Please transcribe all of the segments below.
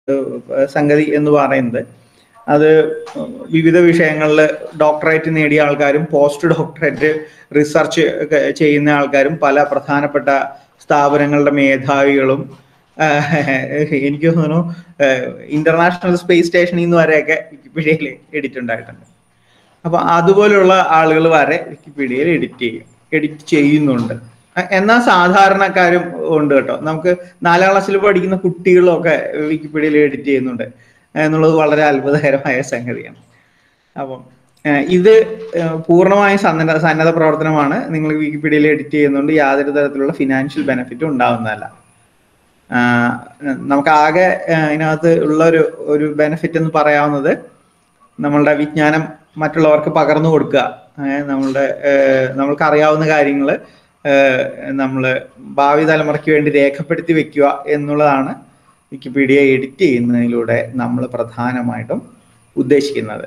സംഗതി എന്ന് പറയുന്നത് അത് വിവിധ വിഷയങ്ങളിൽ ഡോക്ടറേറ്റ് നേടിയ ആൾക്കാരും പോസ്റ്റ് ഡോക്ടറേറ്റ് റിസർച്ച് ചെയ്യുന്ന ആൾക്കാരും പല പ്രധാനപ്പെട്ട സ്ഥാപനങ്ങളുടെ മേധാവികളും എനിക്ക് തോന്നുന്നു ഇന്റർനാഷണൽ സ്പേസ് സ്റ്റേഷനിൽ നിന്ന് വരെയൊക്കെ വിക്കിപീഡിയയിൽ എഡിറ്റ് ഉണ്ടായിട്ടുണ്ട്. അപ്പൊ അതുപോലുള്ള ആളുകൾ വരെ വിക്കിപീഡിയയിൽ എഡിറ്റ് ചെയ്യുന്നുണ്ട്. എന്നാൽ സാധാരണക്കാരും ഉണ്ട് കേട്ടോ. നമുക്ക് 4ാം ക്ലാസ്സിൽ പഠിക്കുന്ന കുട്ടികളൊക്കെ വിക്കിപീഡിയയിൽ എഡിറ്റ് ചെയ്യുന്നുണ്ട് എന്നുള്ളത് വളരെ അത്ഭുതകരമായ സംഗതിയാണ്. അപ്പം ഇത് പൂർണ്ണമായും സന്നദ്ധ പ്രവർത്തനമാണ്. നിങ്ങൾ വിക്കിപീഡിയയിൽ എഡിറ്റ് ചെയ്യുന്നുണ്ട്, യാതൊരു തരത്തിലുള്ള ഫിനാൻഷ്യൽ ബെനിഫിറ്റും ഉണ്ടാവുന്നതല്ല. നമുക്ക് ആകെ ഇതിനകത്ത് ഉള്ള ഒരു ബെനിഫിറ്റ് എന്ന് പറയാവുന്നത് നമ്മളുടെ വിജ്ഞാനം മറ്റുള്ളവർക്ക് പകർന്നു കൊടുക്കുക, നമ്മൾക്ക് അറിയാവുന്ന കാര്യങ്ങൾ നമ്മൾ ഭാവി തലമുറയ്ക്ക് വേണ്ടി രേഖപ്പെടുത്തി വെക്കുക എന്നുള്ളതാണ് വിക്കിപീഡിയ എഡിറ്റ് ചെയ്യുന്നതിലൂടെ നമ്മൾ പ്രധാനമായിട്ടും ഉദ്ദേശിക്കുന്നത്.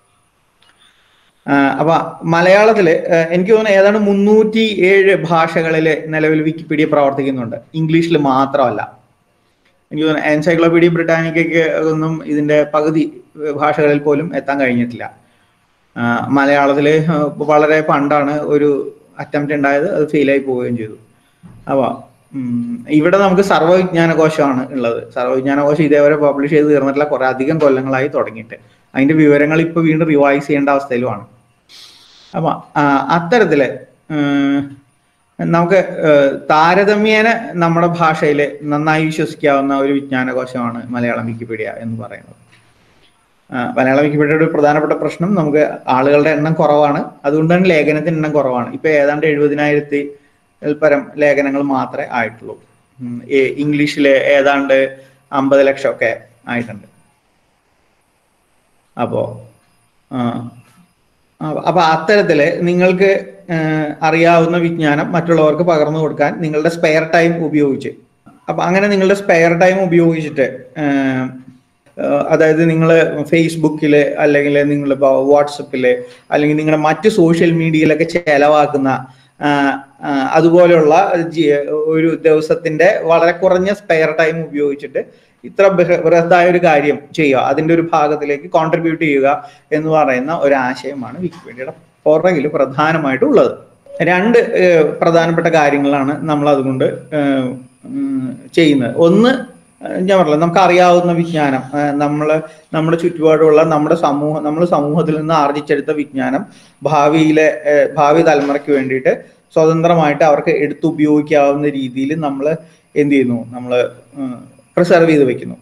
അപ്പൊ മലയാളത്തില് എനിക്ക് തോന്നുന്നു ഏതാണ്ട് 307 ഭാഷകളിൽ നിലവിൽ വിക്കിപീഡിയ പ്രവർത്തിക്കുന്നുണ്ട്. ഇംഗ്ലീഷിൽ മാത്രമല്ല. എനിക്ക് തോന്നുന്നു എൻസൈക്ലോപീഡിയ ബ്രിട്ടാനിക്കയ്ക്ക് ഒന്നും ഇതിന്റെ പകുതി ഭാഷകളിൽ പോലും എത്താൻ കഴിഞ്ഞിട്ടില്ല. മലയാളത്തില് വളരെ പണ്ടാണ് ഒരു അറ്റംപ്റ്റ് ഉണ്ടായത്, അത് ഫെയിലായി പോവുകയും ചെയ്തു. അപ്പൊ ഇവിടെ നമുക്ക് സർവ്വവിജ്ഞാനകോശമാണ് ഉള്ളത്. സർവ്വവിജ്ഞാനകോശം ഇതേവരെ പബ്ലിഷ് ചെയ്ത് തീർന്നിട്ടില്ല, കുറെ അധികം കൊല്ലങ്ങളായി തുടങ്ങിയിട്ട്. അതിന്റെ വിവരങ്ങൾ ഇപ്പൊ വീണ്ടും റിവൈസ് ചെയ്യേണ്ട അവസ്ഥയിലുമാണ്. അപ്പൊ അത്തരത്തില് നമുക്ക് താരതമ്യേന നമ്മുടെ ഭാഷയിൽ നന്നായി വിശ്വസിക്കാവുന്ന ഒരു വിജ്ഞാനകോശമാണ് മലയാളം വിക്കിപീഡിയ എന്ന് പറയുന്നത്. മലയാളം വിക്കിപീഡിയയുടെ ഒരു പ്രധാനപ്പെട്ട പ്രശ്നം നമുക്ക് ആളുകളുടെ എണ്ണം കുറവാണ്. അതുകൊണ്ടാണ് ലേഖനത്തിന്റെ എണ്ണം കുറവാണ്. ഇപ്പൊ ഏതാണ്ട് 70,000 പരം ലേഖനങ്ങൾ മാത്രമേ ആയിട്ടുള്ളൂ. ഇംഗ്ലീഷില് ഏതാണ്ട് 50 ലക്ഷം ഒക്കെ ആയിട്ടുണ്ട്. അപ്പോ അത്തരത്തില് നിങ്ങൾക്ക് അറിയാവുന്ന വിജ്ഞാനം മറ്റുള്ളവർക്ക് പകർന്നു കൊടുക്കാൻ നിങ്ങളുടെ സ്പെയർ ടൈം ഉപയോഗിച്ച്, അപ്പൊ അങ്ങനെ നിങ്ങളുടെ സ്പെയർ ടൈം ഉപയോഗിച്ചിട്ട്, അതായത് നിങ്ങൾ ഫേസ്ബുക്കില് അല്ലെങ്കിൽ നിങ്ങൾ വാട്സപ്പില് അല്ലെങ്കിൽ നിങ്ങളുടെ മറ്റ് സോഷ്യൽ മീഡിയയിലൊക്കെ ചെലവാക്കുന്ന അതുപോലെയുള്ള ഒരു ദിവസത്തിന്റെ വളരെ കുറഞ്ഞ സ്പെയർ ടൈം ഉപയോഗിച്ചിട്ട് ഇത്ര ബൃഹത്തായ ഒരു കാര്യം ചെയ്യുക, അതിന്റെ ഒരു ഭാഗത്തിലേക്ക് കോൺട്രിബ്യൂട്ട് ചെയ്യുക എന്ന് പറയുന്ന ഒരു ആശയമാണ് വിക്കിപീഡിയയുടെ പുറകിൽ പ്രധാനമായിട്ടുള്ളത്. 2 പ്രധാനപ്പെട്ട കാര്യങ്ങളാണ് നമ്മൾ അതുകൊണ്ട് ചെയ്യുന്നത്. ഒന്ന്, ഞാൻ പറഞ്ഞില്ല, നമുക്ക് അറിയാവുന്ന വിജ്ഞാനം, നമ്മുടെ ചുറ്റുപാടുള്ള നമ്മൾ സമൂഹത്തിൽ നിന്ന് ആർജിച്ചെടുത്ത വിജ്ഞാനം ഭാവി തലമുറയ്ക്ക് വേണ്ടിയിട്ട് സ്വതന്ത്രമായിട്ട് അവർക്ക് എടുത്തുപയോഗിക്കാവുന്ന രീതിയിൽ നമ്മൾ എന്ത് ചെയ്യുന്നു, നമ്മൾ പ്രിസർവ് ചെയ്ത് വെക്കുന്നു.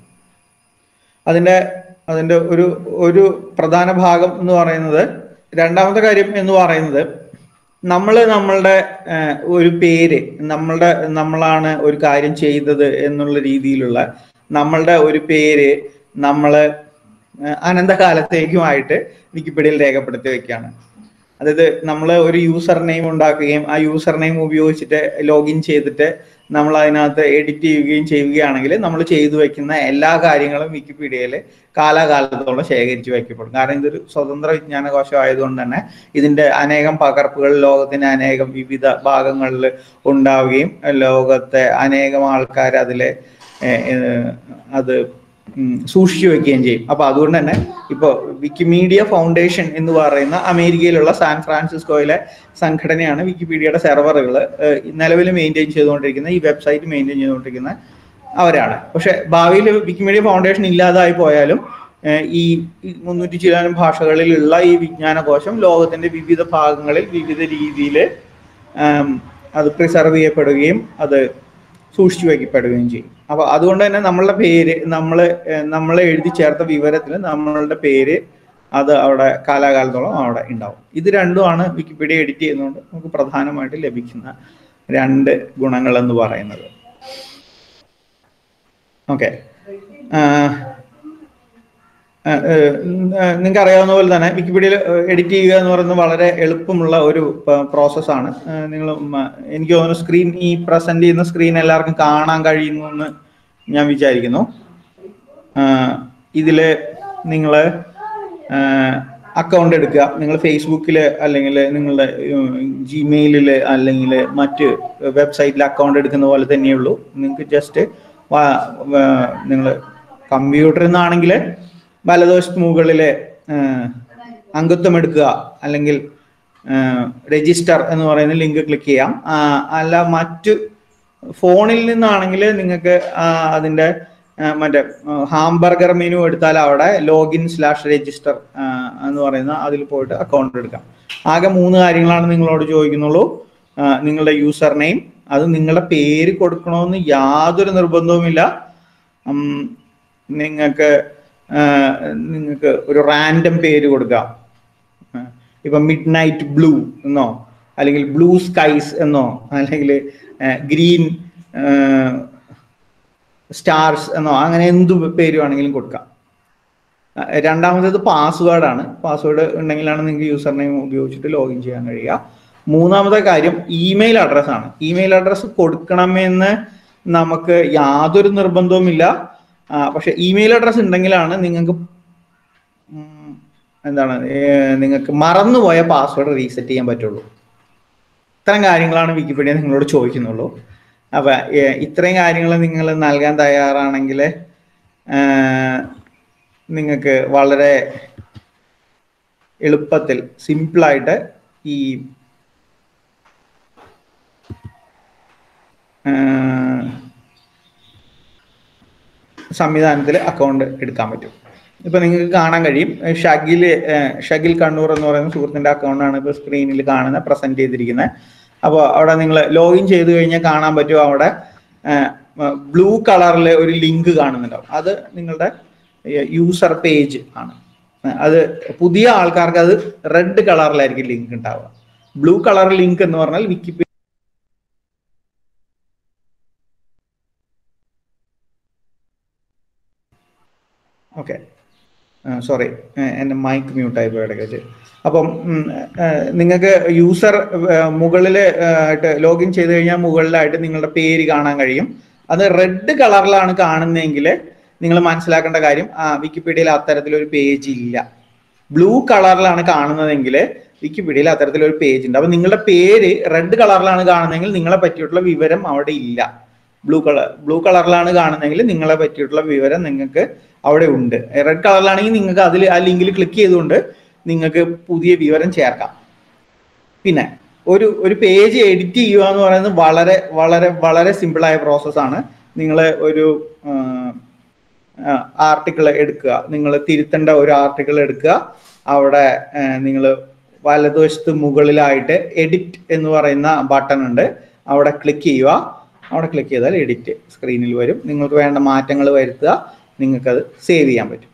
അതിന്റെ ഒരു പ്രധാന ഭാഗം എന്ന് പറയുന്നത്, രണ്ടാമത്തെ കാര്യം എന്ന് പറയുന്നത്, നമ്മളുടെ ഒരു പേര്, നമ്മളാണ് ഒരു കാര്യം ചെയ്തത് എന്നുള്ള രീതിയിലുള്ള നമ്മളുടെ ഒരു പേര് നമ്മൾ അനന്തകാലത്തേക്കുമായിട്ട് വിക്കിപീഡിയയിൽ രേഖപ്പെടുത്തി വെക്കുകയാണ്. അതായത് നമ്മൾ ഒരു യൂസർ നെയിം ഉണ്ടാക്കുകയും ആ യൂസർ നെയിം ഉപയോഗിച്ചിട്ട് ലോഗിൻ ചെയ്തിട്ട് നമ്മൾ അതിനകത്ത് എഡിറ്റ് ചെയ്യുകയാണെങ്കിൽ നമ്മൾ ചെയ്തു വെക്കുന്ന എല്ലാ കാര്യങ്ങളും വിക്കിപീഡിയയിൽ കാലാകാലത്തോളം ശേഖരിച്ചു വയ്ക്കപ്പെടും. കാരണം ഇതൊരു സ്വതന്ത്ര വിജ്ഞാനകോശം ആയതുകൊണ്ട് തന്നെ ഇതിന്റെ അനേകം പകർപ്പുകൾ ലോകത്തിന്റെ അനേകം വിവിധ ഭാഗങ്ങളിൽ ഉണ്ടാവുകയും ലോകത്തെ അനേകം ആൾക്കാർ അത് സൂക്ഷിച്ചു വെക്കുകയും ചെയ്യും. അപ്പൊ അതുകൊണ്ട് തന്നെ ഇപ്പൊ വിക്കിമീഡിയ ഫൗണ്ടേഷൻ എന്ന് പറയുന്ന അമേരിക്കയിലുള്ള സാൻ ഫ്രാൻസിസ്കോയിലെ സംഘടനയാണ് വിക്കിപീഡിയയുടെ സെർവറുകൾ നിലവിൽ മെയിൻറ്റെയിൻ ചെയ്തുകൊണ്ടിരിക്കുന്ന, ഈ വെബ്സൈറ്റ് മെയിൻറ്റെയിൻ ചെയ്തുകൊണ്ടിരിക്കുന്ന അവരാണ്. പക്ഷെ ഭാവിയിൽ വിക്കിമീഡിയ ഫൗണ്ടേഷൻ ഇല്ലാതായി പോയാലും ഈ 300 ചില്ലാനും ഭാഷകളിലുള്ള ഈ വിജ്ഞാനകോശം ലോകത്തിന്റെ വിവിധ ഭാഗങ്ങളിൽ വിവിധ രീതിയിൽ അത് പ്രിസർവ് ചെയ്യപ്പെടുകയും അത് സൂക്ഷിച്ചു വയ്ക്കപ്പെടുകയും ചെയ്യും. അപ്പൊ അതുകൊണ്ട് തന്നെ നമ്മളുടെ പേര്, നമ്മൾ എഴുതി ചേർത്ത വിവരത്തിൽ നമ്മളുടെ പേര് അത് അവിടെ കാലാകാലത്തോളം അവിടെ ഉണ്ടാവും. ഇത് രണ്ടുമാണ് വിക്കിപീഡിയ എഡിറ്റ് ചെയ്യുന്നതുകൊണ്ട് നമുക്ക് പ്രധാനമായിട്ട് ലഭിക്കുന്ന 2 ഗുണങ്ങൾ എന്ന് പറയുന്നത്. ഓക്കെ, നിങ്ങൾക്ക് അറിയാവുന്ന പോലെ തന്നെ വിക്കിപീഡിയയിൽ എഡിറ്റ് ചെയ്യുക എന്ന് പറയുന്നത് വളരെ എളുപ്പമുള്ള ഒരു പ്രോസസ്സാണ്. എനിക്ക് തോന്നുന്നു ഈ പ്രസന്റ് ചെയ്യുന്ന സ്ക്രീൻ എല്ലാവർക്കും കാണാൻ കഴിയുന്നു എന്ന് ഞാൻ വിചാരിക്കുന്നു. ഇതില് നിങ്ങൾ അക്കൗണ്ട് എടുക്കുക. നിങ്ങൾ ഫേസ്ബുക്കിൽ അല്ലെങ്കിൽ നിങ്ങളുടെ ജിമെയിലിൽ അല്ലെങ്കിൽ മറ്റ് വെബ്സൈറ്റിൽ അക്കൗണ്ട് എടുക്കുന്ന പോലെ തന്നെയുള്ളൂ. നിങ്ങൾക്ക് ജസ്റ്റ് നിങ്ങൾ കമ്പ്യൂട്ടറിൽ നിന്നാണെങ്കിൽ വലതുവശത്ത് മുകളിലെ അംഗത്വം എടുക്കുക അല്ലെങ്കിൽ രജിസ്റ്റർ എന്ന് പറയുന്ന ലിങ്ക് ക്ലിക്ക് ചെയ്യാം. അല്ല മറ്റു ഫോണിൽ നിന്നാണെങ്കിൽ നിങ്ങൾക്ക് അതിൻ്റെ മറ്റേ ഹാംബർഗർ മെനു എടുത്താൽ അവിടെ login/register എന്ന് പറയുന്ന അതിൽ പോയിട്ട് അക്കൗണ്ട് എടുക്കാം. ആകെ 3 കാര്യങ്ങളാണ് നിങ്ങളോട് ചോദിക്കുന്നുള്ളൂ. നിങ്ങളുടെ യൂസർ നെയിം, അത് നിങ്ങളുടെ പേര് കൊടുക്കണമെന്ന് യാതൊരു നിർബന്ധവുമില്ല. നിങ്ങൾക്ക് ഒരു റാൻഡം പേര് കൊടുക്കാം. ഇപ്പൊ മിഡ് നൈറ്റ് ബ്ലൂ എന്നോ അല്ലെങ്കിൽ ബ്ലൂ സ്കൈസ് എന്നോ അല്ലെങ്കിൽ ഗ്രീൻ സ്റ്റാർസ് എന്നോ അങ്ങനെ എന്ത് പേര് വേണമെങ്കിലും കൊടുക്കാം. രണ്ടാമത്തേത് പാസ്വേഡാണ്. പാസ്വേഡ് ഉണ്ടെങ്കിലാണ് നിങ്ങൾക്ക് യൂസർ നെയിം ഉപയോഗിച്ചിട്ട് ലോഗിൻ ചെയ്യാൻ കഴിയുക. മൂന്നാമത്തെ കാര്യം ഇമെയിൽ അഡ്രസ്സാണ്. ഇമെയിൽ അഡ്രസ്സ് കൊടുക്കണമെന്ന് നമുക്ക് യാതൊരു നിർബന്ധവുമില്ല. പക്ഷെ ഇമെയിൽ അഡ്രസ്സ് ഉണ്ടെങ്കിലാണ് നിങ്ങൾക്ക് മറന്നുപോയ പാസ്വേഡ് റീസെറ്റ് ചെയ്യാൻ പറ്റുള്ളൂ. ഇത്തരം കാര്യങ്ങളാണ് വിക്കിപീഡിയ നിങ്ങളോട് ചോദിക്കുന്നുള്ളൂ. അപ്പൊ ഇത്രയും കാര്യങ്ങൾ നിങ്ങൾ നൽകാൻ തയ്യാറാണെങ്കിൽ നിങ്ങൾക്ക് വളരെ എളുപ്പത്തിൽ സിമ്പിളായിട്ട് ഈ സംവിധാനത്തിൽ അക്കൗണ്ട് എടുക്കാൻ പറ്റും. ഇപ്പൊ നിങ്ങൾക്ക് കാണാൻ കഴിയും, ഷഗിൽ കണ്ണൂർ എന്ന് പറയുന്ന സുഹൃത്തിന്റെ അക്കൗണ്ടാണ് ഇപ്പൊ സ്ക്രീനിൽ കാണുന്നത്, പ്രസന്റ് ചെയ്തിരിക്കുന്നത്. അപ്പോൾ അവിടെ നിങ്ങൾ ലോഗിൻ ചെയ്ത് കഴിഞ്ഞാൽ കാണാൻ പറ്റും, അവിടെ ബ്ലൂ കളറിൽ ഒരു ലിങ്ക് കാണുന്നുണ്ടാവും. അത് നിങ്ങളുടെ യൂസർ പേജ് ആണ്. അത് പുതിയ ആൾക്കാർക്ക് അത് റെഡ് കളറിലായിരിക്കും ലിങ്ക് ഉണ്ടാവുക. ബ്ലൂ കളർ ലിങ്ക് എന്ന് പറഞ്ഞാൽ വിക്കിപീഡിയ ഓക്കെ സോറി, എൻ്റെ മൈക്ക് മ്യൂട്ടായി പോയി ഇടയ്ക്ക്. അപ്പം നിങ്ങൾക്ക് യൂസർ മുകളിൽ ആയിട്ട് ലോഗിൻ ചെയ്ത് കഴിഞ്ഞാൽ മുകളിലായിട്ട് നിങ്ങളുടെ പേര് കാണാൻ കഴിയും. അത് റെഡ് കളറിലാണ് കാണുന്നതെങ്കിൽ നിങ്ങൾ മനസ്സിലാക്കേണ്ട കാര്യം വിക്കിപീഡിയയിൽ അത്തരത്തിലൊരു പേജ് ഇല്ല. ബ്ലൂ കളറിലാണ് കാണുന്നതെങ്കിൽ വിക്കിപീഡിയയിൽ അത്തരത്തിലൊരു പേജ് ഉണ്ട്. അപ്പൊ നിങ്ങളുടെ പേര് റെഡ് കളറിലാണ് കാണുന്നതെങ്കിൽ നിങ്ങളെ പറ്റിയിട്ടുള്ള വിവരം അവിടെ ഇല്ല. ബ്ലൂ കളറിലാണ് കാണുന്നതെങ്കിൽ നിങ്ങളെ പറ്റിയിട്ടുള്ള വിവരം നിങ്ങൾക്ക് അവിടെ ഉണ്ട്. റെഡ് കളറിലാണെങ്കിൽ നിങ്ങൾക്ക് അതിൽ ആ ലിങ്കിൽ ക്ലിക്ക് ചെയ്തുകൊണ്ട് നിങ്ങൾക്ക് പുതിയ വിവരം ചേർക്കാം. പിന്നെ ഒരു പേജ് എഡിറ്റ് ചെയ്യുക എന്ന് പറയുന്നത് വളരെ വളരെ വളരെ സിമ്പിളായ പ്രോസസ്സാണ്. നിങ്ങൾ ഒരു ആർട്ടിക്കിൾ എടുക്കുക, നിങ്ങൾ തിരുത്തേണ്ട ഒരു ആർട്ടിക്കിൾ എടുക്കുക. അവിടെ നിങ്ങൾ വലതുവശത്ത് മുകളിലായിട്ട് എഡിറ്റ് എന്ന് പറയുന്ന ബട്ടൺ ഉണ്ട്, അവിടെ ക്ലിക്ക് ചെയ്യുക. അവിടെ ക്ലിക്ക് ചെയ്താൽ എഡിറ്റ് സ്ക്രീനിൽ വരും. നിങ്ങൾക്ക് വേണ്ട മാറ്റങ്ങൾ വരുത്തുക, നിങ്ങൾക്കത് സേവ് ചെയ്യാൻ പറ്റും.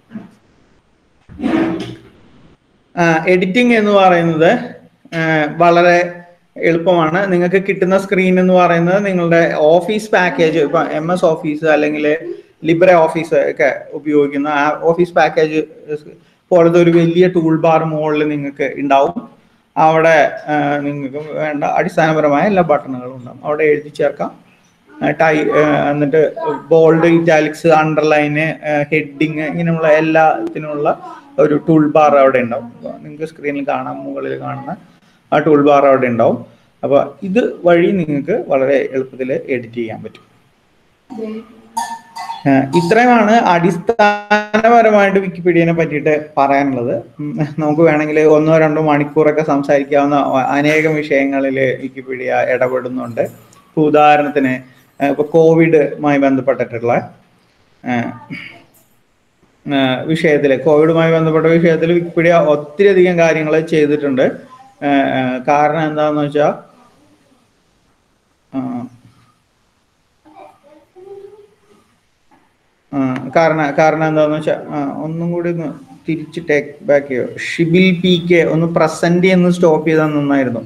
എഡിറ്റിംഗ് എന്ന് പറയുന്നത് വളരെ എളുപ്പമാണ്. നിങ്ങൾക്ക് കിട്ടുന്ന സ്ക്രീൻ എന്ന് പറയുന്നത് നിങ്ങളുടെ ഓഫീസ് പാക്കേജ്, ഇപ്പൊ MS ഓഫീസ് അല്ലെങ്കിൽ ലിബ്രെ ഓഫീസ് ഒക്കെ ഉപയോഗിക്കുന്ന ആ ഓഫീസ് പാക്കേജ് പോലത്തെ ഒരു വലിയ ടൂൾ ബാർ മുകളിൽ നിങ്ങൾക്ക് ഉണ്ടാവും. അവിടെ നിങ്ങൾക്ക് വേണ്ട അടിസ്ഥാനപരമായ എല്ലാ ബട്ടണുകളും ഉണ്ടാവും. അവിടെ എഴുതി ചേർക്കാം. എന്നിട്ട് ബോൾഡ്, ഇറ്റാലിക്സ്, അണ്ടർലൈന്, ഹെഡിങ്, ഇങ്ങനെയുള്ള എല്ലാത്തിനുള്ള ഒരു ടൂൾ ബാർ അവിടെ ഉണ്ടാവും. നിങ്ങൾക്ക് സ്ക്രീനിൽ കാണാം, മുകളിൽ കാണുന്ന ആ ടൂൾ ബാർ അവിടെ ഉണ്ടാവും. അപ്പൊ ഇത് വഴി നിങ്ങൾക്ക് വളരെ എളുപ്പത്തിൽ എഡിറ്റ് ചെയ്യാൻ പറ്റും. ഇത്രയുമാണ് അടിസ്ഥാനപരമായിട്ട് വിക്കിപീഡിയനെ പറ്റിയിട്ട് പറയാനുള്ളത്. നമുക്ക് വേണമെങ്കിൽ 1-2 മണിക്കൂറൊക്കെ സംസാരിക്കാവുന്ന അനേകം വിഷയങ്ങളിൽ വിക്കിപീഡിയ ഇടപെടുന്നുണ്ട്. ഉദാഹരണത്തിന് ഇപ്പൊ കോവിഡുമായി ബന്ധപ്പെട്ടിട്ടുള്ള കോവിഡുമായി ബന്ധപ്പെട്ട വിഷയത്തിൽ വിക്കിപീഡിയ ഒത്തിരി അധികം കാര്യങ്ങൾ ചെയ്തിട്ടുണ്ട്. കാരണം എന്താണെന്ന് വെച്ചാൽ കാരണം എന്താണെന്ന് വെച്ചാൽ ഒന്നും കൂടി ഒന്ന് തിരിച്ച് ടേക്ക് ബാക്ക് ചെയ്യോ, ഷിബിൽ PK ഒന്ന് പ്രസന്റ് ചെയ്യുന്ന സ്റ്റോപ്പ് ചെയ്താൽ നന്നായിരുന്നു.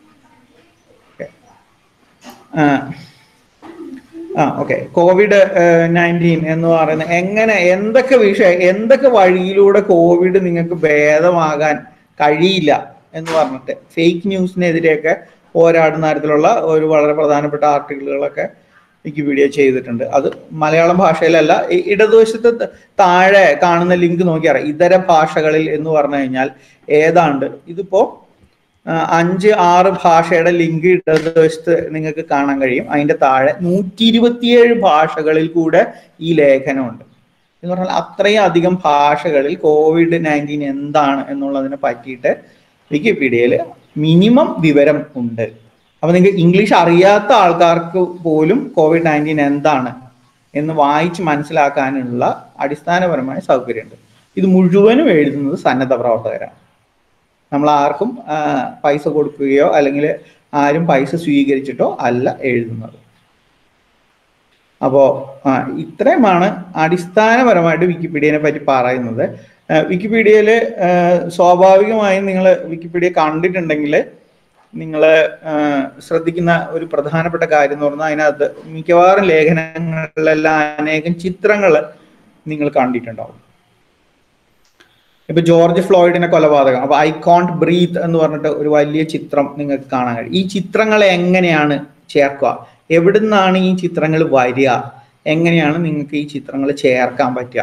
ഓക്കെ, COVID-19 എന്ന് പറയുന്ന എന്തൊക്കെ വഴിയിലൂടെ കോവിഡ് നിങ്ങൾക്ക് ഭേദമാകാൻ കഴിയില്ല എന്ന് പറഞ്ഞിട്ട് ഫേക്ക് ന്യൂസിനെതിരെയൊക്കെ പോരാടുന്ന തരത്തിലുള്ള ഒരു വളരെ പ്രധാനപ്പെട്ട ആർട്ടിക്കിളുകളൊക്കെ വിക്കിപീഡിയ ചെയ്തിട്ടുണ്ട്. അത് മലയാളം ഭാഷയിലല്ല, ഇടതുവശത്ത് താഴെ കാണുന്ന ലിങ്ക് നോക്കിയാൽ ഇതര ഭാഷകളിൽ എന്ന് പറഞ്ഞു കഴിഞ്ഞാൽ ഏതാണ്ട് ഇതിപ്പോ 5-6 ഭാഷയുടെ ലിങ്ക് ഇടതുവശത്ത് നിങ്ങൾക്ക് കാണാൻ കഴിയും. അതിന്റെ താഴെ 127 ഭാഷകളിൽ കൂടെ ഈ ലേഖനമുണ്ട്. എന്ന് പറഞ്ഞാൽ അത്രയും അധികം ഭാഷകളിൽ COVID-19 എന്താണ് എന്നുള്ളതിനെ പറ്റിയിട്ട് വിക്കിപീഡിയയിൽ മിനിമം വിവരം ഉണ്ട്. അപ്പൊ നിങ്ങൾക്ക് ഇംഗ്ലീഷ് അറിയാത്ത ആൾക്കാർക്ക് പോലും COVID-19 എന്താണ് എന്ന് വായിച്ച് മനസ്സിലാക്കാനുള്ള അടിസ്ഥാനപരമായ സൗകര്യമുണ്ട്. ഇത് മുഴുവനും എഴുതുന്നത് സന്നദ്ധ പ്രവർത്തകരാണ്. നമ്മൾ ആർക്കും പൈസ കൊടുക്കുകയോ അല്ലെങ്കിൽ ആരും പൈസ സ്വീകരിച്ചിട്ടോ അല്ല എഴുതുന്നത്. അപ്പോൾ ഇത്രയുമാണ് അടിസ്ഥാനപരമായിട്ട് വിക്കിപീഡിയനെ പറ്റി പറയുന്നത്. വിക്കിപീഡിയയിൽ സ്വാഭാവികമായും നിങ്ങൾ വിക്കിപീഡിയ കണ്ടിട്ടുണ്ടെങ്കിൽ നിങ്ങൾ ശ്രദ്ധിക്കുന്ന ഒരു പ്രധാനപ്പെട്ട കാര്യം എന്ന് പറഞ്ഞാൽ അതിനകത്ത് മിക്കവാറും ലേഖനങ്ങളിലെല്ലാം അനേകം ചിത്രങ്ങൾ നിങ്ങൾ കണ്ടിട്ടുണ്ടാവും. ഇപ്പൊ ജോർജ് ഫ്ലോയിഡിന്റെ കൊലപാതകം, അപ്പൊ ഐ കോണ്ട് ബ്രീത്ത് എന്ന് പറഞ്ഞിട്ട് ഒരു വലിയ ചിത്രം നിങ്ങൾക്ക് കാണാൻ കഴിയും. ഈ ചിത്രങ്ങളെ എങ്ങനെയാണ് ചേർക്കുക, എവിടുന്നാണ് ഈ ചിത്രങ്ങൾ വരിക, എങ്ങനെയാണ് നിങ്ങൾക്ക് ഈ ചിത്രങ്ങൾ ചേർക്കാൻ പറ്റുക,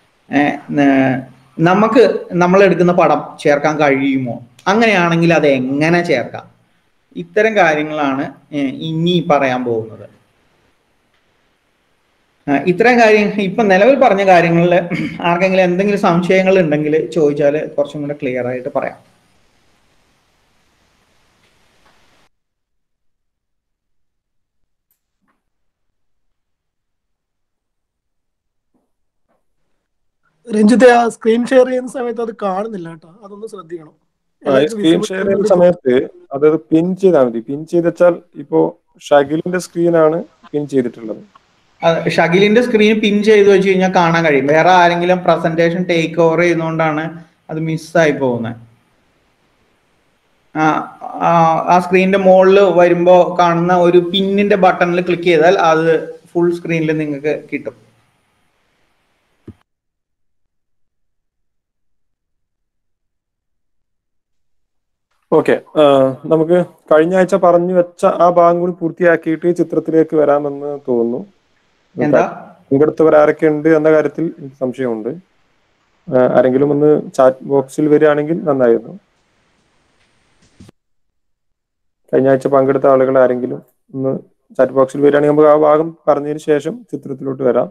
നമുക്ക് നമ്മൾ എടുക്കുന്ന പടം ചേർക്കാൻ കഴിയുമോ, അങ്ങനെയാണെങ്കിൽ അത് എങ്ങനെ ചേർക്കാം, ഇത്തരം കാര്യങ്ങളാണ് ഇനി പറയാൻ പോകുന്നത്. ഇത്രയും കാര്യങ്ങൾ ഇപ്പൊ നിലവിൽ പറഞ്ഞ കാര്യങ്ങളിൽ ആർക്കെങ്കിലും എന്തെങ്കിലും സംശയങ്ങൾ ഉണ്ടെങ്കിൽ ചോദിച്ചാൽ കുറച്ചും കൂടെ ക്ലിയർ ആയിട്ട് പറയാം. രഞ്ജിത്തെ, ആ സ്ക്രീൻ ഷെയർ ചെയ്യുന്ന സമയത്ത് അത് കാണുന്നില്ല കേട്ടോ, അതൊന്ന് ശ്രദ്ധിക്കണം. സ്ക്രീൻ ഷെയർ ചെയ്യുന്ന സമയത്ത് അതായത് പിൻ ചെയ്താൽ മതി. പിൻ ചെയ്ത് വെച്ചാൽ ഇപ്പോ ഷകിലിന്റെ സ്ക്രീനാണ് പിൻ ചെയ്തിട്ടുള്ളത്. ഷകിലിന്റെ സ്ക്രീൻ പിൻ ചെയ്ത് വെച്ച് കഴിഞ്ഞാൽ കാണാൻ കഴിയും. വേറെ ആരെങ്കിലും പ്രസന്റേഷൻ ടേക്ക് ഓവർ ചെയ്യുന്നതുകൊണ്ടാണ് അത് മിസ്സായി പോകുന്നത്. ആ സ്ക്രീനിന്റെ മുകളിൽ വരുമ്പോൾ കാണുന്ന ഒരു പിന്നിന്റെ ബട്ടണിൽ ക്ലിക്ക് ചെയ്താൽ അത് ഫുൾ സ്ക്രീനിൽ നിങ്ങൾക്ക് കിട്ടും. ഓക്കെ, നമുക്ക് കഴിഞ്ഞ ആഴ്ച പറഞ്ഞു വെച്ച ആ ഭാഗം കൂടി പൂർത്തിയാക്കിയിട്ട് ചിത്രത്തിലേക്ക് വരാമെന്ന് തോന്നുന്നു. പങ്കെടുത്തവരാരൊക്കെ ഉണ്ട് എന്ന കാര്യത്തിൽ എനിക്ക് സംശയമുണ്ട്. ആരെങ്കിലും ഒന്ന് ചാറ്റ് ബോക്സിൽ വരികയാണെങ്കിൽ നന്നായിരുന്നു. കഴിഞ്ഞ ആഴ്ച പങ്കെടുത്ത ആളുകൾ ആരെങ്കിലും ഒന്ന് ചാറ്റ് ബോക്സിൽ വരികയാണെങ്കിൽ നമുക്ക് ആ ഭാഗം പറഞ്ഞതിന് ശേഷം ചിത്രത്തിലോട്ട് വരാം.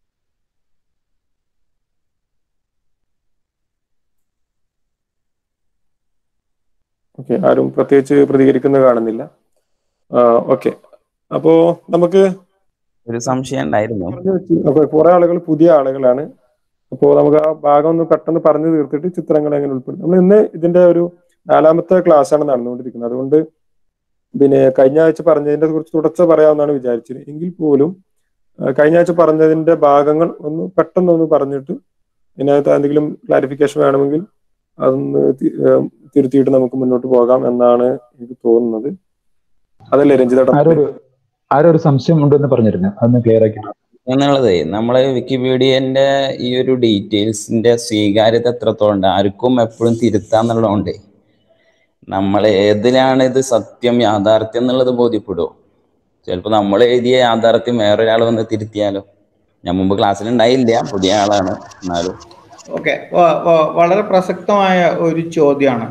ഓക്കെ, ആരും പ്രത്യേകിച്ച് പ്രതികരിക്കുന്നത് കാണുന്നില്ല. ഓക്കെ, അപ്പോ നമുക്ക് ഒരു സംശയം ഉണ്ടായിരുന്നു. അപ്പൊ കുറെ ആളുകൾ പുതിയ ആളുകളാണ്. അപ്പോൾ നമുക്ക് ആ ഭാഗം ഒന്ന് പെട്ടെന്ന് പറഞ്ഞു തീർത്തിട്ട് ചിത്രങ്ങൾ എങ്ങനെ ഉൾപ്പെടും. നമ്മൾ ഇന്ന് ഇതിന്റെ ഒരു 4ാമത്തെ ക്ലാസ് ആണ് നടന്നുകൊണ്ടിരിക്കുന്നത്. അതുകൊണ്ട് പിന്നെ കഴിഞ്ഞ ആഴ്ച പറഞ്ഞതിന്റെ കുറിച്ച് തുടർച്ച പറയാമെന്നാണ് വിചാരിച്ചത്. എങ്കിൽ പോലും കഴിഞ്ഞ ആഴ്ച പറഞ്ഞതിന്റെ ഭാഗങ്ങൾ ഒന്ന് പെട്ടെന്നൊന്ന് പറഞ്ഞിട്ട് ഇതിനകത്ത് എന്തെങ്കിലും ക്ലാരിഫിക്കേഷൻ വേണമെങ്കിൽ അതൊന്ന് തിരുത്തിയിട്ട് നമുക്ക് മുന്നോട്ട് പോകാം എന്നാണ് എനിക്ക് തോന്നുന്നത്. അതല്ലേ രഞ്ജിത? ആരൊരു സംശയം ഉണ്ടെന്ന് പറഞ്ഞിരുന്നു, അതൊന്ന് ക്ലിയർ ആക്കി എന്നുള്ളത് നമ്മളെ വിക്കിപീഡിയന്റെ ഈ ഒരു ഡീറ്റെയിൽസിന്റെ സ്വീകാര്യത എത്രത്തോളം ഉണ്ട്, ആർക്കും എപ്പോഴും തിരുത്താന്നുള്ളതുകൊണ്ട് നമ്മൾ ഏതിലാണ് ഇത് സത്യം യാഥാർത്ഥ്യം എന്നുള്ളത് ബോധ്യപ്പെടുമോ? ചിലപ്പോൾ നമ്മൾ എഴുതിയ യാഥാർത്ഥ്യം വേറൊരാൾ വന്ന് തിരുത്തിയാലോ? ഞാൻ മുമ്പ് ക്ലാസ്സിൽ ഉണ്ടായില്ല, പുതിയ ആളാണ് എന്നാലും. ഓക്കെ, വളരെ പ്രസക്തമായ ഒരു ചോദ്യമാണ്.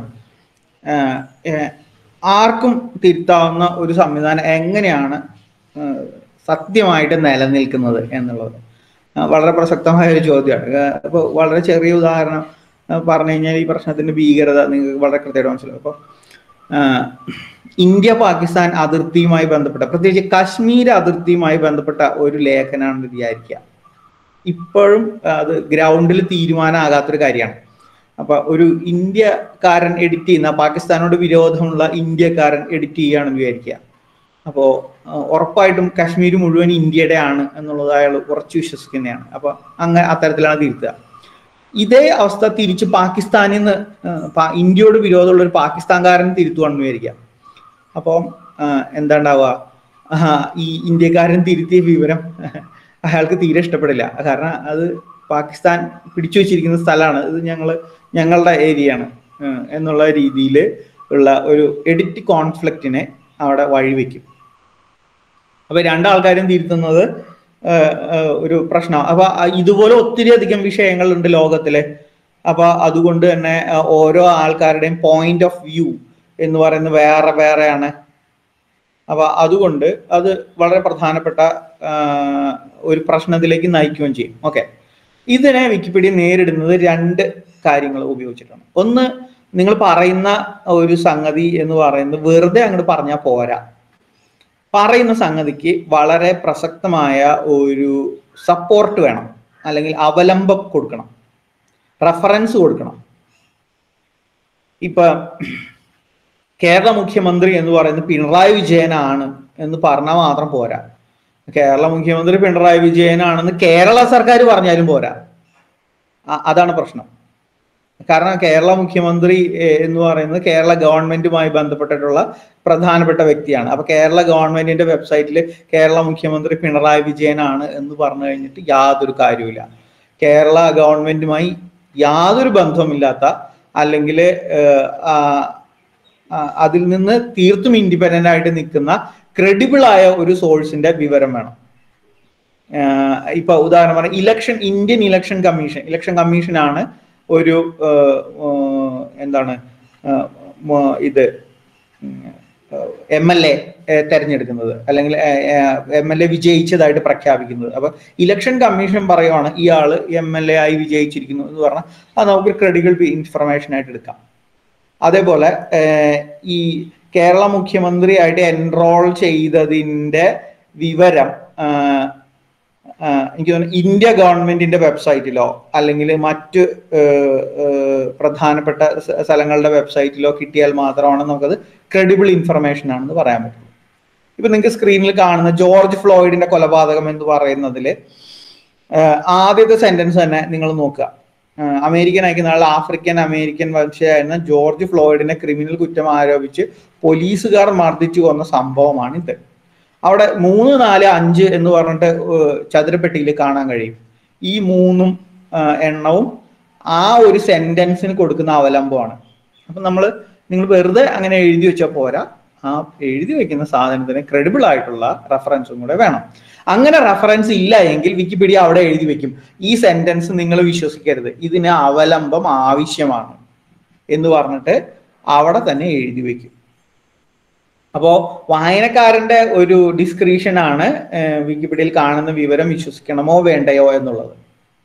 ആർക്കും തിരുത്താവുന്ന ഒരു സംവിധാനം എങ്ങനെയാണ് സത്യമായിട്ട് നിലനിൽക്കുന്നത് എന്നുള്ളത് വളരെ പ്രസക്തമായ ഒരു ചോദ്യമാണ്. ഇപ്പോൾ വളരെ ചെറിയ ഉദാഹരണം പറഞ്ഞു കഴിഞ്ഞാൽ ഈ പ്രശ്നത്തിന്റെ ഭീകരത നിങ്ങൾക്ക് വളരെ കൃത്യമായിട്ട് മനസ്സിലാവും. അപ്പോൾ ഇന്ത്യ പാകിസ്ഥാൻ അതിർത്തിയുമായി ബന്ധപ്പെട്ട, പ്രത്യേകിച്ച് കശ്മീർ അതിർത്തിയുമായി ബന്ധപ്പെട്ട ഒരു ലേഖനമാണെന്ന് വിചാരിക്കുക. ഇപ്പോഴും അത് ഗ്രൗണ്ടിൽ തീരുമാനമാകാത്തൊരു കാര്യമാണ്. അപ്പൊ ഒരു ഇന്ത്യക്കാരൻ എഡിറ്റ് ചെയ്യുന്ന, പാകിസ്ഥാനോട് വിരോധമുള്ള ഇന്ത്യക്കാരൻ എഡിറ്റ് ചെയ്യുകയാണെന്ന് വിചാരിക്കുക. അപ്പോൾ ഉറപ്പായിട്ടും കാശ്മീർ മുഴുവൻ ഇന്ത്യയുടെ ആണ് എന്നുള്ളത് അയാൾ ഉറച്ചു വിശ്വസിക്കുന്നതാണ്. അപ്പൊ അങ്ങനെ അത്തരത്തിലാണ് തിരുത്തുക. ഇതേ അവസ്ഥ തിരിച്ച് പാകിസ്ഥാനിൽ നിന്ന് ഇന്ത്യയോട് വിരോധമുള്ള ഒരു പാകിസ്ഥാൻകാരൻ തിരുത്തുവാണെന്ന് വിചാരിക്കുക. അപ്പോൾ എന്താ ഉണ്ടാവുക? ഈ ഇന്ത്യക്കാരൻ തിരുത്തിയ വിവരം അയാൾക്ക് തീരെ ഇഷ്ടപ്പെടില്ല. കാരണം അത് പാകിസ്ഥാൻ പിടിച്ചു വെച്ചിരിക്കുന്ന സ്ഥലമാണ്, ഇത് ഞങ്ങളുടെ ഏരിയയാണ് എന്നുള്ള രീതിയിൽ ഉള്ള ഒരു എഡിറ്റ് കോൺഫ്ലിക്റ്റിനെ അവിടെ വഴിവെക്കും. അപ്പൊ രണ്ടാൾക്കാരും തിരുത്തുന്നത് ഒരു പ്രശ്നമാണ്. അപ്പൊ ഇതുപോലെ ഒത്തിരി അധികം വിഷയങ്ങളുണ്ട് ലോകത്തില്. അപ്പൊ അതുകൊണ്ട് തന്നെ ഓരോ ആൾക്കാരുടെയും പോയിന്റ് ഓഫ് വ്യൂ എന്ന് പറയുന്നത് വേറെ വേറെയാണ്. അപ്പൊ അതുകൊണ്ട് അത് വളരെ പ്രധാനപ്പെട്ട ഒരു പ്രശ്നത്തിലേക്ക് നയിക്കുകയും ചെയ്യും. ഓക്കെ, ഇതിനെ വിക്കിപീഡിയ നേരിടുന്നത് രണ്ട് കാര്യങ്ങൾ ഉപയോഗിച്ചിട്ടാണ്. ഒന്ന്, നിങ്ങൾ പറയുന്ന ഒരു സംഗതി എന്ന് പറയുന്നത് വെറുതെ അങ്ങോട്ട് പറഞ്ഞാൽ പോരാ. പറയുന്ന സംഗതിക്ക് വളരെ പ്രസക്തമായ ഒരു സപ്പോർട്ട് വേണം, അല്ലെങ്കിൽ അവലംബം കൊടുക്കണം, റെഫറൻസ് കൊടുക്കണം. ഇപ്പൊ കേരള മുഖ്യമന്ത്രി എന്ന് പറയുന്നത് പിണറായി വിജയനാണ് എന്ന് പറഞ്ഞാൽ മാത്രം പോരാ. കേരള മുഖ്യമന്ത്രി പിണറായി വിജയനാണെന്ന് കേരള സർക്കാർ പറഞ്ഞാലും പോരാ. അതാണ് പ്രശ്നം. കാരണം കേരള മുഖ്യമന്ത്രി എന്ന് പറയുന്നത് കേരള ഗവൺമെന്റുമായി ബന്ധപ്പെട്ടിട്ടുള്ള പ്രധാനപ്പെട്ട വ്യക്തിയാണ്. അപ്പൊ കേരള ഗവൺമെന്റിന്റെ വെബ്സൈറ്റിൽ കേരള മുഖ്യമന്ത്രി പിണറായി വിജയനാണ് എന്ന് പറഞ്ഞു കഴിഞ്ഞിട്ട് യാതൊരു കാര്യവുമില്ല. കേരള ഗവൺമെന്റുമായി യാതൊരു ബന്ധവുമില്ലാത്ത, അല്ലെങ്കിൽ അതിൽ നിന്ന് തീർത്തും ഇൻഡിപെൻഡന്റ് ആയിട്ട് നിൽക്കുന്ന ക്രെഡിബിൾ ആയ ഒരു സോഴ്സിന്റെ വിവരം വേണം. ഇപ്പൊ ഉദാഹരണം പറഞ്ഞാൽ ഇന്ത്യൻ ഇലക്ഷൻ കമ്മീഷനാണ് ഒരു എന്താണ് ഇത് MLA തെരഞ്ഞെടുക്കുന്നത്, അല്ലെങ്കിൽ MLA വിജയിച്ചതായിട്ട് പ്രഖ്യാപിക്കുന്നത്. അപ്പൊ ഇലക്ഷൻ കമ്മീഷൻ പറയുവാണ് ഇയാള് MLA ആയി വിജയിച്ചിരിക്കുന്നു എന്ന് പറഞ്ഞാൽ അത് നമുക്ക് ക്രെഡിബിൾ ഇൻഫർമേഷൻ ആയിട്ട് എടുക്കാം. അതേപോലെ ഈ കേരള മുഖ്യമന്ത്രി ആയിട്ട് എൻറോൾ ചെയ്തതിന്റെ വിവരം എനിക്ക് തോന്നുന്നു ഇന്ത്യ ഗവൺമെന്റിന്റെ വെബ്സൈറ്റിലോ അല്ലെങ്കിൽ മറ്റ് പ്രധാനപ്പെട്ട സ്ഥലങ്ങളുടെ വെബ്സൈറ്റിലോ കിട്ടിയാൽ മാത്രമാണ് നമുക്കത് ക്രെഡിബിൾ ഇൻഫർമേഷൻ ആണെന്ന് പറയാൻ പറ്റുള്ളൂ. ഇപ്പൊ നിങ്ങൾക്ക് സ്ക്രീനിൽ കാണുന്ന ജോർജ് ഫ്ലോയിഡിന്റെ കൊലപാതകം എന്ന് പറയുന്നതിൽ ആദ്യത്തെ സെന്റൻസ് തന്നെ നിങ്ങൾ നോക്കുക. അമേരിക്കൻ ഐക്യനാളിൽ ആഫ്രിക്കൻ അമേരിക്കൻ വംശജനായിരുന്ന ജോർജ് ഫ്ലോയിഡിനെ ക്രിമിനൽ കുറ്റം ആരോപിച്ച് പോലീസുകാർ മർദ്ദിച്ചു കൊന്ന സംഭവമാണ് ഇത്. അവിടെ 3, 4, 5 എന്ന് പറഞ്ഞിട്ട് ചതുരപ്പെട്ടിയിൽ കാണാൻ കഴിയും. ഈ 3 എണ്ണവും ആ ഒരു സെന്റൻസിന് കൊടുക്കുന്ന അവലംബമാണ്. അപ്പൊ നിങ്ങൾ വെറുതെ അങ്ങനെ എഴുതി വെച്ചാൽ പോരാ, ആ എഴുതി വെക്കുന്ന സാധനത്തിന് ക്രെഡിബിൾ ആയിട്ടുള്ള റെഫറൻസും കൂടെ വേണം. അങ്ങനെ റെഫറൻസ് ഇല്ല എങ്കിൽ വിക്കിപീഡിയ അവിടെ എഴുതി വെക്കും, ഈ സെന്റൻസ് നിങ്ങൾ വിശ്വസിക്കരുത്, ഇതിന് അവലംബം ആവശ്യമാണ് എന്ന് പറഞ്ഞിട്ട് അവിടെ തന്നെ എഴുതി വെക്കും. അപ്പോ വായനക്കാരന്റെ ഒരു ഡിസ്ക്രിപ്ഷൻ ആണ് വിക്കിപീഡിയയിൽ കാണുന്ന വിവരം വിശ്വസിക്കണമോ വേണ്ടയോ എന്നുള്ളത്.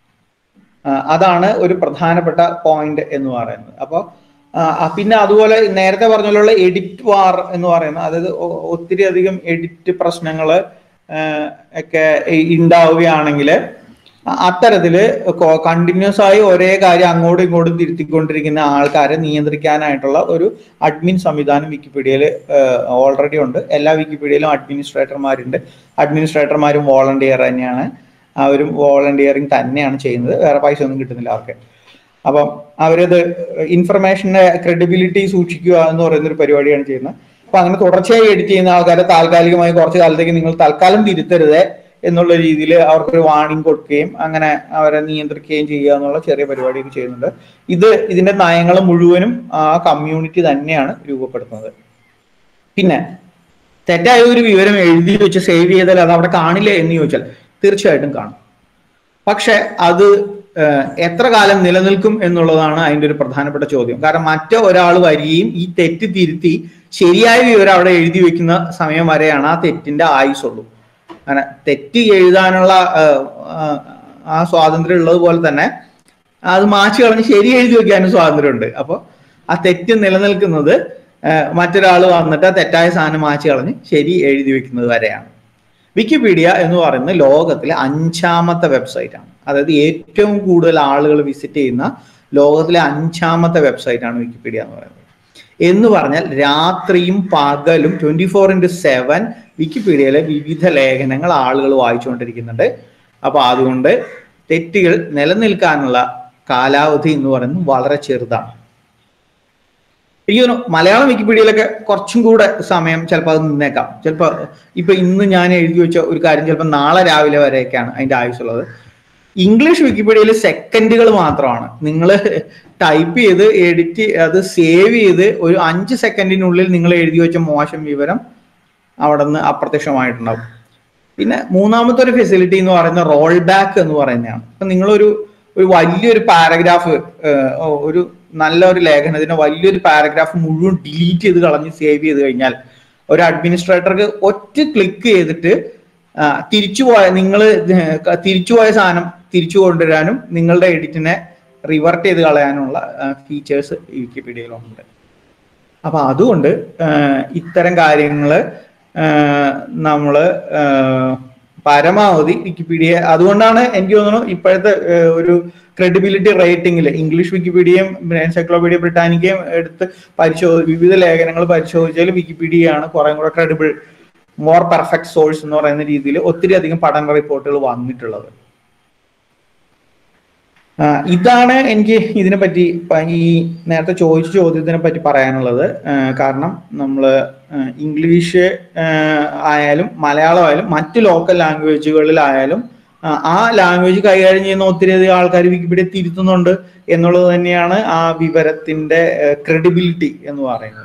അതാണ് ഒരു പ്രധാനപ്പെട്ട പോയിന്റ് എന്ന് പറയുന്നത്. അപ്പോൾ പിന്നെ അതുപോലെ നേരത്തെ പറഞ്ഞ എഡിറ്റ് വാർ എന്ന് പറയുന്നത്, അതായത് ഒത്തിരി അധികം എഡിറ്റ് പ്രശ്നങ്ങൾ ഒക്കെ ഉണ്ടാവുകയാണെങ്കിൽ അത്തരത്തില് കണ്ടിന്യൂസ് ആയി ഒരേ കാര്യം അങ്ങോട്ടും ഇങ്ങോട്ടും തിരുത്തിക്കൊണ്ടിരിക്കുന്ന ആൾക്കാരെ നിയന്ത്രിക്കാനായിട്ടുള്ള ഒരു അഡ്മിൻ സംവിധാനം വിക്കിപീഡിയയിൽ ഓൾറെഡി ഉണ്ട്. എല്ലാ വിക്കിപീഡിയയിലും അഡ്മിനിസ്ട്രേറ്റർമാരുണ്ട്. അഡ്മിനിസ്ട്രേറ്റർമാരും വോളണ്ടിയർ തന്നെയാണ്, അവരും വോളണ്ടിയറിങ് തന്നെയാണ് ചെയ്യുന്നത്, വേറെ പൈസ ഒന്നും കിട്ടുന്നില്ല അവർക്ക്. അപ്പം അവരത് ഇൻഫർമേഷന്റെ ക്രെഡിബിലിറ്റി സൂക്ഷിക്കുക എന്ന് പറയുന്ന ഒരു പരിപാടിയാണ് ചെയ്യുന്നത്. അപ്പൊ അങ്ങനെ തുടർച്ചയായി എഡിറ്റ് ചെയ്യുന്ന ആൾക്കാരെ താൽക്കാലികമായി കുറച്ച് കാലത്തേക്ക് നിങ്ങൾ തൽക്കാലം തിരുത്തരുത് എന്നുള്ള രീതിയിൽ അവർക്കൊരു വാർണിംഗ് കൊടുക്കുകയും അങ്ങനെ അവരെ നിയന്ത്രിക്കുകയും ചെയ്യുക എന്നുള്ള ചെറിയ പരിപാടിയൊക്കെ ചെയ്യുന്നുണ്ട്. ഇതിന്റെ നയങ്ങൾ മുഴുവനും ആ കമ്മ്യൂണിറ്റി തന്നെയാണ് രൂപപ്പെടുത്തുന്നത്. പിന്നെ തെറ്റായ ഒരു വിവരം എഴുതി വെച്ച് സേവ് ചെയ്താൽ അത് അവിടെ കാണില്ലേ എന്ന് ചോദിച്ചാൽ തീർച്ചയായിട്ടും കാണും. പക്ഷെ അത് എത്ര കാലം നിലനിൽക്കും എന്നുള്ളതാണ് അതിന്റെ ഒരു പ്രധാനപ്പെട്ട ചോദ്യം. കാരണം മറ്റൊരാൾ വരികയും ഈ തെറ്റ് തിരുത്തി ശരിയായ വിവരം അവിടെ എഴുതി വെക്കുന്ന സമയം വരെയാണ് ആ തെറ്റിന്റെ ആയുസുള്ളൂ. അങ്ങനെ തെറ്റ് എഴുതാനുള്ള ആ സ്വാതന്ത്ര്യം ഉള്ളത് പോലെ തന്നെ അത് മാറ്റി കളഞ്ഞ് ശരി എഴുതി വെക്കാനും സ്വാതന്ത്ര്യമുണ്ട്. അപ്പോൾ ആ തെറ്റ് നിലനിൽക്കുന്നത് മറ്റൊരാൾ വന്നിട്ട് ആ തെറ്റായ സാധനം മാറ്റി കളഞ്ഞ് ശരി എഴുതി വെക്കുന്നത് വരെയാണ്. വിക്കിപീഡിയ എന്ന് പറയുന്നത് ലോകത്തിലെ 5ാമത്തെ വെബ്സൈറ്റ് ആണ്. അതായത് ഏറ്റവും കൂടുതൽ ആളുകൾ വിസിറ്റ് ചെയ്യുന്ന ലോകത്തിലെ 5ാമത്തെ വെബ്സൈറ്റ് ആണ് വിക്കിപീഡിയ എന്ന് പറയുന്നത്. എന്ന് പറഞ്ഞാൽ രാത്രിയും പകലും 24/7 വിക്കിപീഡിയയിലെ വിവിധ ലേഖനങ്ങൾ ആളുകൾ വായിച്ചുകൊണ്ടിരിക്കുന്നുണ്ട്. അപ്പൊ അതുകൊണ്ട് തെറ്റുകൾ നിലനിൽക്കാനുള്ള കാലാവധി എന്ന് പറയുന്നത് വളരെ ചെറുതാണ്. എനിക്ക് തോന്നുന്നു മലയാളം വിക്കിപീഡിയയിലൊക്കെ കുറച്ചും കൂടെ സമയം ചിലപ്പോൾ അത് നിന്നേക്കാം. ചിലപ്പോൾ ഇപ്പൊ ഇന്ന് ഞാൻ എഴുതി വെച്ച ഒരു കാര്യം ചിലപ്പോൾ നാളെ രാവിലെ വരെയൊക്കെയാണ് അതിന്റെ ആയുസുള്ളത്. ഇംഗ്ലീഷ് വിക്കിപീഡിയയിൽ സെക്കൻഡുകൾ മാത്രമാണ്. നിങ്ങൾ ടൈപ്പ് ചെയ്ത് എഡിറ്റ് അത് സേവ് ചെയ്ത് ഒരു 5 സെക്കൻഡിനുള്ളിൽ നിങ്ങൾ എഴുതി വെച്ച മോശം വിവരം അവിടെ നിന്ന് അപ്രത്യക്ഷമായിട്ടുണ്ടാവും. പിന്നെ മൂന്നാമത്തെ ഒരു ഫെസിലിറ്റി എന്ന് പറയുന്ന റോൾ ബാക്ക് എന്ന് പറയുന്നതാണ്. അപ്പൊ നിങ്ങളൊരു വലിയൊരു പാരഗ്രാഫ്, ഒരു നല്ലൊരു ലേഖനത്തിന് വലിയൊരു പാരഗ്രാഫ് മുഴുവൻ ഡിലീറ്റ് ചെയ്ത് കളഞ്ഞ് സേവ് ചെയ്ത് കഴിഞ്ഞാൽ ഒരു അഡ്മിനിസ്ട്രേറ്റർക്ക് ഒറ്റ ക്ലിക്ക് ചെയ്തിട്ട് തിരിച്ചുപോയ സാധനം തിരിച്ചു കൊണ്ടുവരാനും നിങ്ങളുടെ എഡിറ്റിനെ റിവർട്ട് ചെയ്ത് കളയാനുള്ള ഫീച്ചേഴ്സ് വിക്കിപീഡിയയിലുണ്ട്. അപ്പൊ അതുകൊണ്ട് ഇത്തരം കാര്യങ്ങൾ നമ്മൾ പരമാവധി വിക്കിപീഡിയ, അതുകൊണ്ടാണ് എനിക്ക് തോന്നുന്നു ഇപ്പോഴത്തെ ഒരു ക്രെഡിബിലിറ്റി റേറ്റിംഗിൽ ഇംഗ്ലീഷ് വിക്കിപീഡിയയും എൻസൈക്ലോപീഡിയ ബ്രിട്ടാനിക്കയും എടുത്ത് വിവിധ ലേഖനങ്ങൾ പരിശോധിച്ചാൽ വിക്കിപീഡിയയാണ് കുറെ കൂടെ ക്രെഡിബിൾ, മോർ പെർഫെക്റ്റ് സോഴ്സ് എന്ന് പറയുന്ന രീതിയിൽ ഒത്തിരി അധികം പഠന റിപ്പോർട്ടുകൾ വന്നിട്ടുള്ളത്. ഇതാണ് എനിക്ക് ഇതിനെപ്പറ്റി ഈ നേരത്തെ ചോദിച്ച ചോദ്യത്തിനെ പറ്റി പറയാനുള്ളത്. കാരണം നമ്മൾ ഇംഗ്ലീഷ് ആയാലും മലയാളം ആയാലും മറ്റ് ലോക്കൽ ലാംഗ്വേജുകളിലായാലും ആ ലാംഗ്വേജ് കൈകാര്യം ചെയ്യുന്ന ഒത്തിരിയധികം ആൾക്കാർ വിക്കിപീഡിയ തിരുത്തുന്നുണ്ട് എന്നുള്ളത് തന്നെയാണ് ആ വിവരത്തിന്റെ ക്രെഡിബിലിറ്റി എന്ന് പറയുന്നത്.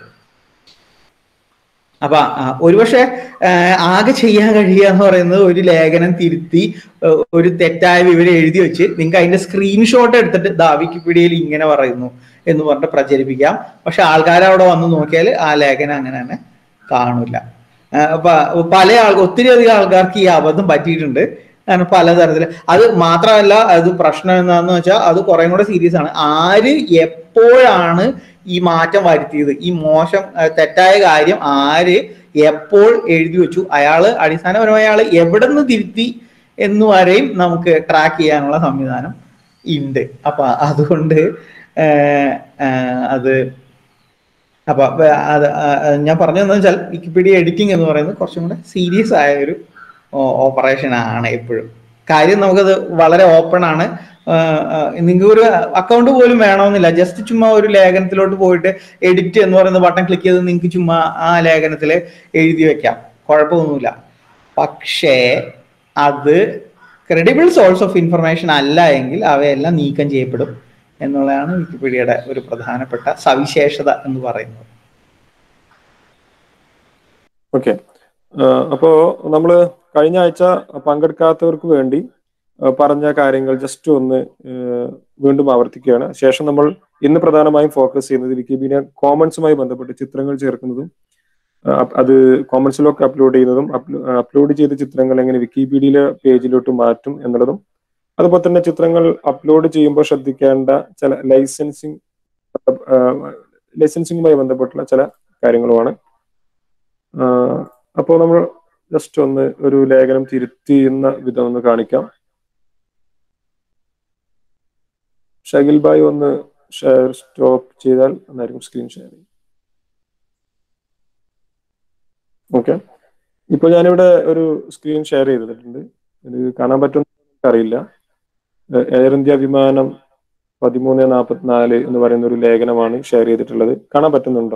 അപ്പൊ ഒരുപക്ഷെ ആകെ ചെയ്യാൻ കഴിയുക എന്ന് പറയുന്നത് ഒരു ലേഖനം തിരുത്തി ഒരു തെറ്റായ വിവരം എഴുതി വെച്ച് നിങ്ങൾക്ക് അതിന്റെ സ്ക്രീൻഷോട്ട് എടുത്തിട്ട് വിക്കിപീഡിയയിൽ ഇങ്ങനെ പറയുന്നു എന്ന് പറഞ്ഞിട്ട് പ്രചരിപ്പിക്കാം. പക്ഷെ ആൾക്കാരവിടെ വന്ന് നോക്കിയാൽ ആ ലേഖനം അങ്ങനെ തന്നെ കാണില്ല. അപ്പൊ ഒത്തിരി അധികം ആൾക്കാർക്ക് ഈ അബദ്ധം പറ്റിയിട്ടുണ്ട്. കാരണം പലതരത്തില് അത് മാത്രമല്ല, അത് പ്രശ്നം എന്താന്ന് വെച്ചാൽ അത് കുറേ കൂടെ സീരിയസ് ആണ്. ആര് എപ്പോഴാണ് ഈ മാറ്റം വരുത്തിയത്, ഈ മോശം തെറ്റായ കാര്യം ആര് എപ്പോൾ എഴുതി വെച്ചു, അടിസ്ഥാനപരമായി അയാൾ എവിടെ നിന്ന് തിരുത്തി എന്ന് വരെയും നമുക്ക് ട്രാക്ക് ചെയ്യാനുള്ള സംവിധാനം ഉണ്ട്. അപ്പൊ അതുകൊണ്ട് ഞാൻ പറഞ്ഞതെന്ന് വെച്ചാൽ വിക്കിപീഡിയ എഡിറ്റിംഗ് എന്ന് പറയുന്നത് കുറച്ചും കൂടെ സീരിയസ് ആയ ഒരു ഓപ്പറേഷൻ ആണ്. എപ്പോഴും കാര്യം നമുക്കത് വളരെ ഓപ്പൺ ആണ്. നിങ്ങൾക്ക് ഒരു അക്കൗണ്ട് പോലും വേണമെന്നില്ല. ജസ്റ്റ് ചുമ്മാ ഒരു ലേഖനത്തിലോട്ട് പോയിട്ട് എഡിറ്റ് എന്ന് പറയുന്ന ബട്ടൺ ക്ലിക്ക് ചെയ്ത് നിങ്ങൾക്ക് ചുമ്മാ ആ ലേഖനത്തിൽ എഴുതി വെക്കാം, കുഴപ്പമൊന്നുമില്ല. പക്ഷേ അത് ക്രെഡിബിൾ സോഴ്സ് ഓഫ് ഇൻഫർമേഷൻ അല്ല എങ്കിൽ അവയെല്ലാം നീക്കം ചെയ്യപ്പെടും എന്നുള്ളതാണ് വിക്കിപീഡിയയുടെ ഒരു പ്രധാനപ്പെട്ട സവിശേഷത എന്ന് പറയുന്നത്. ഓക്കെ, അപ്പോ നമ്മള് കഴിഞ്ഞ ആഴ്ച പങ്കെടുക്കാത്തവർക്ക് വേണ്ടി പറഞ്ഞ കാര്യങ്ങൾ ജസ്റ്റ് ഒന്ന് വീണ്ടും ആവർത്തിക്കുകയാണ്. ശേഷം നമ്മൾ ഇന്ന് പ്രധാനമായും ഫോക്കസ് ചെയ്യുന്നത് വിക്കിപീഡിയ കോമൺസുമായി ബന്ധപ്പെട്ട് ചിത്രങ്ങൾ ചേർക്കുന്നതും അത് കോമൺസിലൊക്കെ അപ്ലോഡ് ചെയ്യുന്നതും അപ്ലോഡ് ചെയ്ത ചിത്രങ്ങൾ എങ്ങനെ വിക്കിപീഡിയയിലെ പേജിലോട്ട് മാറ്റും എന്നുള്ളതും, അതുപോലെ തന്നെ ചിത്രങ്ങൾ അപ്ലോഡ് ചെയ്യുമ്പോൾ ശ്രദ്ധിക്കേണ്ട ചില ലൈസൻസിങ്ങുമായി ബന്ധപ്പെട്ടുള്ള ചില കാര്യങ്ങളുമാണ്. അപ്പോൾ നമ്മൾ ജസ്റ്റ് ഒന്ന് ഒരു ലേഖനം തിരുത്തിയുന്ന വിധം ഒന്ന് കാണിക്കാം. ഷകിൽ ഭായ് ഒന്ന് ഷെയർ സ്റ്റോപ്പ് ചെയ്താൽ എന്നായിരിക്കും സ്ക്രീൻ ഷെയർ ചെയ്യും. ഓക്കെ, ഇപ്പൊ ഞാനിവിടെ ഒരു സ്ക്രീൻ ഷെയർ ചെയ്തിട്ടുണ്ട്. ഇത് കാണാൻ പറ്റുമെന്ന് അറിയില്ല. എയർ ഇന്ത്യ വിമാനം 1344 എന്ന് പറയുന്ന ഒരു ലേഖനമാണ് ഷെയർ ചെയ്തിട്ടുള്ളത്. കാണാൻ പറ്റുന്നുണ്ടോ?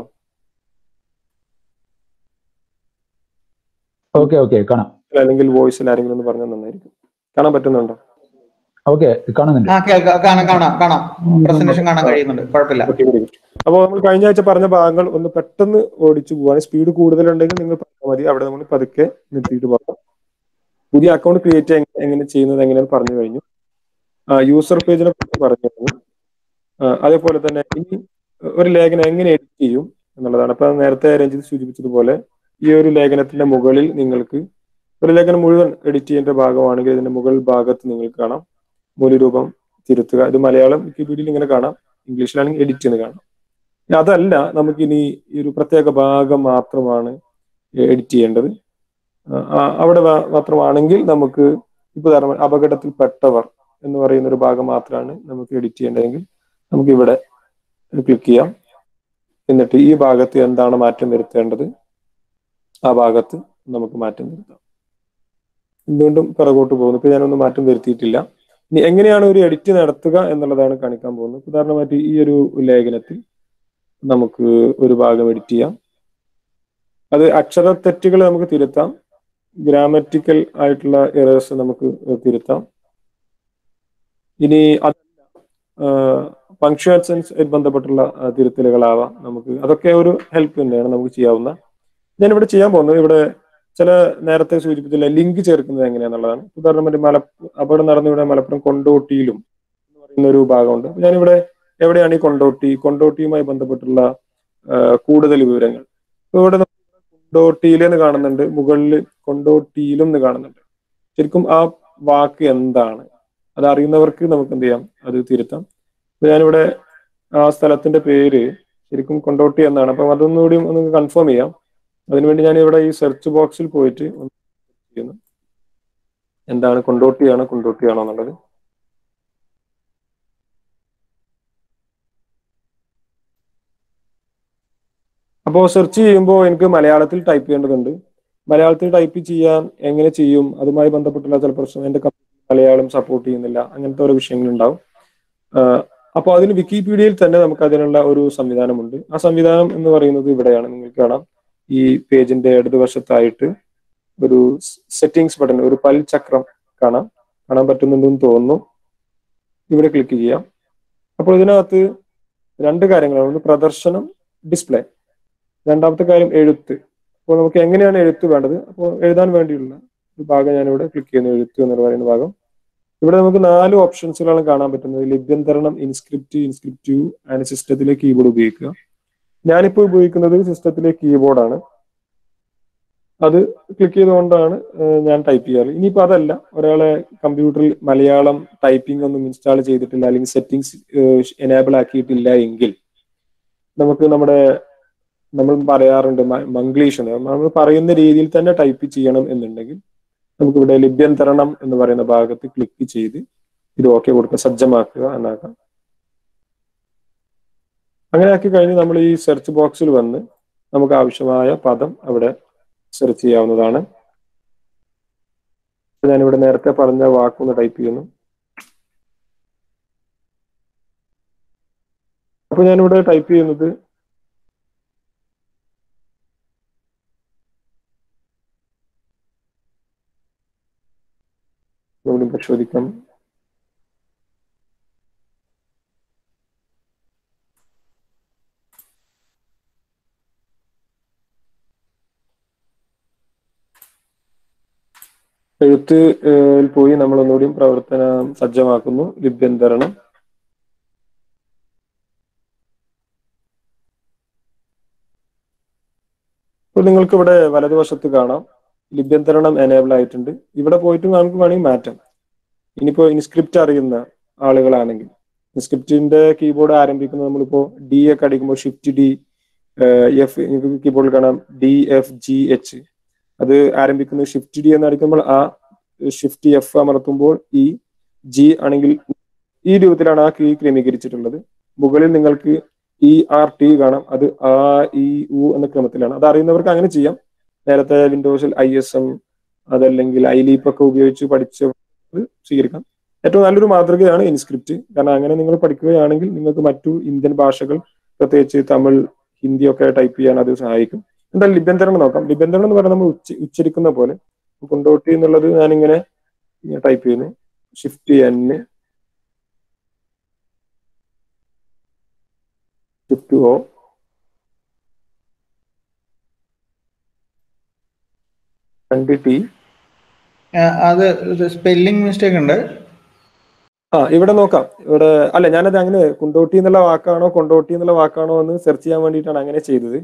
ഓക്കെ കാണാം. അല്ലെങ്കിൽ വോയിസിൽ ആരെങ്കിലും ഒന്ന് പറഞ്ഞാൽ നന്നായിരിക്കും. കാണാൻ പറ്റുന്നുണ്ടോ? ഓക്കെ, കാണുന്നുണ്ട്. കാണാം. പ്രസന്റേഷൻ കാണാൻ കഴിയുന്നുണ്ട്, കുഴപ്പമില്ല. അപ്പോൾ നമ്മൾ കഴിഞ്ഞ ആഴ്ച പറഞ്ഞ ഭാഗങ്ങൾ ഒന്ന് പെട്ടെന്ന് ഓടിച്ചു പോവാൻ, സ്പീഡ് കൂടുതലുണ്ടെങ്കിൽ നിങ്ങൾ പറഞ്ഞാൽ മതി. അവിടെ നമ്മൾ പതുക്കെ നിർത്തിയിട്ട് പോകാം. പുതിയ അക്കൗണ്ട് ക്രിയേറ്റ് എങ്ങനെ ചെയ്യുന്നത് എങ്ങനെയാണ് പറഞ്ഞു കഴിഞ്ഞു. യൂസർ പേജിനെ കുറിച്ച് പറഞ്ഞു കഴിഞ്ഞു. അതേപോലെ തന്നെ ഇനി ഒരു ലേഖനം എങ്ങനെ എഡിറ്റ് ചെയ്യും എന്നുള്ളതാണ്. അപ്പൊ നേരത്തെ രഞ്ജിത്ത് സൂചിപ്പിച്ചതുപോലെ ഈ ഒരു ലേഖനത്തിന്റെ മുകളിൽ നിങ്ങൾക്ക് ഒരു ലേഖനം മുഴുവൻ എഡിറ്റ് ചെയ്യേണ്ട ഭാഗമാണെങ്കിൽ ഇതിന്റെ മുകൾ ഭാഗത്ത് നിങ്ങൾക്ക് കാണാം മൂല്യരൂപം തിരുത്തുക. ഇത് മലയാളം വിക്കിപീഡിയയിൽ ഇങ്ങനെ കാണാം, ഇംഗ്ലീഷിലാണെങ്കിൽ എഡിറ്റ് എന്ന് കാണാം. അതല്ല, നമുക്കിനി ഈ ഒരു പ്രത്യേക ഭാഗം മാത്രമാണ് എഡിറ്റ് ചെയ്യേണ്ടത്. അവിടെ മാത്രമാണെങ്കിൽ നമുക്ക് ഇപ്പൊ അപകടത്തിൽപ്പെട്ടവർ എന്ന് പറയുന്ന ഒരു ഭാഗം മാത്രമാണ് നമുക്ക് എഡിറ്റ് ചെയ്യേണ്ടതെങ്കിൽ നമുക്ക് ഇവിടെ ക്ലിക്ക് ചെയ്യാം. എന്നിട്ട് ഈ ഭാഗത്ത് എന്താണ് മാറ്റം വരുത്തേണ്ടത് ആ ഭാഗത്ത് നമുക്ക് മാറ്റം വരുത്താം. വീണ്ടും പിറകോട്ട് പോകുന്നു. ഇപ്പൊ ഞാനൊന്നും മാറ്റം വരുത്തിയിട്ടില്ല. ഇനി എങ്ങനെയാണ് ഒരു എഡിറ്റ് നടത്തുക എന്നുള്ളതാണ് കാണിക്കാൻ പോകുന്നത്. ഉദാഹരണമായിട്ട് ഈ ഒരു ലേഖനത്തിൽ നമുക്ക് ഒരു ഭാഗം എഡിറ്റ് ചെയ്യാം. അത് അക്ഷര തെറ്റുകൾ നമുക്ക് തിരുത്താം, ഗ്രാമറ്റിക്കൽ ആയിട്ടുള്ള എറേഴ്സ് നമുക്ക് തിരുത്താം. ഇനി പങ്ക്ച്വേഷൻസ് ബന്ധപ്പെട്ടുള്ള തിരുത്തലുകളാവാം. നമുക്ക് അതൊക്കെ ഒരു ഹെൽപ്പ് തന്നെയാണ് നമുക്ക് ചെയ്യാവുന്ന. ഞാനിവിടെ ചെയ്യാൻ പോകുന്നത്, ഇവിടെ ചില നേരത്തെ സൂചിപ്പിച്ചില്ല ലിങ്ക് ചേർക്കുന്നത് എങ്ങനെയാന്നുള്ളതാണ്. ഉദാഹരണമായിട്ട് അപകടം നടന്ന ഇവിടെ മലപ്പുറം കൊണ്ടോട്ടിയിലും എന്ന് പറയുന്ന ഒരു ഭാഗമുണ്ട്. ഞാനിവിടെ എവിടെയാണ് ഈ കൊണ്ടോട്ടിയുമായി ബന്ധപ്പെട്ടുള്ള കൂടുതൽ വിവരങ്ങൾ ഇവിടെ കൊണ്ടോട്ടിയിലെന്ന് കാണുന്നുണ്ട്, മുകളിൽ കൊണ്ടോട്ടിയിലും എന്ന് കാണുന്നുണ്ട്. ശരിക്കും ആ വാക്ക് എന്താണ്, അത് അറിയുന്നവർക്ക് നമുക്ക് എന്ത് ചെയ്യാം, അത് തിരുത്താം. അപ്പൊ ഞാനിവിടെ ആ സ്ഥലത്തിന്റെ പേര് ശരിക്കും കൊണ്ടോട്ടി എന്നാണ്. അപ്പം അതൊന്നുകൂടി ഒന്ന് കൺഫേം ചെയ്യാം. അതിനുവേണ്ടി ഞാൻ ഇവിടെ ഈ സെർച്ച് ബോക്സിൽ പോയിട്ട് ഒന്ന് ചെയ്യുന്നു, എന്താണ് കൊണ്ടോട്ടിയാണോ എന്നുള്ളത്. അപ്പോൾ സെർച്ച് ചെയ്യുമ്പോൾ എനിക്ക് മലയാളത്തിൽ ടൈപ്പ് ചെയ്യേണ്ടതുണ്ട്. മലയാളത്തിൽ ടൈപ്പ് ചെയ്യാൻ എങ്ങനെ ചെയ്യും, അതുമായി ബന്ധപ്പെട്ടുള്ള ചില പ്രശ്നം, എന്റെ മലയാളം സപ്പോർട്ട് ചെയ്യുന്നില്ല, അങ്ങനത്തെ ഓരോ വിഷയങ്ങളുണ്ടാവും. അപ്പോൾ അതിന് വിക്കിപീഡിയയിൽ തന്നെ നമുക്ക് അതിനുള്ള ഒരു സംവിധാനമുണ്ട്. ആ സംവിധാനം എന്ന് പറയുന്നത് ഇവിടെയാണ്. നിങ്ങൾക്ക് കാണാം, ഈ പേജിന്റെ ഇടതുവശത്തായിട്ട് ഒരു സെറ്റിംഗ്സ് ബട്ടൺ, ഒരു പൽചക്രം കാണാൻ പറ്റുന്നുണ്ടെന്ന് തോന്നുന്നു. ഇവിടെ ക്ലിക്ക് ചെയ്യാം. അപ്പോൾ ഇതിനകത്ത് രണ്ട് കാര്യങ്ങളാണ്. ഒന്ന് പ്രദർശനം, ഡിസ്പ്ലേ. രണ്ടാമത്തെ കാര്യം എഴുത്ത്. അപ്പോൾ നമുക്ക് എങ്ങനെയാണ് എഴുത്ത് വേണ്ടത്, അപ്പോൾ എഴുതാൻ വേണ്ടിയുള്ള ഒരു ഭാഗം ഞാനിവിടെ ക്ലിക്ക് ചെയ്യുന്നു, എഴുത്ത് എന്ന് പറയുന്ന ഭാഗം. ഇവിടെ നമുക്ക് 4 ഓപ്ഷൻസുകളാണ് കാണാൻ പറ്റുന്നത്. ലിപ്യന്തരണം, ഇൻസ്ക്രിപ്റ്റീവ് ആൻഡ് സിസ്റ്റത്തിലെ കീബോർഡ് ഉപയോഗിക്കുക. ഞാനിപ്പോൾ ഉപയോഗിക്കുന്നത് സിസ്റ്റത്തിലെ കീബോർഡാണ്. അത് ക്ലിക്ക് ചെയ്തുകൊണ്ടാണ് ഞാൻ ടൈപ്പ് ചെയ്യാറ്. ഇനിയിപ്പോൾ അതല്ല, ഒരാളെ കമ്പ്യൂട്ടറിൽ മലയാളം ടൈപ്പിംഗ് ഒന്നും ഇൻസ്റ്റാൾ ചെയ്തിട്ടില്ല, അല്ലെങ്കിൽ സെറ്റിംഗ്സ് എനേബിൾ ആക്കിയിട്ടില്ല എങ്കിൽ നമുക്ക് നമ്മൾ പറയാറുണ്ട് മംഗ്ലീഷ് എന്ന്, നമ്മൾ പറയുന്ന രീതിയിൽ തന്നെ ടൈപ്പ് ചെയ്യണം എന്നുണ്ടെങ്കിൽ നമുക്കിവിടെ ലിപ്യന്തരണം എന്ന് പറയുന്ന ഭാഗത്ത് ക്ലിക്ക് ചെയ്ത് ഇത് ഓക്കെ കൊടുക്കുക, സജ്ജമാക്കുക എന്നാക്കാം. അങ്ങനെ ആക്കി കഴിഞ്ഞ് നമ്മൾ ഈ സെർച്ച് ബോക്സിൽ വന്ന് നമുക്ക് ആവശ്യമായ പദം അവിടെ സെർച്ച് ചെയ്യാവുന്നതാണ്. ഞാനിവിടെ നേരത്തെ പറഞ്ഞ വാക്കൊന്ന് ടൈപ്പ് ചെയ്യുന്നു. അപ്പൊ ഞാനിവിടെ ടൈപ്പ് ചെയ്യുന്നത് പരിശോധിക്കാം. എഴുത്ത് പോയി നമ്മൾ ഒന്നുകൂടിയും പ്രവർത്തനം സജ്ജമാക്കുന്നു. ലിപ്യന്തരണം. അപ്പോൾ നിങ്ങൾക്ക് ഇവിടെ വലതുവശത്ത് കാണാം ലിപ്യന്തരണം എനേബിൾ ആയിട്ടുണ്ട്. ഇവിടെ പോയിട്ട് നമുക്ക് വേണമെങ്കിൽ മാറ്റാം. ഇനിയിപ്പോ ഇൻസ്ക്രിപ്റ്റ് അറിയുന്ന ആളുകളാണെങ്കിൽ ഇൻസ്ക്രിപ്റ്റിന്റെ കീബോർഡ് ആരംഭിക്കുന്നത് നമ്മളിപ്പോ ഡി ഒക്കെ അടിക്കുമ്പോൾ ഷിഫ്റ്റ് ഡി, എഫ് കീബോർഡിൽ കാണാം DFGH. അത് ആരംഭിക്കുന്നത് ഷിഫ്റ്റ് ഡി എന്ന് അടിക്കുമ്പോൾ ആ, ഷിഫ്റ്റ് എഫ് അമർത്തുമ്പോൾ ഈ, ജി ആണെങ്കിൽ ഈ രൂപത്തിലാണ് ആ കീ ക്രമീകരിച്ചിട്ടുള്ളത്. മുകളിൽ നിങ്ങൾക്ക് ERT കാണാം, അത് U എന്ന ക്രമത്തിലാണ്. അത് അറിയുന്നവർക്ക് അങ്ങനെ ചെയ്യാം. നേരത്തെ വിൻഡോസിൽ ISM അതല്ലെങ്കിൽ ഐലീപ്പ് ഒക്കെ ഉപയോഗിച്ച് പഠിച്ച് സ്വീകരിക്കാം. ഏറ്റവും നല്ലൊരു മാതൃകയാണ് ഇൻസ്ക്രിപ്റ്റ്. കാരണം അങ്ങനെ നിങ്ങൾ പഠിക്കുകയാണെങ്കിൽ നിങ്ങൾക്ക് മറ്റു ഇന്ത്യൻ ഭാഷകൾ, പ്രത്യേകിച്ച് തമിഴ്, ഹിന്ദി ഒക്കെ ടൈപ്പ് ചെയ്യാൻ അത് സഹായിക്കും. എന്തായാലും ലിപ്യന്തരണം നോക്കാം. ലിപ്യന്തരണം എന്ന് പറഞ്ഞാൽ നമ്മൾ ഉച്ചരിക്കുന്ന പോലെ കൊണ്ടോട്ടി എന്നുള്ളത് ഞാനിങ്ങനെ ടൈപ്പ് ചെയ്യുന്നു. Shift N, shift O, T. അത് സ്പെല്ലിംഗ് മിസ്റ്റേക്ക് ഉണ്ട്. ഇവിടെ നോക്കാം. ഇവിടെ അല്ല, ഞാനത് അങ്ങനെ കുണ്ടോട്ടി എന്നുള്ള വാക്കാണോ കൊണ്ടോട്ടി എന്നുള്ള വാക്കാണോ എന്ന് സെർച്ച് ചെയ്യാൻ വേണ്ടിയിട്ടാണ് അങ്ങനെ ചെയ്തത്.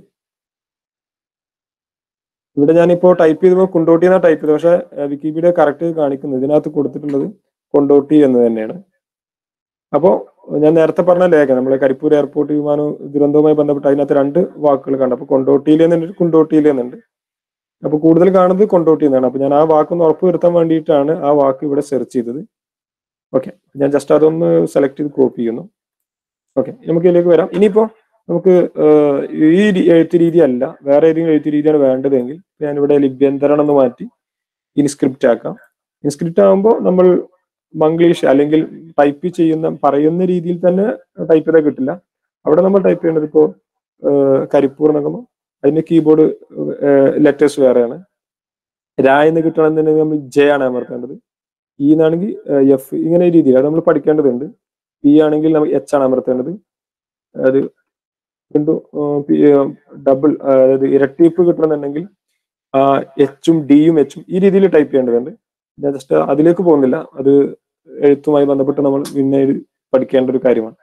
ഇവിടെ ഞാനിപ്പോ ടൈപ്പ് ചെയ്തപ്പോൾ കുണ്ടോട്ടി എന്നാണ് ടൈപ്പ് ചെയ്തത്. പക്ഷെ വിക്കിപീഡിയ കറക്റ്റ് കാണിക്കുന്നത് ഇതിനകത്ത് കൊടുത്തിട്ടുള്ളത് കൊണ്ടോട്ടി എന്ന് തന്നെയാണ്. അപ്പോൾ ഞാൻ നേരത്തെ പറഞ്ഞ ലേഖനം, നമ്മളെ കരിപ്പൂർ എയർപോർട്ട് വിമാനം ദുരന്തവുമായി ബന്ധപ്പെട്ട് അതിനകത്ത് 2 വാക്കുകൾ കണ്ടു. അപ്പൊ കൊണ്ടോട്ടിയിൽ എന്നുണ്ട്, കുണ്ടോട്ടിയിൽ എന്നുണ്ട്. അപ്പൊ കൂടുതൽ കാണുന്നത് കൊണ്ടോട്ടി എന്നാണ്. അപ്പൊ ഞാൻ ആ വാക്കൊന്ന് ഉറപ്പ് വരുത്താൻ വേണ്ടിയിട്ടാണ് ആ വാക്ക് ഇവിടെ സെർച്ച് ചെയ്തത്. ഓക്കെ, ഞാൻ ജസ്റ്റ് അതൊന്ന് സെലക്ട് ചെയ്ത് കോപ്പി ചെയ്യുന്നു. ഓക്കെ, നമുക്ക് ഇതിലേക്ക് വരാം. ഇനിയിപ്പോ നമുക്ക് ഈ എഴുത്ത് രീതി അല്ല, വേറെ ഏതെങ്കിലും എഴുത്ത് രീതിയാണ് വേണ്ടതെങ്കിൽ ഞാനിവിടെ ലിപ്യന്തരണം എന്ന് മാറ്റി ഇൻസ്ക്രിപ്റ്റ് ആക്കാം. ഇൻസ്ക്രിപ്റ്റ് ആകുമ്പോൾ നമ്മൾ മംഗ്ലീഷ് അല്ലെങ്കിൽ ടൈപ്പ് ചെയ്യുന്ന പറയുന്ന രീതിയിൽ തന്നെ ടൈപ്പ് ചെയ്താൽ കിട്ടില്ല. അവിടെ നമ്മൾ ടൈപ്പ് ചെയ്യേണ്ടത് ഇപ്പോൾ കരിപ്പൂർ എന്നൊക്കെ അതിന്റെ കീബോർഡ് ലെറ്റേഴ്സ് വേറെയാണ്. എന്ന് കിട്ടണമെന്നുണ്ടെങ്കിൽ നമ്മൾ J ആണ് അമർത്തേണ്ടത്. എന്നാണെങ്കിൽ F, ഇങ്ങനെ രീതിയിൽ അത് നമ്മൾ പഠിക്കേണ്ടതുണ്ട്. P ആണെങ്കിൽ നമ്മൾ H ആണ് അമർത്തേണ്ടത്. അത് വീണ്ടും ഡബിൾ, അതായത് ഇരട്ടിപ്പ് കിട്ടണമെന്നുണ്ടെങ്കിൽ H-ഉം D-യും H-ഉം ഈ രീതിയിൽ ടൈപ്പ് ചെയ്യേണ്ടതുണ്ട്. ഞാൻ ജസ്റ്റ് അതിലേക്ക് പോകുന്നില്ല, അത് എഴുത്തുമായി ബന്ധപ്പെട്ട് നമ്മൾ പിന്നെ പഠിക്കേണ്ട ഒരു കാര്യമാണ്.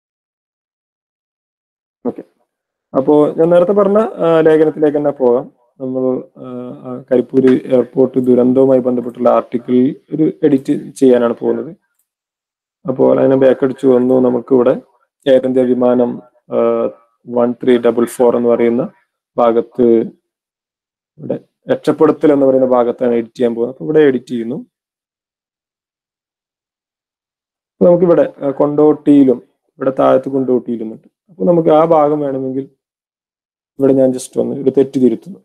ഓക്കെ, അപ്പോ ഞാൻ നേരത്തെ പറഞ്ഞ ലേഖനത്തിലേക്ക് തന്നെ പോകാം. നമ്മൾ കരിപ്പൂര് എയർപോർട്ട് ദുരന്തവുമായി ബന്ധപ്പെട്ടുള്ള ആർട്ടിക്കിൾ ഒരു എഡിറ്റ് ചെയ്യാനാണ് പോകുന്നത്. അപ്പോൾ അതിനെ ബാക്കടിച്ചു വന്നു. നമുക്കിവിടെ എയർ ഇന്ത്യ വിമാനം 1344 എന്ന് പറയുന്ന ഭാഗത്ത് ഇവിടെ രക്ഷപ്പെടുത്തൽ എന്ന് പറയുന്ന ഭാഗത്താണ് എഡിറ്റ് ചെയ്യാൻ പോകുന്നത്. അപ്പൊ ഇവിടെ എഡിറ്റ് ചെയ്യുന്നു. നമുക്കിവിടെ കൊണ്ടോട്ടിയിലും ഇവിടെ താഴത്ത് കൊണ്ടോട്ടിയിലും ഉണ്ട്. അപ്പൊ നമുക്ക് ആ ഭാഗം വേണമെങ്കിൽ ഇവിടെ ഞാൻ ജസ്റ്റ് ഒന്ന് ഒരു തെറ്റ് തിരുത്തുന്നു.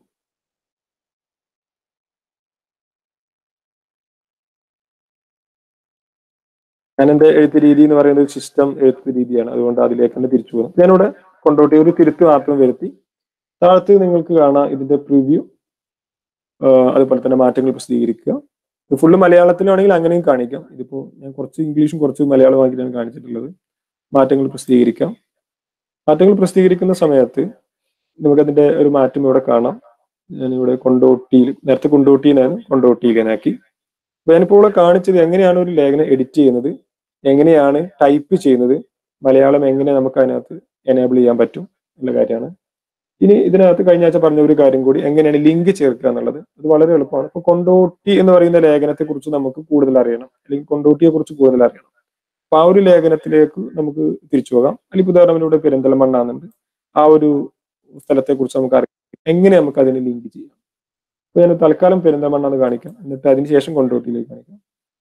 ഞാൻ എന്റെ എഴുത്ത് രീതി എന്ന് പറയുന്നത് സിസ്റ്റം എഴുത്ത് രീതിയാണ്, അതുകൊണ്ട് അതിലേക്ക് തന്നെ തിരിച്ചു പോകുന്നു. ഞാനിവിടെ കൊണ്ടോട്ടി ഒരു തിരുത്ത് മാത്രം വരുത്തി. താഴത്ത് നിങ്ങൾക്ക് കാണാം ഇതിന്റെ പ്രിവ്യൂ, അതുപോലെ തന്നെ മാറ്റങ്ങൾ പ്രസിദ്ധീകരിക്കുക. ഇത് ഫുള്ള് മലയാളത്തിലാണെങ്കിൽ അങ്ങനെയും കാണിക്കാം. ഇതിപ്പോ ഞാൻ കുറച്ച് ഇംഗ്ലീഷും കുറച്ച് മലയാളമാക്കിയാണ് കാണിച്ചിട്ടുള്ളത്. മാറ്റങ്ങൾ പ്രസിദ്ധീകരിക്കാം. മാറ്റങ്ങൾ പ്രസിദ്ധീകരിക്കുന്ന സമയത്ത് നമുക്കതിന്റെ ഒരു മാറ്റം ഇവിടെ കാണാം. ഞാനിവിടെ കൊണ്ടോട്ടിയിൽ, നേരത്തെ കൊണ്ടോട്ടിയിലാണ് കൊണ്ടോട്ടിയിലാക്കി. അപ്പൊ ഞാനിപ്പോൾ ഇവിടെ കാണിച്ചത് എങ്ങനെയാണ് ഒരു ലേഖനം എഡിറ്റ് ചെയ്യുന്നത്, എങ്ങനെയാണ് ടൈപ്പ് ചെയ്യുന്നത്, മലയാളം എങ്ങനെ നമുക്ക് അതിനകത്ത് എനേബിൾ ചെയ്യാൻ പറ്റും എന്നുള്ള കാര്യമാണ്. ഇനി ഇതിനകത്ത് കഴിഞ്ഞ ആഴ്ച പറഞ്ഞ ഒരു കാര്യം കൂടി, എങ്ങനെയാണ് ലിങ്ക് ചേർക്കുക എന്നുള്ളത്. അത് വളരെ എളുപ്പമാണ്. ഇപ്പൊ കൊണ്ടോട്ടി എന്ന് പറയുന്ന ലേഖനത്തെ കുറിച്ച് നമുക്ക് കൂടുതൽ അറിയണം, അല്ലെങ്കിൽ കൊണ്ടോട്ടിയെ കുറിച്ച് കൂടുതൽ അറിയണം. അപ്പൊ ആ ഒരു ലേഖനത്തിലേക്ക് നമുക്ക് തിരിച്ചു പോകാം. അല്ലെങ്കിൽ ഉദാഹരണം ഇവിടെ പെരിന്തൽമണ്ണ എന്നുണ്ട്, ആ ഒരു സ്ഥലത്തെ കുറിച്ച് നമുക്ക് അറിയാം. എങ്ങനെ നമുക്ക് അതിനെ ലിങ്ക് ചെയ്യാം. അപ്പൊ ഞാൻ തൽക്കാലം പെരിന്തൽമണ്ണ എന്ന് കാണിക്കാം, എന്നിട്ട് അതിനുശേഷം കൊണ്ടോട്ടിയിലേക്ക് കാണിക്കാം.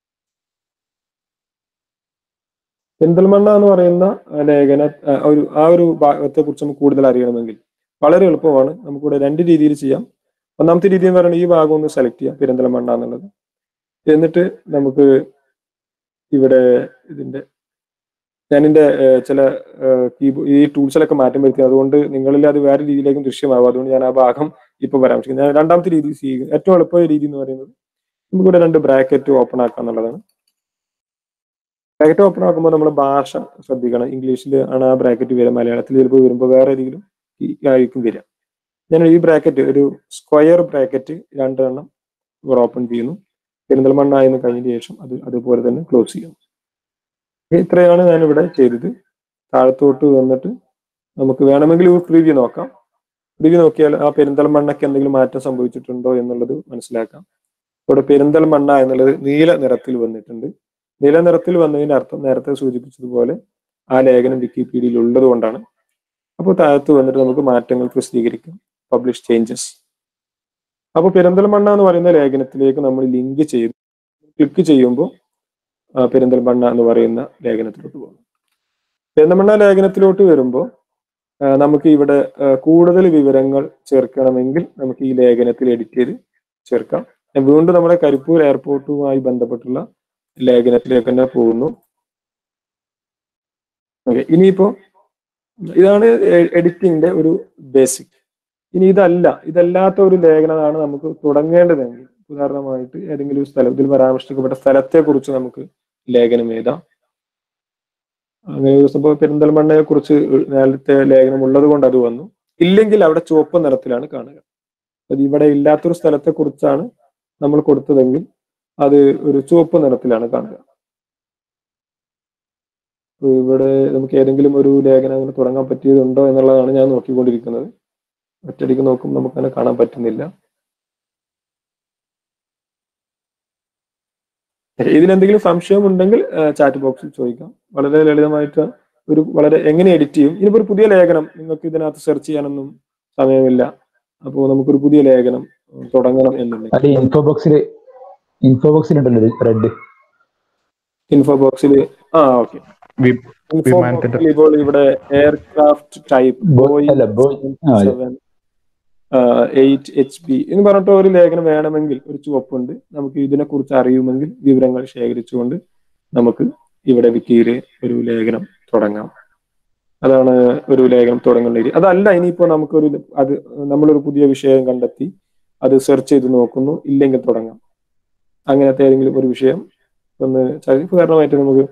പെരിന്തൽമണ്ണ എന്ന് പറയുന്ന ആ ഒരു ഭാഗത്തെ കുറിച്ച് നമുക്ക് കൂടുതൽ അറിയണമെങ്കിൽ വളരെ എളുപ്പമാണ്. നമുക്കിവിടെ രണ്ട് രീതിയിൽ ചെയ്യാം. ഒന്നാമത്തെ രീതി എന്ന് പറയുന്നത് ഈ ഭാഗം ഒന്ന് സെലക്ട് ചെയ്യാം, പെരിന്തൽമണ്ണ എന്നുള്ളത്. എന്നിട്ട് നമുക്ക് ഇവിടെ ഞാനിന്റെ ചില ഈ ടൂൾസിലൊക്കെ മാറ്റം വരുത്തി, അതുകൊണ്ട് നിങ്ങളിൽ അത് വേറെ രീതിയിലേക്കും ദൃശ്യമാകും. അതുകൊണ്ട് ഞാൻ ആ ഭാഗം ഇപ്പൊ പരാമർശിക്കും. ഞാൻ രണ്ടാമത്തെ രീതി ചെയ്യുക, ഏറ്റവും എളുപ്പമായ രീതി എന്ന് പറയുന്നത് നമുക്കിവിടെ രണ്ട് ബ്രാക്കറ്റ് ഓപ്പൺ ആക്കുക എന്നുള്ളതാണ്. ബ്രാക്കറ്റ് ഓപ്പൺ ആക്കുമ്പോൾ നമ്മൾ ഭാഷ ശ്രദ്ധിക്കണം. ഇംഗ്ലീഷിൽ ആണ് ആ ബ്രാക്കറ്റ് വരിക, മലയാളത്തിൽ ചിലപ്പോൾ വരുമ്പോൾ വേറെ ഏതെങ്കിലും ആയിരിക്കും വരിക. ഞാൻ ഈ ബ്രാക്കറ്റ് ഒരു സ്ക്വയർ ബ്രാക്കറ്റ് രണ്ടെണ്ണം ഇവിടെ ഓപ്പൺ ചെയ്യുന്നു. പെരിന്തൽമണ്ണ എന്ന് കഴിഞ്ഞതിന് ശേഷം അത് അതുപോലെ തന്നെ ക്ലോസ് ചെയ്യുന്നു. ഇത്രയാണ് ഞാനിവിടെ ചെയ്തത്. താഴത്തോട്ട് വന്നിട്ട് നമുക്ക് വേണമെങ്കിൽ ഒരു പ്രിവ്യൂ നോക്കാം. പ്രിവ്യൂ നോക്കിയാൽ ആ പെരിന്തൽമണ്ണയ്ക്ക് എന്തെങ്കിലും മാറ്റം സംഭവിച്ചിട്ടുണ്ടോ എന്നുള്ളത് മനസ്സിലാക്കാം. ഇവിടെ പെരിന്തൽമണ്ണ എന്നുള്ളത് നീല നിറത്തിൽ വന്നിട്ടുണ്ട്. നീല നിറത്തിൽ വന്നതിന്റെ അർത്ഥം നേരത്തെ സൂചിപ്പിച്ചതുപോലെ ആ ലേഖനം വിക്കിപീഡിയയിൽ ഉള്ളത് കൊണ്ടാണ്. അപ്പോൾ താഴത്ത് വന്നിട്ട് നമുക്ക് മാറ്റങ്ങൾ പ്രസിദ്ധീകരിക്കാം, പബ്ലിഷ് ചേഞ്ചസ്. അപ്പോൾ പെരിന്തൽമണ്ണ എന്ന് പറയുന്ന ലേഖനത്തിലേക്ക് നമ്മൾ ലിങ്ക് ചെയ്ത് ക്ലിക്ക് ചെയ്യുമ്പോൾ പെരിന്തൽമണ്ണ എന്ന് പറയുന്ന ലേഖനത്തിലോട്ട് പോകും. പെരിന്തൽമണ്ണ ലേഖനത്തിലോട്ട് വരുമ്പോൾ നമുക്ക് ഇവിടെ കൂടുതൽ വിവരങ്ങൾ ചേർക്കണമെങ്കിൽ നമുക്ക് ഈ ലേഖനത്തിൽ എഡിറ്റ് ചെയ്ത് ചേർക്കാം. വീണ്ടും നമ്മുടെ കരിപ്പൂർ എയർപോർട്ടുമായി ബന്ധപ്പെട്ടുള്ള ലേഖനത്തിലേക്ക് തന്നെ പോകുന്നു. ഓക്കെ, ഇനിയിപ്പോ ഇതാണ് എഡിറ്റിംഗിന്റെ ഒരു ബേസിക്. ഇനി ഇതല്ലാത്ത ഒരു ലേഖനമാണ് നമുക്ക് തുടങ്ങേണ്ടതെങ്കിൽ, ഉദാഹരണമായിട്ട് ഏതെങ്കിലും ഒരു സ്ഥലത്തിൽ പരാമർശിക്കപ്പെട്ട സ്ഥലത്തെ കുറിച്ച് നമുക്ക് ലേഖനം എഴുതാം. അങ്ങനെ ഒരു സംഭവം പെരിന്തൽമണ്ണയെ കുറിച്ച് നേരത്തെ ലേഖനം ഉള്ളത് കൊണ്ട് അത് വന്നു. ഇല്ലെങ്കിൽ അവിടെ ചുവപ്പ് നിറത്തിലാണ് കാണുക. അത് ഇവിടെ ഇല്ലാത്തൊരു സ്ഥലത്തെ കുറിച്ചാണ് നമ്മൾ കൊടുത്തതെങ്കിൽ അത് ഒരു ചുവപ്പ് നിറത്തിലാണ് കാണുക. ഇവിടെ നമുക്ക് ഏതെങ്കിലും ഒരു ലേഖനം അങ്ങനെ തുടങ്ങാൻ പറ്റിയതുണ്ടോ എന്നുള്ളതാണ് ഞാൻ നോക്കിക്കൊണ്ടിരിക്കുന്നത്. ഒറ്റയടിക്ക് നോക്കുമ്പോൾ നമുക്കങ്ങനെ കാണാൻ പറ്റുന്നില്ല. ഇതിനെന്തെങ്കിലും സംശയം ഉണ്ടെങ്കിൽ ചാറ്റ് ബോക്സിൽ ചോദിക്കാം. വളരെ ലളിതമായിട്ട് വളരെ എങ്ങനെ എഡിറ്റ് ചെയ്യും. ഇനിയിപ്പോ ഒരു പുതിയ ലേഖനം നിങ്ങൾക്ക് ഇതിനകത്ത് സെർച്ച് ചെയ്യാനൊന്നും സമയമില്ല. അപ്പോൾ നമുക്കൊരു പുതിയ ലേഖനം തുടങ്ങണം എന്നുണ്ടെങ്കിൽ ഇൻഫോ ബോക്സിലുണ്ടല്ലോ റെഡ് ഇൻഫോ ബോക്സിൽ ഓക്കെ, ഇൻഫോ ബോക്സിൽ ഇപ്പോൾ ഇവിടെ എയർക്രാഫ്റ്റ് ടൈപ്പ് ബോയിങ് 8HP എന്ന് പറഞ്ഞിട്ട് ഒരു ലേഖനം വേണമെങ്കിൽ ഒരു ചുവപ്പുണ്ട്. നമുക്ക് ഇതിനെ കുറിച്ച് അറിയുമെങ്കിൽ വിവരങ്ങൾ ശേഖരിച്ചുകൊണ്ട് നമുക്ക് ഇവിടെ വിക്കിയിൽ ഒരു ലേഖനം തുടങ്ങാം. അതാണ് ഒരു ലേഖനം തുടങ്ങേണ്ട രീതി. അതല്ല, ഇനിയിപ്പോ നമ്മളൊരു പുതിയ വിഷയം കണ്ടെത്തി അത് സെർച്ച് ചെയ്ത് നോക്കുന്നു, ഇല്ലെങ്കിൽ തുടങ്ങാം. അങ്ങനത്തെ ഏതെങ്കിലും ഒരു വിഷയം ഉദാഹരണമായിട്ട് നമുക്ക്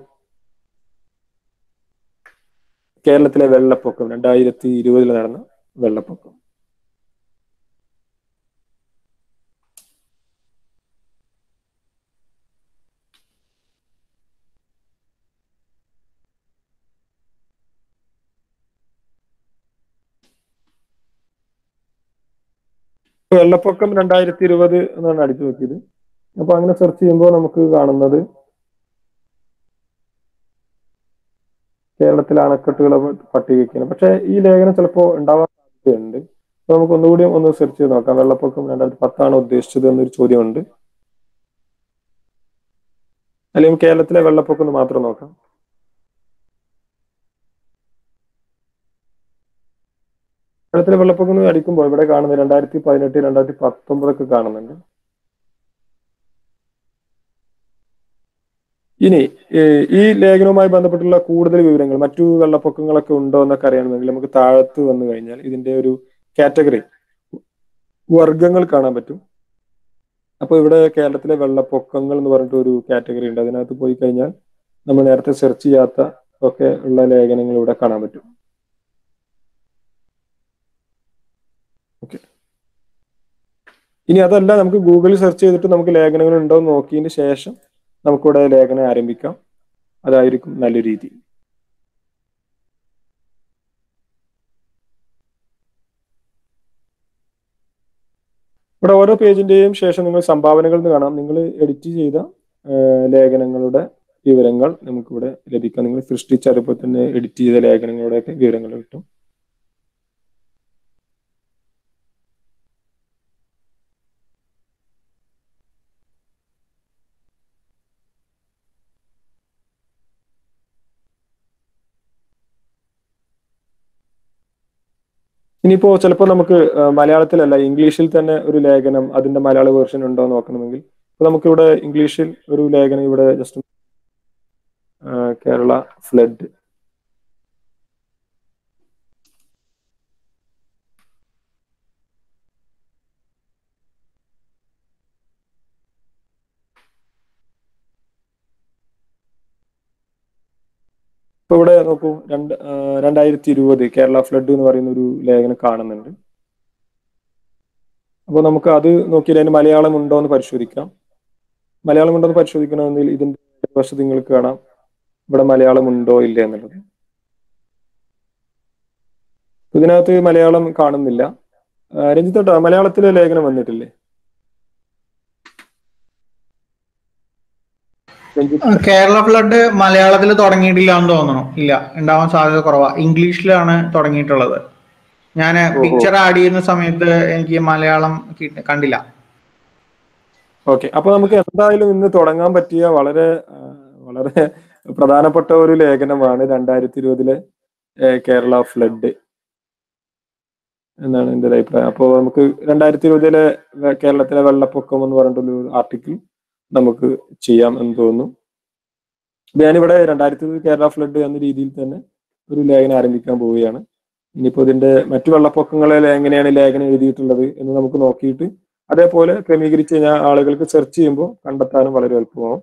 കേരളത്തിലെ വെള്ളപ്പൊക്കം, 2020 നടന്ന വെള്ളപ്പൊക്കം. വെള്ളപ്പൊക്കം 2020 എന്നാണ് അടിച്ചു നോക്കിയത്. അപ്പൊ അങ്ങനെ സെർച്ച് ചെയ്യുമ്പോൾ നമുക്ക് കാണുന്നത് കേരളത്തിലെ അണക്കെട്ടുകളെ പട്ടികയ്ക്കാണ്. പക്ഷെ ഈ ലേഖനം ചിലപ്പോൾ ഉണ്ടാവാൻ സാധ്യതയുണ്ട്. അപ്പൊ നമുക്ക് ഒന്നുകൂടി ഒന്ന് സെർച്ച് ചെയ്ത് നോക്കാം. വെള്ളപ്പൊക്കം 2010 ഉദ്ദേശിച്ചത് എന്നൊരു ചോദ്യമുണ്ട്. അല്ലെങ്കിൽ കേരളത്തിലെ വെള്ളപ്പൊക്കം എന്ന് മാത്രം നോക്കാം. കേരളത്തിലെ വെള്ളപ്പൊക്കം അടിക്കുമ്പോൾ ഇവിടെ കാണുന്നത് 2018, 2019 കാണുന്നുണ്ട്. ഇനി ഈ ലേഖനവുമായി ബന്ധപ്പെട്ടുള്ള കൂടുതൽ വിവരങ്ങൾ, മറ്റു വെള്ളപ്പൊക്കങ്ങളൊക്കെ ഉണ്ടോ എന്നൊക്കെ അറിയണമെങ്കിൽ നമുക്ക് താഴത്ത് വന്നു കഴിഞ്ഞാൽ ഇതിന്റെ ഒരു കാറ്റഗറി വർഗങ്ങൾ കാണാൻ പറ്റും. അപ്പൊ ഇവിടെ കേരളത്തിലെ വെള്ളപ്പൊക്കങ്ങൾ എന്ന് പറഞ്ഞിട്ട് ഒരു കാറ്റഗറി ഉണ്ട്. അതിനകത്ത് പോയി കഴിഞ്ഞാൽ നമ്മൾ നേരത്തെ സെർച്ച് ചെയ്യാത്ത ഒക്കെ ഉള്ള ലേഖനങ്ങൾ ഇവിടെ കാണാൻ പറ്റും. ഓക്കെ, ഇനി അതല്ല, നമുക്ക് ഗൂഗിളിൽ സെർച്ച് ചെയ്തിട്ട് നമുക്ക് ലേഖനങ്ങൾ ഉണ്ടോ എന്ന് നോക്കിയതിന് ശേഷം നമുക്കിവിടെ ലേഖനം ആരംഭിക്കാം. അതായിരിക്കും നല്ല രീതി. ഇവിടെ ഓരോ പേജിന്റെയും ശേഷം നിങ്ങൾ സംഭാവനകൾ എന്ന് കാണാം. നിങ്ങൾ എഡിറ്റ് ചെയ്ത ലേഖനങ്ങളുടെ വിവരങ്ങൾ നമുക്കിവിടെ ലഭിക്കാം. നിങ്ങൾ സൃഷ്ടിച്ച അതുപോലെ തന്നെ എഡിറ്റ് ചെയ്ത ലേഖനങ്ങളുടെയൊക്കെ വിവരങ്ങൾ കിട്ടും. ഇനിയിപ്പോ ചിലപ്പോൾ നമുക്ക് മലയാളത്തിലല്ല ഇംഗ്ലീഷിൽ തന്നെ ഒരു ലേഖനം അതിന്റെ മലയാള വേർഷൻ ഉണ്ടോ എന്ന് നോക്കണമെങ്കിൽ നമുക്കിവിടെ ഇംഗ്ലീഷിൽ ഒരു ലേഖനം ഇവിടെ ജസ്റ്റ് കേരള ഫ്ലഡ് ഇപ്പൊ ഇവിടെ നോക്കൂ 2020 കേരള ഫ്ലഡ് എന്ന് പറയുന്ന ഒരു ലേഖനം കാണുന്നുണ്ട്. അപ്പോൾ നമുക്ക് അത് നോക്കിയാൽ അതിന് മലയാളം ഉണ്ടോ എന്ന് പരിശോധിക്കാം. മലയാളം ഉണ്ടോ എന്ന് പരിശോധിക്കണമെങ്കിൽ ഇതിന്റെ വശത്ത് നിങ്ങൾക്ക് കാണാം ഇവിടെ മലയാളം ഉണ്ടോ ഇല്ല എന്നുള്ളത്. ഇതിനകത്ത് മലയാളം കാണുന്നില്ല. രഞ്ജിത്തോട്ടാ, മലയാളത്തിലെ ലേഖനം വന്നിട്ടില്ലേ? കേരള ഫ്ലഡ് മലയാളത്തിൽ തുടങ്ങിയിട്ടില്ല എന്ന് തോന്നുന്നു. ഇല്ല, ഉണ്ടാവാൻ സാധ്യത കുറവാ. ഇംഗ്ലീഷിലാണ് തുടങ്ങിയിട്ടുള്ളത്. ഞാൻ പിക്ചർ ആഡ് ചെയ്യുന്ന സമയത്ത് എനിക്ക് മലയാളം കണ്ടില്ല. ഓക്കെ, അപ്പൊ നമുക്ക് എന്തായാലും ഇന്ന് തുടങ്ങാൻ പറ്റിയ വളരെ വളരെ പ്രധാനപ്പെട്ട ഒരു ലേഖനമാണ് 2020 കേരള ഫ്ലഡ് എന്നാണ് എൻ്റെ അഭിപ്രായം. അപ്പോൾ നമുക്ക് 2020 കേരളത്തിലെ വെള്ളപ്പൊക്കം എന്ന് പറഞ്ഞിട്ടൊരു ആർട്ടിക്കിൾ നമുക്ക് ചെയ്യാം എന്ന് തോന്നുന്നു. ഞാനിവിടെ 2020 കേരള ഫ്ലഡ് എന്ന രീതിയിൽ തന്നെ ഒരു ലേഖനം ആരംഭിക്കാൻ പോവുകയാണ്. ഇനിയിപ്പോൾ ഇതിന്റെ മറ്റു വെള്ളപ്പൊക്കങ്ങളിൽ എങ്ങനെയാണ് ലേഖനം എഴുതിയിട്ടുള്ളത് എന്ന് നമുക്ക് നോക്കിയിട്ട് അതേപോലെ ക്രമീകരിച്ച് കഴിഞ്ഞാൽ ആളുകൾക്ക് സെർച്ച് ചെയ്യുമ്പോൾ കണ്ടെത്താനും വളരെ എളുപ്പമാവും.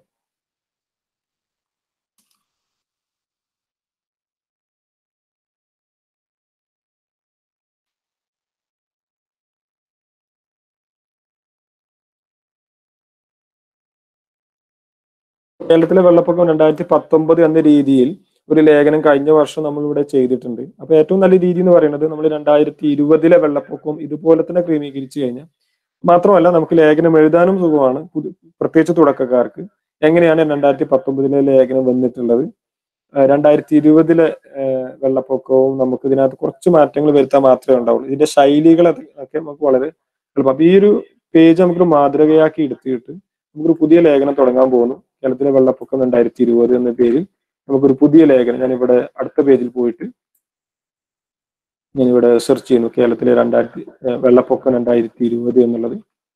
കേരളത്തിലെ വെള്ളപ്പൊക്കം 2019 എന്ന രീതിയിൽ ഒരു ലേഖനം കഴിഞ്ഞ വർഷം നമ്മൾ ഇവിടെ ചെയ്തിട്ടുണ്ട്. അപ്പൊ ഏറ്റവും നല്ല രീതി എന്ന് പറയുന്നത് നമ്മൾ 2020 വെള്ളപ്പൊക്കം ഇതുപോലെ തന്നെ ക്രമീകരിച്ചു കഴിഞ്ഞാൽ മാത്രമല്ല നമുക്ക് ലേഖനം എഴുതാനും സുഖമാണ്. പ്രത്യേകിച്ച് തുടക്കക്കാർക്ക് എങ്ങനെയാണ് 2019 ലേഖനം വന്നിട്ടുള്ളത്, 2020 വെള്ളപ്പൊക്കവും നമുക്ക് ഇതിനകത്ത് കുറച്ച് മാറ്റങ്ങൾ വരുത്താൻ മാത്രമേ ഉണ്ടാവുള്ളൂ. ഇതിന്റെ ശൈലികളൊക്കെ നമുക്ക് വളരെ എളുപ്പം. അപ്പൊ ഈ ഒരു പേജ് നമുക്കൊരു മാതൃകയാക്കി എടുത്തിട്ട് നമുക്കൊരു പുതിയ ലേഖനം തുടങ്ങാൻ പോകുന്നു. കേരളത്തിലെ വെള്ളപ്പൊക്കം 2020 എന്ന പേരിൽ നമുക്കൊരു പുതിയ ലേഖനം, ഞാനിവിടെ അടുത്ത പേജിൽ പോയിട്ട് ഞാനിവിടെ സെർച്ച് ചെയ്യുന്നു കേരളത്തിലെ വെള്ളപ്പൊക്കം 2020 എന്നുള്ളത്.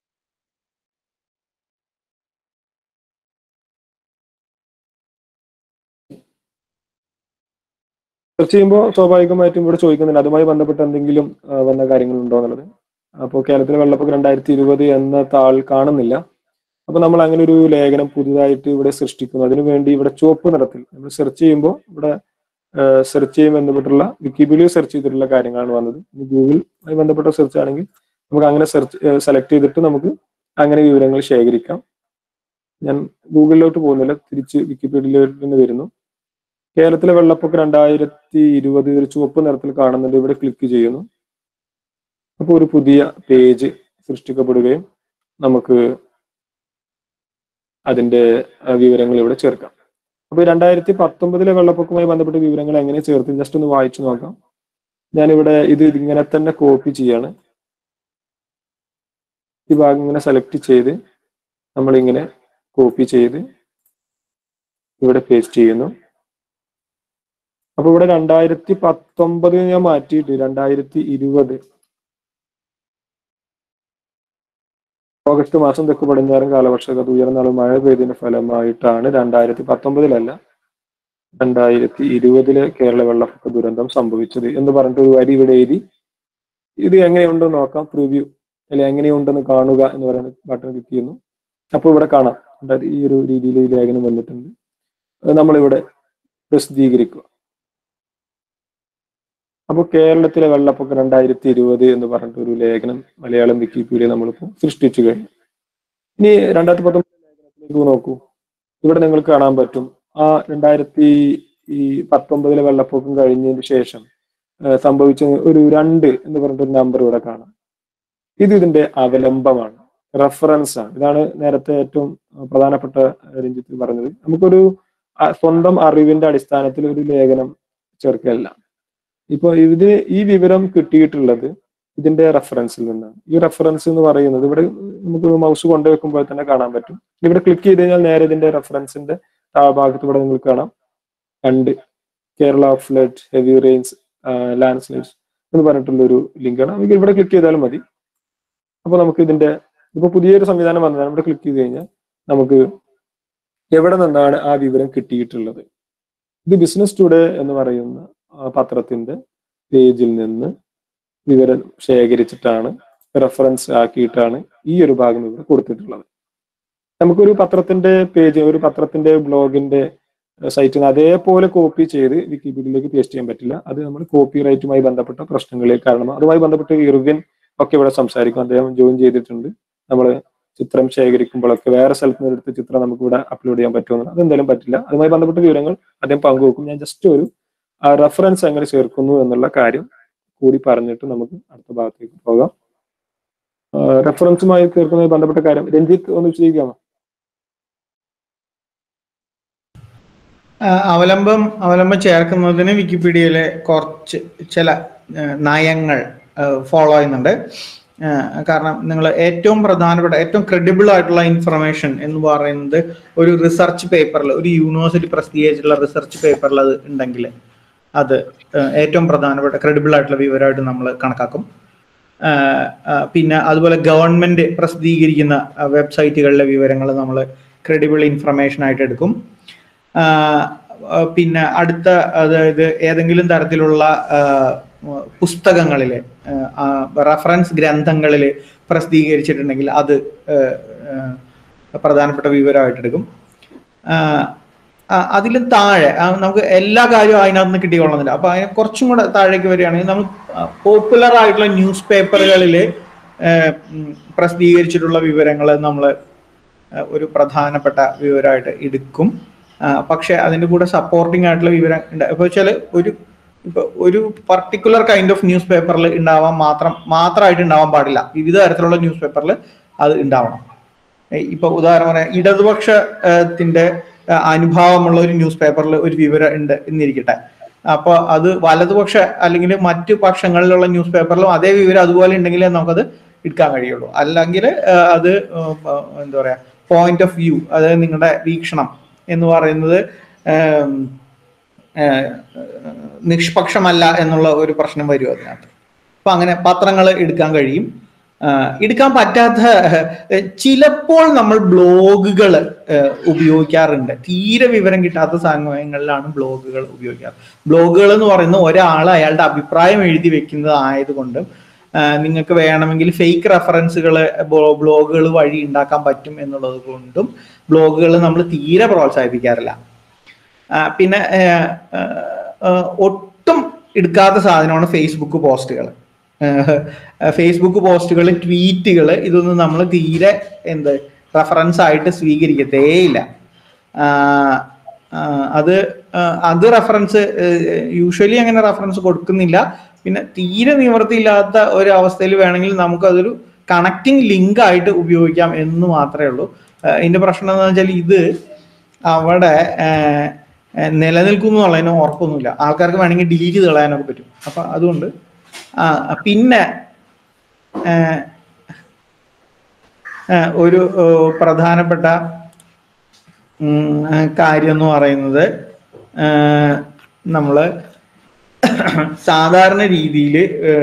സെർച്ച് ചെയ്യുമ്പോൾ സ്വാഭാവികമായിട്ടും ഇവിടെ ചോദിക്കുന്നുണ്ട് അതുമായി ബന്ധപ്പെട്ട എന്തെങ്കിലും വന്ന കാര്യങ്ങളുണ്ടോ എന്നുള്ളത്. അപ്പോൾ കേരളത്തിലെ വെള്ളപ്പൊക്കം 2020 എന്ന താൾ കാണുന്നില്ല. അപ്പൊ നമ്മൾ അങ്ങനെ ഒരു ലേഖനം പുതുതായിട്ട് ഇവിടെ സൃഷ്ടിക്കുന്നു. അതിനുവേണ്ടി ഇവിടെ ചുവപ്പ് നിറത്തിൽ നമ്മൾ സെർച്ച് ചെയ്യുമ്പോൾ ഇവിടെ സെർച്ച് ചെയ്യുമ്പോൾ ബന്ധപ്പെട്ടുള്ള വിക്കിപീഡിയ സെർച്ച് ചെയ്തിട്ടുള്ള കാര്യങ്ങളാണ് വന്നത്. ഗൂഗിളുമായി ബന്ധപ്പെട്ട സെർച്ച് ആണെങ്കിൽ നമുക്ക് അങ്ങനെ സെലക്ട് ചെയ്തിട്ട് നമുക്ക് അങ്ങനെ വിവരങ്ങൾ ശേഖരിക്കാം. ഞാൻ ഗൂഗിളിലോട്ട് പോകുന്നില്ല, തിരിച്ച് വിക്കിപീഡിയയിലോട്ട് തന്നെ വരുന്നു. കേരളത്തിലെ വെള്ളപ്പൊക്കം 2020 ഒരു ചുവപ്പ് നിറത്തിൽ കാണുന്നുണ്ട്. ഇവിടെ ക്ലിക്ക് ചെയ്യുന്നു. അപ്പോൾ ഒരു പുതിയ പേജ് സൃഷ്ടിക്കപ്പെടുകയും നമുക്ക് അതിന്റെ വിവരങ്ങൾ ഇവിടെ ചേർക്കാം. അപ്പൊ 2019 വെള്ളപ്പൊക്കവുമായി ബന്ധപ്പെട്ട വിവരങ്ങൾ എങ്ങനെ ചേർത്ത് ജസ്റ്റ് ഒന്ന് വായിച്ചു നോക്കാം. ഞാനിവിടെ ഇത് ഇങ്ങനെ തന്നെ കോപ്പി ചെയ്യാണ്. ഈ ഭാഗം ഇങ്ങനെ സെലക്ട് ചെയ്ത് നമ്മളിങ്ങനെ കോപ്പി ചെയ്ത് ഇവിടെ പേസ്റ്റ് ചെയ്യുന്നു. അപ്പൊ ഇവിടെ 2019 ഞാൻ മാറ്റിയിട്ട് 2020 ഓഗസ്റ്റ് മാസം തെക്ക് പടിഞ്ഞാറൻ കാലവർഷത്തിൽ ഉയർന്ന അളവ് മഴ പെയ്തതിന്റെ ഫലമായിട്ടാണ് 2019 2020 കേരള വെള്ളപ്പൊക്ക ദുരന്തം സംഭവിച്ചത് എന്ന് പറഞ്ഞിട്ട് ഒരു വരി ഇവിടെ എഴുതി. ഇത് എങ്ങനെയുണ്ടെന്ന് നോക്കാം. പ്രിവ്യൂ അല്ലെ എങ്ങനെയുണ്ടെന്ന് കാണുക എന്ന് പറയുന്ന ബട്ടൺ ക്ലിക്ക് ചെയ്യുന്നു. അപ്പോൾ ഇവിടെ കാണാം ഈ ഒരു രീതിയിൽ ഈ ലേഖനം വന്നിട്ടുണ്ട്. നമ്മളിവിടെ പ്രസിദ്ധീകരിക്കുക. അപ്പോൾ കേരളത്തിലെ വെള്ളപ്പൊക്കം 2020 എന്ന് പറഞ്ഞിട്ട് ഒരു ലേഖനം മലയാളം വിക്കിപീഡിയ നമ്മളിപ്പോൾ സൃഷ്ടിച്ചു കഴിഞ്ഞു. ഇനി 2019 ലേഖനത്തിലേക്ക് നോക്കൂ. ഇവിടെ നിങ്ങൾക്ക് കാണാൻ പറ്റും ആ 2019 വെള്ളപ്പൊക്കം കഴിഞ്ഞതിന് ശേഷം സംഭവിച്ച ഒരു 2 എന്ന് പറഞ്ഞിട്ടൊരു നമ്പർ ഇവിടെ കാണാം. ഇത് ഇതിന്റെ അവലംബമാണ്, റെഫറൻസ് ആണ്. ഇതാണ് നേരത്തെ ഏറ്റവും പ്രധാനപ്പെട്ട രഞ്ജിത്ത് പറഞ്ഞത്. നമുക്കൊരു സ്വന്തം അറിവിന്റെ അടിസ്ഥാനത്തിൽ ഒരു ലേഖനം ചേർക്കല്ല. ഇപ്പൊ ഈ വിവരം കിട്ടിയിട്ടുള്ളത് ഇതിന്റെ റെഫറൻസിൽ നിന്നാണ്. ഈ റെഫറൻസ് എന്ന് പറയുന്നത് ഇവിടെ നമുക്ക് മൗസ് കൊണ്ടുവെക്കുമ്പോൾ തന്നെ കാണാൻ പറ്റും. ഇവിടെ ക്ലിക്ക് ചെയ്ത് കഴിഞ്ഞാൽ നേരെ ഇതിന്റെ റെഫറൻസിന്റെ താഴ്ഭാഗത്ത് ഇവിടെ നിങ്ങൾക്ക് കാണാം 2 Kerala flood heavy rains landslides എന്ന് പറഞ്ഞിട്ടുള്ള ഒരു ലിങ്കാണ്. നമുക്ക് ഇവിടെ ക്ലിക്ക് ചെയ്താലും മതി. അപ്പൊ നമുക്ക് ഇതിന്റെ ഇപ്പൊ പുതിയൊരു സംവിധാനം വന്നതാണ്. ഇവിടെ ക്ലിക്ക് ചെയ്ത് കഴിഞ്ഞാൽ നമുക്ക് എവിടെ നിന്നാണ് ആ വിവരം കിട്ടിയിട്ടുള്ളത്. ഇത് ബിസിനസ് ടുഡേ എന്ന് പറയുന്ന പത്രത്തിന്റെ പേജിൽ നിന്ന് വിവരം ശേഖരിച്ചിട്ടാണ് റെഫറൻസ് ആക്കിയിട്ടാണ് ഈ ഒരു ഭാഗം ഇവിടെ കൊടുത്തിട്ടുള്ളത്. നമുക്കൊരു പത്രത്തിന്റെ പേജ്, ഒരു പത്രത്തിന്റെ ബ്ലോഗിന്റെ സൈറ്റിൽ നിന്ന് അതേപോലെ കോപ്പി ചെയ്ത് വിക്കിപീഡിയയിലേക്ക് പേസ്റ്റ് ചെയ്യാൻ പറ്റില്ല. അത് നമ്മൾ കോപ്പിറൈറ്റുമായി ബന്ധപ്പെട്ട പ്രശ്നങ്ങളിൽ കാരണം അതുമായി ബന്ധപ്പെട്ട് ഇർവിൻ ഒക്കെ ഇവിടെ സംസാരിക്കും. അദ്ദേഹം ജോയിൻ ചെയ്തിട്ടുണ്ട്. നമ്മൾ ചിത്രം ശേഖരിക്കുമ്പോഴൊക്കെ വേറെ സ്ഥലത്ത് നിന്ന് എടുത്ത ചിത്രം നമുക്ക് ഇവിടെ അപ്ലോഡ് ചെയ്യാൻ പറ്റുമെന്ന്, അതെന്തായാലും പറ്റില്ല. അതുമായി ബന്ധപ്പെട്ട വിവരങ്ങൾ അദ്ദേഹം പങ്കുവെക്കും. ഞാൻ ജസ്റ്റ് ഒരു റെഫറൻസ് എങ്ങനെ ചേർക്കുന്നു എന്നുള്ള കാര്യം കൂടി പറഞ്ഞിട്ട് നമുക്ക് അടുത്ത ഭാഗത്തേക്ക് പോകാം. റെഫറൻസുമായി ചേർക്കുന്നതുമായി ബന്ധപ്പെട്ട കാര്യം രഞ്ജിത്ത് ഒന്ന് വിശദീകരിക്കാമോ? അവലംബം ചേർക്കുന്നതിന് വിക്കിപീഡിയയിലെ കുറച്ച് ചില നയങ്ങൾ ഫോളോ ചെയ്യുന്നുണ്ട്. കാരണം നിങ്ങൾ ഏറ്റവും പ്രധാനപ്പെട്ട ഏറ്റവും ക്രെഡിബിൾ ആയിട്ടുള്ള ഇൻഫർമേഷൻ എന്ന് പറയുന്നത് ഒരു റിസർച്ച് പേപ്പറിൽ, ഒരു യൂണിവേഴ്സിറ്റി പ്രസിദ്ധീകരിച്ചിട്ടുള്ള റിസർച്ച് പേപ്പറിൽ അത് ഉണ്ടെങ്കിൽ അത് ഏറ്റവും പ്രധാനപ്പെട്ട ക്രെഡിബിൾ ആയിട്ടുള്ള വിവരമായിട്ട് നമ്മൾ കണക്കാക്കും. പിന്നെ അതുപോലെ ഗവൺമെന്റ് പ്രസിദ്ധീകരിക്കുന്ന വെബ്സൈറ്റുകളിലെ വിവരങ്ങൾ നമ്മൾ ക്രെഡിബിൾ ഇൻഫർമേഷൻ ആയിട്ട് എടുക്കും. പിന്നെ അടുത്ത, അതായത് ഏതെങ്കിലും തരത്തിലുള്ള പുസ്തകങ്ങളിലെ റഫറൻസ് ഗ്രന്ഥങ്ങളിൽ പ്രസിദ്ധീകരിച്ചിട്ടുണ്ടെങ്കിൽ അത് പ്രധാനപ്പെട്ട വിവരമായിട്ട് എടുക്കും. അതിലും താഴെ നമുക്ക് എല്ലാ കാര്യവും അതിനകത്ത് നിന്ന് കിട്ടിക്കൊള്ളുന്നില്ല. അപ്പൊ അതിന് കുറച്ചും കൂടെ താഴേക്ക് വരികയാണെങ്കിൽ നമ്മൾ പോപ്പുലർ ആയിട്ടുള്ള ന്യൂസ് പേപ്പറുകളിൽ പ്രസിദ്ധീകരിച്ചിട്ടുള്ള വിവരങ്ങൾ നമ്മൾ ഒരു പ്രധാനപ്പെട്ട വിവരമായിട്ട് എടുക്കും. പക്ഷെ അതിൻ്റെ കൂടെ സപ്പോർട്ടിംഗ് ആയിട്ടുള്ള വിവരം ഉണ്ട്. ഇപ്പോൾ വെച്ചാൽ ഒരു പർട്ടിക്കുലർ കൈൻഡ് ഓഫ് ന്യൂസ് പേപ്പറിൽ ഉണ്ടാവാൻ മാത്രമായിട്ട് ഉണ്ടാവാൻ പാടില്ല. വിവിധ തരത്തിലുള്ള ന്യൂസ് പേപ്പറിൽ അത് ഉണ്ടാവണം. ഇപ്പൊ ഉദാഹരണം പറയാം, ഇടതുപക്ഷത്തിന്റെ അനുഭാവമുള്ള ഒരു ന്യൂസ് പേപ്പറിൽ ഒരു വിവരം ഉണ്ട് എന്നിരിക്കട്ടെ. അപ്പോൾ അത് വലതുപക്ഷ അല്ലെങ്കിൽ മറ്റു പക്ഷങ്ങളിലുള്ള ന്യൂസ് പേപ്പറിലും അതേ വിവരം അതുപോലെ ഉണ്ടെങ്കിലേ നമുക്കത് എടുക്കാൻ കഴിയുള്ളൂ. അല്ലെങ്കിൽ അത് എന്താ പറയാ, പോയിന്റ് ഓഫ് വ്യൂ, അതായത് നിങ്ങളുടെ വീക്ഷണം എന്ന് പറയുന്നത് നിഷ്പക്ഷമല്ല എന്നുള്ള ഒരു പ്രശ്നം വരും അതിനകത്ത്. അപ്പൊ അങ്ങനെ പത്രങ്ങൾ എടുക്കാൻ കഴിയും. എടുക്കാൻ പറ്റാത്ത ചിലപ്പോൾ നമ്മൾ ബ്ലോഗുകൾ ഉപയോഗിക്കാറുണ്ട്. തീരെ വിവരം കിട്ടാത്ത സമയങ്ങളിലാണ് ബ്ലോഗുകൾ ഉപയോഗിക്കാറ്. ബ്ലോഗുകൾ എന്ന് പറയുന്നത് ഒരാൾ അയാളുടെ അഭിപ്രായം എഴുതി വെക്കുന്നത് ആയതുകൊണ്ടും നിങ്ങൾക്ക് വേണമെങ്കിൽ ഫേക്ക് റെഫറൻസുകൾ ബ്ലോഗുകൾ വഴി ഉണ്ടാക്കാൻ പറ്റും എന്നുള്ളത് കൊണ്ടും ബ്ലോഗുകൾ നമ്മൾ തീരെ പ്രോത്സാഹിപ്പിക്കാറില്ല. പിന്നെ ഒട്ടും എടുക്കാത്ത സാധനമാണ് ഫേസ്ബുക്ക് പോസ്റ്റുകൾ. ട്വീറ്റുകൾ, ഇതൊന്നും നമ്മൾ തീരെ റെഫറൻസ് ആയിട്ട് സ്വീകരിക്കത്തേയില്ല. അത് റെഫറൻസ് യൂഷ്വലി അങ്ങനെ റെഫറൻസ് കൊടുക്കുന്നില്ല. പിന്നെ തീരെ നിവൃത്തിയില്ലാത്ത ഒരു അവസ്ഥയിൽ വേണമെങ്കിൽ നമുക്കതൊരു കണക്റ്റിംഗ് ലിങ്ക് ആയിട്ട് ഉപയോഗിക്കാം എന്ന് മാത്രമേ ഉള്ളൂ. ഇതിന്റെ പ്രശ്നം എന്ന് വെച്ചാൽ ഇത് അവിടെ നിലനിൽക്കുന്നു എന്നുള്ളതിന് ഉറപ്പൊന്നുമില്ല. ആൾക്കാർക്ക് വേണമെങ്കിൽ ഡിലീറ്റ് ചെയ്ത് കളയാനൊക്കെ പറ്റും. അപ്പൊ അതുകൊണ്ട് പിന്നെ ഒരു പ്രധാനപ്പെട്ട കാര്യം എന്ന് പറയുന്നത് നമ്മള് സാധാരണ രീതിയിൽ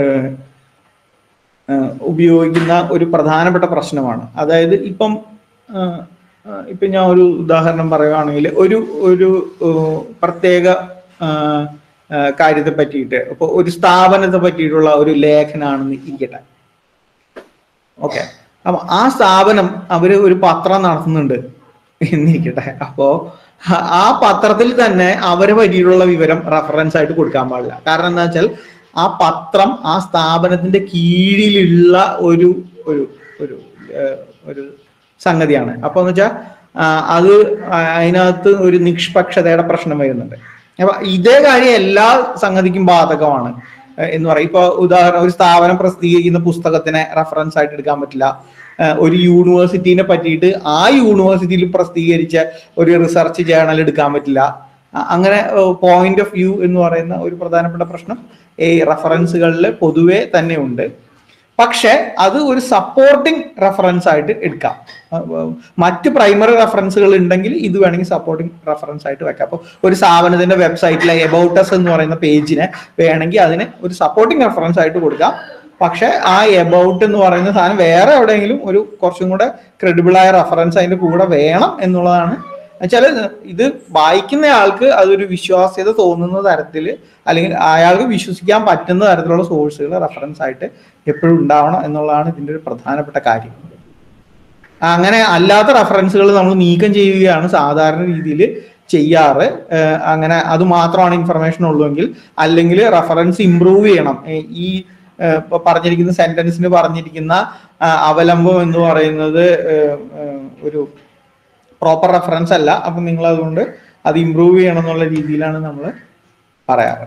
ഉപയോഗിക്കുന്ന ഒരു പ്രധാനപ്പെട്ട പ്രശ്നമാണ്. അതായത് ഇപ്പം ഞാൻ ഒരു ഉദാഹരണം പറയുകയാണെങ്കിൽ ഒരു പ്രത്യേക കാര്യത്തെ പറ്റിയിട്ട് ഇപ്പൊ ഒരു സ്ഥാപനത്തെ പറ്റിയിട്ടുള്ള ഒരു ലേഖനമാണെന്ന് ഇരിക്കട്ടെ. ഓക്കെ, അപ്പൊ ആ സ്ഥാപനം അവര് ഒരു പത്രം നടത്തുന്നുണ്ട് എന്നിരിക്കട്ടെ. അപ്പോ ആ പത്രത്തിൽ തന്നെ അവരെ പറ്റിയിട്ടുള്ള വിവരം റെഫറൻസ് ആയിട്ട് കൊടുക്കാൻ പാടില്ല. കാരണം എന്താ വെച്ചാൽ ആ പത്രം ആ സ്ഥാപനത്തിന്റെ കീഴിലുള്ള ഒരു ഒരു ഒരു ഒരു സംഗതിയാണ്. അപ്പൊ എന്ന് വെച്ചാൽ അത് അതിനകത്ത് ഒരു നിഷ്പക്ഷതയുടെ പ്രശ്നം വരുന്നുണ്ട്. അപ്പൊ ഇതേ കാര്യം എല്ലാ സംഗതിക്കും ബാധകമാണ് എന്ന് പറയും. ഇപ്പൊ ഉദാഹരണം, ഒരു സ്ഥാപനം പ്രസിദ്ധീകരിക്കുന്ന പുസ്തകത്തിനെ റെഫറൻസ് ആയിട്ട് എടുക്കാൻ പറ്റില്ല. ഒരു യൂണിവേഴ്സിറ്റീനെ പറ്റിയിട്ട് ആ യൂണിവേഴ്സിറ്റിയിൽ പ്രസിദ്ധീകരിച്ച ഒരു റിസർച്ച് ജേണൽ എടുക്കാൻ പറ്റില്ല. അങ്ങനെ പോയിന്റ് ഓഫ് വ്യൂ എന്ന് പറയുന്ന ഒരു പ്രധാനപ്പെട്ട പ്രശ്നം ഈ റെഫറൻസുകളിൽ പൊതുവെ തന്നെ ഉണ്ട്. പക്ഷെ അത് ഒരു സപ്പോർട്ടിംഗ് റെഫറൻസ് ആയിട്ട് എടുക്കാം. മറ്റ് പ്രൈമറി റെഫറൻസുകൾ ഉണ്ടെങ്കിൽ ഇത് വേണമെങ്കിൽ സപ്പോർട്ടിംഗ് റെഫറൻസ് ആയിട്ട് വെക്കാം. അപ്പോൾ ഒരു സ്ഥാപനത്തിന്റെ വെബ്സൈറ്റിലെ എബൌട്ട് അസ് എന്ന് പറയുന്ന പേജിനെ വേണമെങ്കിൽ അതിന് ഒരു സപ്പോർട്ടിംഗ് റെഫറൻസ് ആയിട്ട് കൊടുക്കാം. പക്ഷെ ആ എബൌട്ട് എന്ന് പറയുന്ന സാധനം വേറെ എവിടെയെങ്കിലും ഒരു കുറച്ചും കൂടെ ക്രെഡിബിൾ ആയ റെഫറൻസ് അതിന്റെ കൂടെ വേണം എന്നുള്ളതാണ്. വെച്ചാൽ ഇത് വായിക്കുന്ന ആൾക്ക് അതൊരു വിശ്വാസ്യത തോന്നുന്ന തരത്തിൽ അല്ലെങ്കിൽ അയാൾക്ക് വിശ്വസിക്കാൻ പറ്റുന്ന തരത്തിലുള്ള സോഴ്സുകൾ റെഫറൻസ് ആയിട്ട് എപ്പോഴും ഉണ്ടാവണം എന്നുള്ളതാണ് ഇതിന്റെ ഒരു പ്രധാനപ്പെട്ട കാര്യം. അങ്ങനെ അല്ലാത്ത റെഫറൻസുകൾ നമ്മൾ നീക്കം ചെയ്യുകയാണ് സാധാരണ രീതിയിൽ ചെയ്യാറ്. അങ്ങനെ അത് മാത്രമാണ് ഇൻഫർമേഷൻ ഉള്ളുവെങ്കിൽ, അല്ലെങ്കിൽ റെഫറൻസ് ഇംപ്രൂവ് ചെയ്യണം. ഈ പറഞ്ഞിരിക്കുന്ന സെന്റൻസിന് പറഞ്ഞിരിക്കുന്ന അവലംബം എന്ന് പറയുന്നത് ഒരു പ്രോപ്പർ റെഫറൻസ് അല്ല. അപ്പൊ നിങ്ങൾ അതുകൊണ്ട് അത് ഇംപ്രൂവ് ചെയ്യണം എന്നുള്ള രീതിയിലാണ് നമ്മൾ പറയാറ്.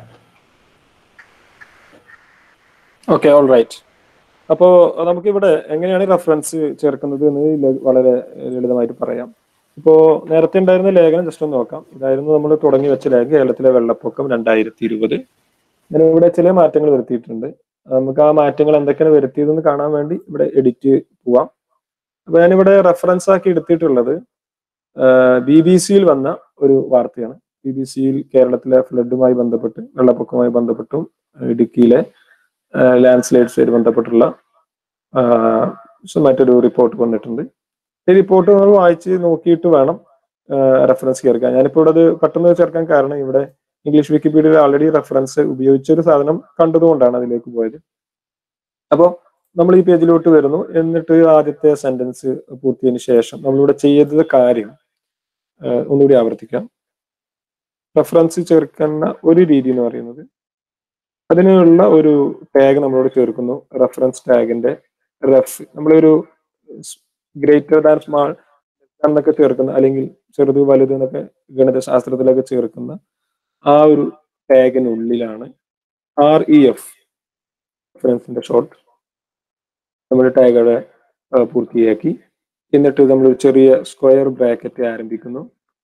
Okay, all right. അപ്പോ നമുക്കിവിടെ എങ്ങനെയാണ് റെഫറൻസ് ചേർക്കുന്നത് എന്ന് വളരെ ലളിതമായിട്ട് പറയാം. ഇപ്പോ നേരത്തെ ഉണ്ടായിരുന്ന ലേഖനം ജസ്റ്റ് ഒന്ന് നോക്കാം. ഇതായിരുന്നു നമ്മൾ തുടങ്ങി വെച്ച ലേഖനം, കേരളത്തിലെ വെള്ളപ്പൊക്കം 2020. ഞാൻ ഇവിടെ ചില മാറ്റങ്ങൾ വരുത്തിയിട്ടുണ്ട്. നമുക്ക് ആ മാറ്റങ്ങൾ എന്തൊക്കെയാണ് വരുത്തിയതെന്ന് കാണാൻ വേണ്ടി ഇവിടെ എഡിറ്റ് പോവാം. അപ്പൊ ഞാനിവിടെ റെഫറൻസ് ആക്കി എടുത്തിട്ടുള്ളത് BBC-യിൽ വന്ന ഒരു വാർത്തയാണ്. BBC-യിൽ കേരളത്തിലെ ഫ്ലഡുമായി ബന്ധപ്പെട്ട്, വെള്ളപ്പൊക്കവുമായി ബന്ധപ്പെട്ടും ഇടുക്കിയിലെ ലാൻഡ് സ്ലൈഡ്സുമായി ബന്ധപ്പെട്ടുള്ള മറ്റൊരു റിപ്പോർട്ട് വന്നിട്ടുണ്ട്. ഈ റിപ്പോർട്ട് നമ്മൾ വായിച്ച് നോക്കിയിട്ട് വേണം റെഫറൻസ് ചേർക്കാൻ. ഞാനിപ്പോൾ ഇവിടെ അത് പെട്ടെന്ന് ചേർക്കാൻ കാരണം ഇവിടെ ഇംഗ്ലീഷ് വിക്കിപീഡിയയിൽ ആൾറെഡി റെഫറൻസ് ഉപയോഗിച്ച ഒരു സാധനം കണ്ടതുകൊണ്ടാണ് അതിലേക്ക് പോയത്. അപ്പോൾ നമ്മൾ ഈ പേജിലോട്ട് വരുന്നു. എന്നിട്ട് ആദ്യത്തെ സെന്റൻസ് പൂർത്തിയതിനു ശേഷം നമ്മളിവിടെ ചെയ്തത് കാര്യം ഒന്നുകൂടി ആവർത്തിക്കാം. റെഫറൻസ് ചേർക്കുന്ന ഒരു രീതി എന്ന് പറയുന്നത് അതിനുള്ള ഒരു ടാഗ് നമ്മളോട് ചേർക്കുന്നു. റെഫറൻസ് ടാഗിന്റെ റെഫ് നമ്മളൊരു ഗ്രേറ്റർ ദാൻ സ്മാൾ എന്നൊക്കെ ചേർക്കുന്ന, അല്ലെങ്കിൽ ചെറുത് വലുത് എന്നൊക്കെ ഗണിത ശാസ്ത്രത്തിലൊക്കെ ചേർക്കുന്ന ആ ഒരു ടാഗിനുള്ളിലാണ് REF റെഫറൻസിന്റെ ഷോർട്ട് നമ്മൾ ടാഗുകളെ പൂർത്തിയാക്കി. എന്നിട്ട് നമ്മൾ ഒരു ചെറിയ സ്ക്വയർ ബ്രാക്കറ്റ് ആരംഭിക്കുന്നു.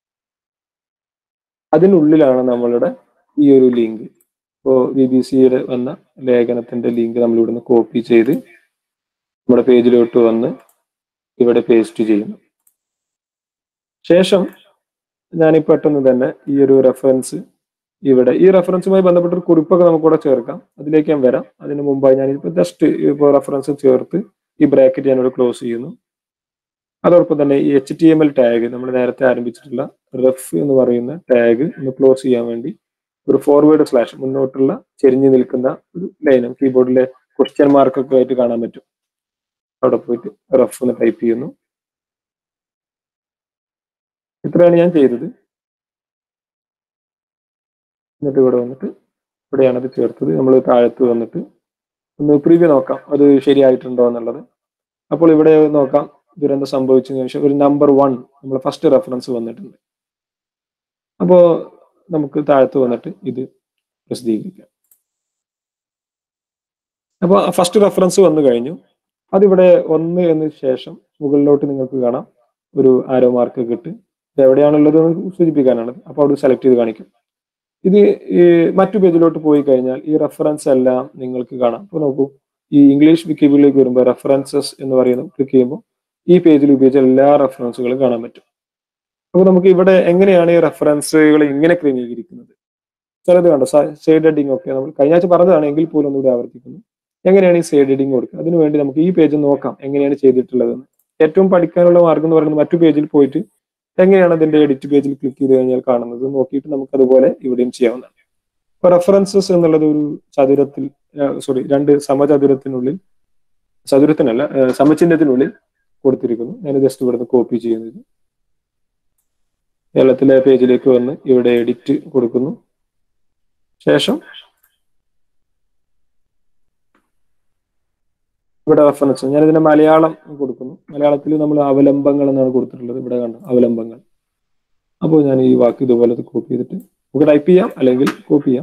അതിനുള്ളിലാണ് നമ്മളുടെ ഈ ഒരു ലിങ്ക്. ഇപ്പോൾ BBC-യിൽ വന്ന ലേഖനത്തിന്റെ ലിങ്ക് നമ്മൾ ഇവിടുന്ന് കോപ്പി ചെയ്ത് നമ്മുടെ പേജിലോട്ട് വന്ന് ഇവിടെ പേസ്റ്റ് ചെയ്യുന്നു. ശേഷം ഞാൻ പെട്ടെന്ന് തന്നെ ഈ ഒരു റെഫറൻസ് ഇവിടെ, ഈ റെഫറൻസുമായി ബന്ധപ്പെട്ടൊരു കുറിപ്പൊക്കെ നമുക്കിവിടെ ചേർക്കാം. അതിലേക്ക് ഞാൻ വരാം. അതിന് മുമ്പായി ഞാനിപ്പോൾ ജസ്റ്റ് ഇപ്പോൾ റെഫറൻസ് ചേർത്ത് ഈ ബ്രാക്കറ്റ് ഞാനിവിടെ ക്ലോസ് ചെയ്യുന്നു. അതോടൊപ്പം തന്നെ ഈ HTML ടാഗ് നമ്മൾ നേരത്തെ ആരംഭിച്ചിട്ടുള്ള റെഫ് എന്ന് പറയുന്ന ടാഗ് ഒന്ന് ക്ലോസ് ചെയ്യാൻ വേണ്ടി ഒരു ഫോർവേഡ് സ്ലാഷ്, മുന്നോട്ടുള്ള ചെരിഞ്ഞു നിൽക്കുന്ന ഒരു ലൈനും കീബോർഡിലെ ക്വസ്റ്റ്യൻ മാർക്കൊക്കെ ആയിട്ട് കാണാൻ പറ്റും. അവിടെ പോയിട്ട് റെഫ് എന്ന് ടൈപ്പ് ചെയ്യുന്നു. ഇത്രയാണ് ഞാൻ ചെയ്തത്. എന്നിട്ട് ഇവിടെ വന്നിട്ട് ഇവിടെയാണ് അത് ചേർത്തത്. നമ്മൾ താഴത്ത് വന്നിട്ട് ഒന്ന് പ്രിവ്യൂ നോക്കാം അത് ശരിയായിട്ടുണ്ടോ എന്നുള്ളത്. അപ്പോൾ ഇവിടെ നോക്കാം ദുരന്തം സംഭവിച്ചതിന് ശേഷം ഒരു നമ്പർ 1 നമ്മൾ ഫസ്റ്റ് റെഫറൻസ് വന്നിട്ടുണ്ട്. അപ്പോൾ നമുക്ക് താഴത്ത് വന്നിട്ട് ഇത് പ്രസിദ്ധീകരിക്കാം. അപ്പോൾ ഫസ്റ്റ് റെഫറൻസ് വന്നു കഴിഞ്ഞു. അതിവിടെ 1 എന്ന് ശേഷം മുകളിലോട്ട് നിങ്ങൾക്ക് കാണാം ഒരു ആരോ മാർക്ക് ഇട്ട് ഇത് എവിടെയാണുള്ളത് എന്ന് സൂചിപ്പിക്കാനാണ്. അപ്പോൾ അവിടെ സെലക്ട് ചെയ്ത് കാണിക്കും. ഇത് മറ്റു പേജിലോട്ട് പോയി കഴിഞ്ഞാൽ ഈ റെഫറൻസ് എല്ലാം നിങ്ങൾക്ക് കാണാം. അപ്പോൾ നോക്കൂ, ഈ ഇംഗ്ലീഷ് വിക്കിപീഡിയയിലേക്ക് വരുമ്പോൾ റെഫറൻസസ് എന്ന് പറയുന്നത് ക്ലിക്ക് ചെയ്യുമ്പോൾ ഈ പേജിൽ ഉപയോഗിച്ച എല്ലാ റെഫറൻസുകളും കാണാൻ പറ്റും. അപ്പോൾ നമുക്ക് ഇവിടെ എങ്ങനെയാണ് ഈ റെഫറൻസുകൾ ഇങ്ങനെ ക്രമീകരിക്കുന്നത്? ചിലത് കണ്ടോ, സൈഡ് ഹെഡിങ് ഒക്കെ നമ്മൾ കഴിഞ്ഞ ആഴ്ച പറഞ്ഞതാണ്, എങ്കിൽ പോലും ഒന്നുകൂടി ആവർത്തിക്കുന്നു. എങ്ങനെയാണ് ഈ സൈഡ് ഹെഡിങ് കൊടുക്കുക? അതിനുവേണ്ടി നമുക്ക് ഈ പേജ് നോക്കാം എങ്ങനെയാണ് ചെയ്തിട്ടുള്ളതെന്ന്. ഏറ്റവും പഠിക്കാനുള്ള മാർഗം എന്ന് പറയുന്നത് മറ്റു പേജിൽ പോയിട്ട് എങ്ങനെയാണ് അതിന്റെ എഡിറ്റ് പേജിൽ ക്ലിക്ക് ചെയ്ത് കഴിഞ്ഞാൽ കാണുന്നത് നോക്കിയിട്ട് നമുക്ക് അതുപോലെ ഇവിടെയും ചെയ്യാവുന്നതാണ്. ഇപ്പൊ റെഫറൻസസ് എന്നുള്ളത് ഒരു ചതുരത്തിൽ രണ്ട് സമചതുരത്തിനുള്ളിൽ, ചതുരത്തിനല്ല സമചിഹ്നത്തിനുള്ളിൽ കൊടുത്തിരിക്കുന്നു. ഞാൻ ജസ്റ്റ് ഇവിടുന്ന് കോപ്പി ചെയ്യുന്നത് കേരളത്തിലെ പേജിലേക്ക് വന്ന് ഇവിടെ എഡിറ്റ് കൊടുക്കുന്നു. ശേഷം ഇവിടെ റെഫറൻസ് ഞാൻ ഇതിന്റെ മലയാളം കൊടുക്കുന്നു. മലയാളത്തിൽ നമ്മൾ അവലംബങ്ങൾ എന്നാണ് കൊടുത്തിട്ടുള്ളത്. ഇവിടെ കണ്ടോ അവലംബങ്ങൾ. അപ്പോൾ ഞാൻ ഈ വാക്ക് ഇതുപോലെ കോപ്പി ചെയ്തിട്ട് നമുക്ക് ടൈപ്പ് ചെയ്യാം, അല്ലെങ്കിൽ കോപ്പി ചെയ്യാം.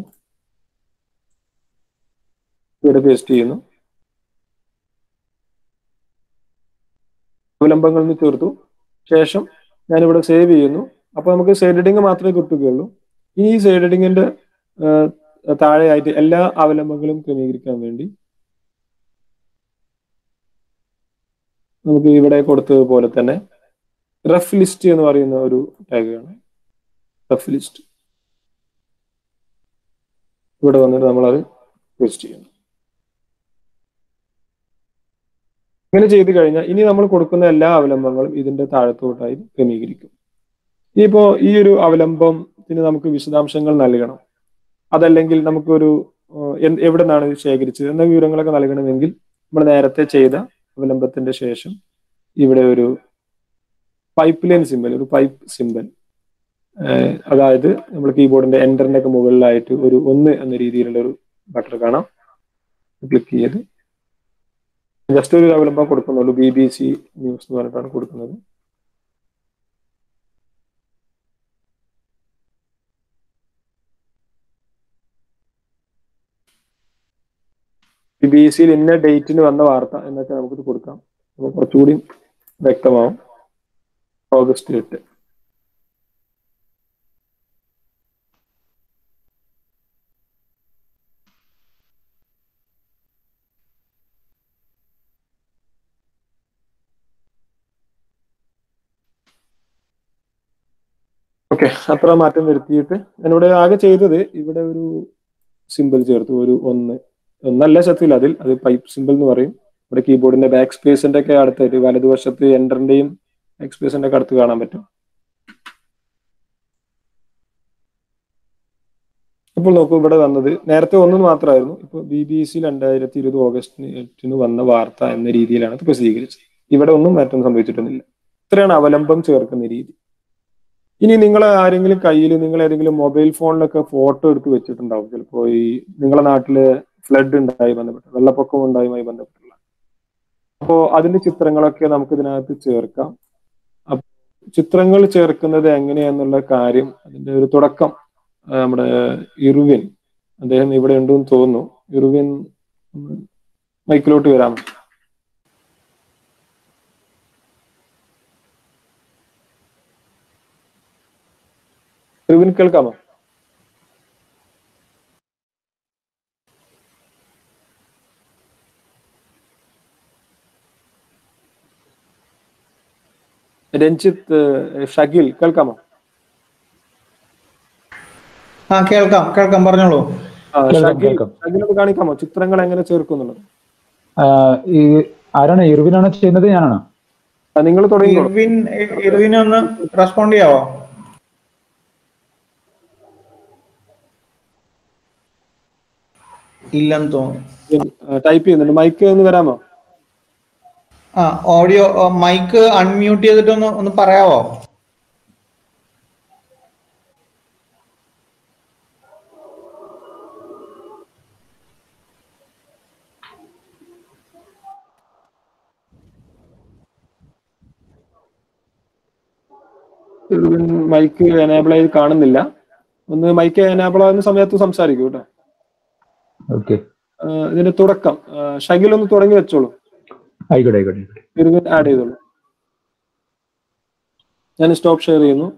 ഇവിടെ പേസ്റ്റ് ചെയ്യുന്നു. അവലംബങ്ങൾ എന്ന് ചേർത്തു. ശേഷം ഞാനിവിടെ സേവ് ചെയ്യുന്നു. അപ്പൊ നമുക്ക് സൈഡ് ഹെഡിങ് മാത്രമേ കിട്ടുകയുള്ളൂ. ഈ സൈഡ് ഹെഡിങ്ങിന്റെ താഴെയായിട്ട് എല്ലാ അവലംബങ്ങളും ക്രമീകരിക്കാൻ വേണ്ടി നമുക്ക് ഇവിടെ കൊടുത്തതുപോലെ തന്നെ റഫ് ലിസ്റ്റ് എന്ന് പറയുന്ന ഒരു ടാഗാണ് റഫ് ലിസ്റ്റ്. ഇവിടെ വന്നിട്ട് നമ്മളത് പേസ്റ്റ് ചെയ്യുന്നു. ഇങ്ങനെ ചെയ്ത് കഴിഞ്ഞാൽ ഇനി നമ്മൾ കൊടുക്കുന്ന എല്ലാ അവലംബങ്ങളും ഇതിന്റെ താഴത്തോട്ടായി ക്രമീകരിക്കും. ഇനിയിപ്പോ ഈ ഒരു അവലംബത്തിന് നമുക്ക് വിശദാംശങ്ങൾ നൽകണം, അതല്ലെങ്കിൽ നമുക്കൊരു എവിടെ നിന്നാണ് ഇത് ശേഖരിച്ചത് എന്ന വിവരങ്ങളൊക്കെ നൽകണമെങ്കിൽ നമ്മൾ നേരത്തെ ചെയ്ത അവലംബത്തിന്റെ ശേഷം ഇവിടെ ഒരു പൈപ്പ് ലൈൻ സിമ്പൽ, ഒരു പൈപ്പ് സിമ്പൽ, അതായത് നമ്മൾ കീബോർഡിന്റെ എന്ററിന്റെ ഒക്കെ മുകളിലായിട്ട് ഒരു 1 എന്ന രീതിയിലുള്ള ഒരു ബട്ടൺ കാണാം. ക്ലിക്ക് ചെയ്ത് ജസ്റ്റ് ഒരു അവലംബം കൊടുക്കുന്നുള്ളൂ. BBC ന്യൂസ് എന്ന് പറഞ്ഞിട്ടാണ് കൊടുക്കുന്നത്. BBC-യിൽ ഇന്ന ഡേറ്റിന് വന്ന വാർത്ത എന്നൊക്കെ നമുക്കിത് കൊടുക്കാം. അപ്പോൾ കുറച്ചുകൂടി വ്യക്തമാവും. August 8. ഓക്കെ, അത്ര മാറ്റം വരുത്തിയിട്ട് ഞാനിവിടെ ആകെ ചെയ്തത് ഇവിടെ ഒരു സിമ്പിൾ ചേർത്തു. ഒരു ഒന്നല്ല സത്യത്തിൽ അത് പൈപ്പ് സിമ്പിൾ എന്ന് പറയും. ഇവിടെ കീബോർഡിന്റെ ബാക്ക് സ്പേസിന്റെ ഒക്കെ അടുത്തായിട്ട് വലതുവശത്ത് എന്ററിന്റെയും ബാക്ക് സ്പേസിന്റെ ഒക്കെ അടുത്ത് കാണാൻ പറ്റും. ഇപ്പോൾ നോക്കൂ, ഇവിടെ വന്നത് നേരത്തെ 1 മാത്രമായിരുന്നു. ഇപ്പൊ BBC 2020 August 8 വന്ന വാർത്ത എന്ന രീതിയിലാണ് ഇത് പ്രസിദ്ധീകരിച്ചത്. ഇവിടെ ഒന്നും മാറ്റം സംഭവിച്ചിട്ടൊന്നുമില്ല. ഇത്രയാണ് അവലംബം ചേർക്കുന്ന രീതി. ഇനി നിങ്ങൾ ആരെങ്കിലും കയ്യിൽ നിങ്ങൾ ഏതെങ്കിലും മൊബൈൽ ഫോണിലൊക്കെ ഫോട്ടോ എടുത്ത് വെച്ചിട്ടുണ്ടാവും. ചിലപ്പോൾ ഈ നിങ്ങളുടെ നാട്ടില് ഫ്ലഡ് ഉണ്ടായി ബന്ധപ്പെട്ട്, വെള്ളപ്പൊക്കം ഉണ്ടായുമായി ബന്ധപ്പെട്ടുള്ള, അപ്പോൾ അതിന്റെ ചിത്രങ്ങളൊക്കെ നമുക്ക് ഇതിനകത്ത് ചേർക്കാം. ചിത്രങ്ങൾ ചേർക്കുന്നത് എങ്ങനെയാന്നുള്ള കാര്യം, അതിന്റെ ഒരു തുടക്കം നമ്മുടെ ഇർവിൻ, അദ്ദേഹം ഇവിടെ ഉണ്ടെന്ന് തോന്നുന്നു. ഇർവിൻ മൈക്കിലോട്ട് വരാമോ? ഇർവിൻ കേൾക്കാമോ? രഞ്ജിത്ത്, ഷകിൽ കേൾക്കാമോ? കേൾക്കാം, പറഞ്ഞോളൂ. ഷകിലൊന്ന് കാണിക്കാമോ ചിത്രങ്ങൾ എങ്ങനെ ചേർക്കുന്നുള്ളത്? ഈ ആരാണ്? ഇർവിനാണ് ചെയ്യുന്നത്? ഞാനാണോ? നിങ്ങൾ തുടങ്ങി. ഇർവിനൊന്ന് റെസ്പോണ്ട് ചെയ്യാവോ? ഇല്ലെന്ന് തോന്നുന്നു. ടൈപ്പ് ചെയ്യുന്നുണ്ട്. മൈക്ക് ഒന്ന് വരാമോ? ഓഡിയോ മൈക്ക് അൺമ്യൂട്ട് ചെയ്തിട്ട് ഒന്ന് പറയാവോ? മൈക്ക് എനേബിൾ ആയി കാണുന്നില്ല. ഒന്ന് മൈക്ക് എനേബിൾ ആകുന്ന സമയത്ത് സംസാരിക്കൂ കേട്ടോ. ഓക്കെ. ഇതിന്റെ തുടക്കം ഷകിൽ ഒന്ന് തുടങ്ങി വെച്ചോളൂ. ആയിക്കോട്ടെ ആയിക്കോട്ടെ ആയിക്കോട്ടെ. ഇർവിൻ ആഡ് ചെയ്തോളൂ. ഞാൻ സ്റ്റോപ്പ് ഷെയർ ചെയ്യുന്നു.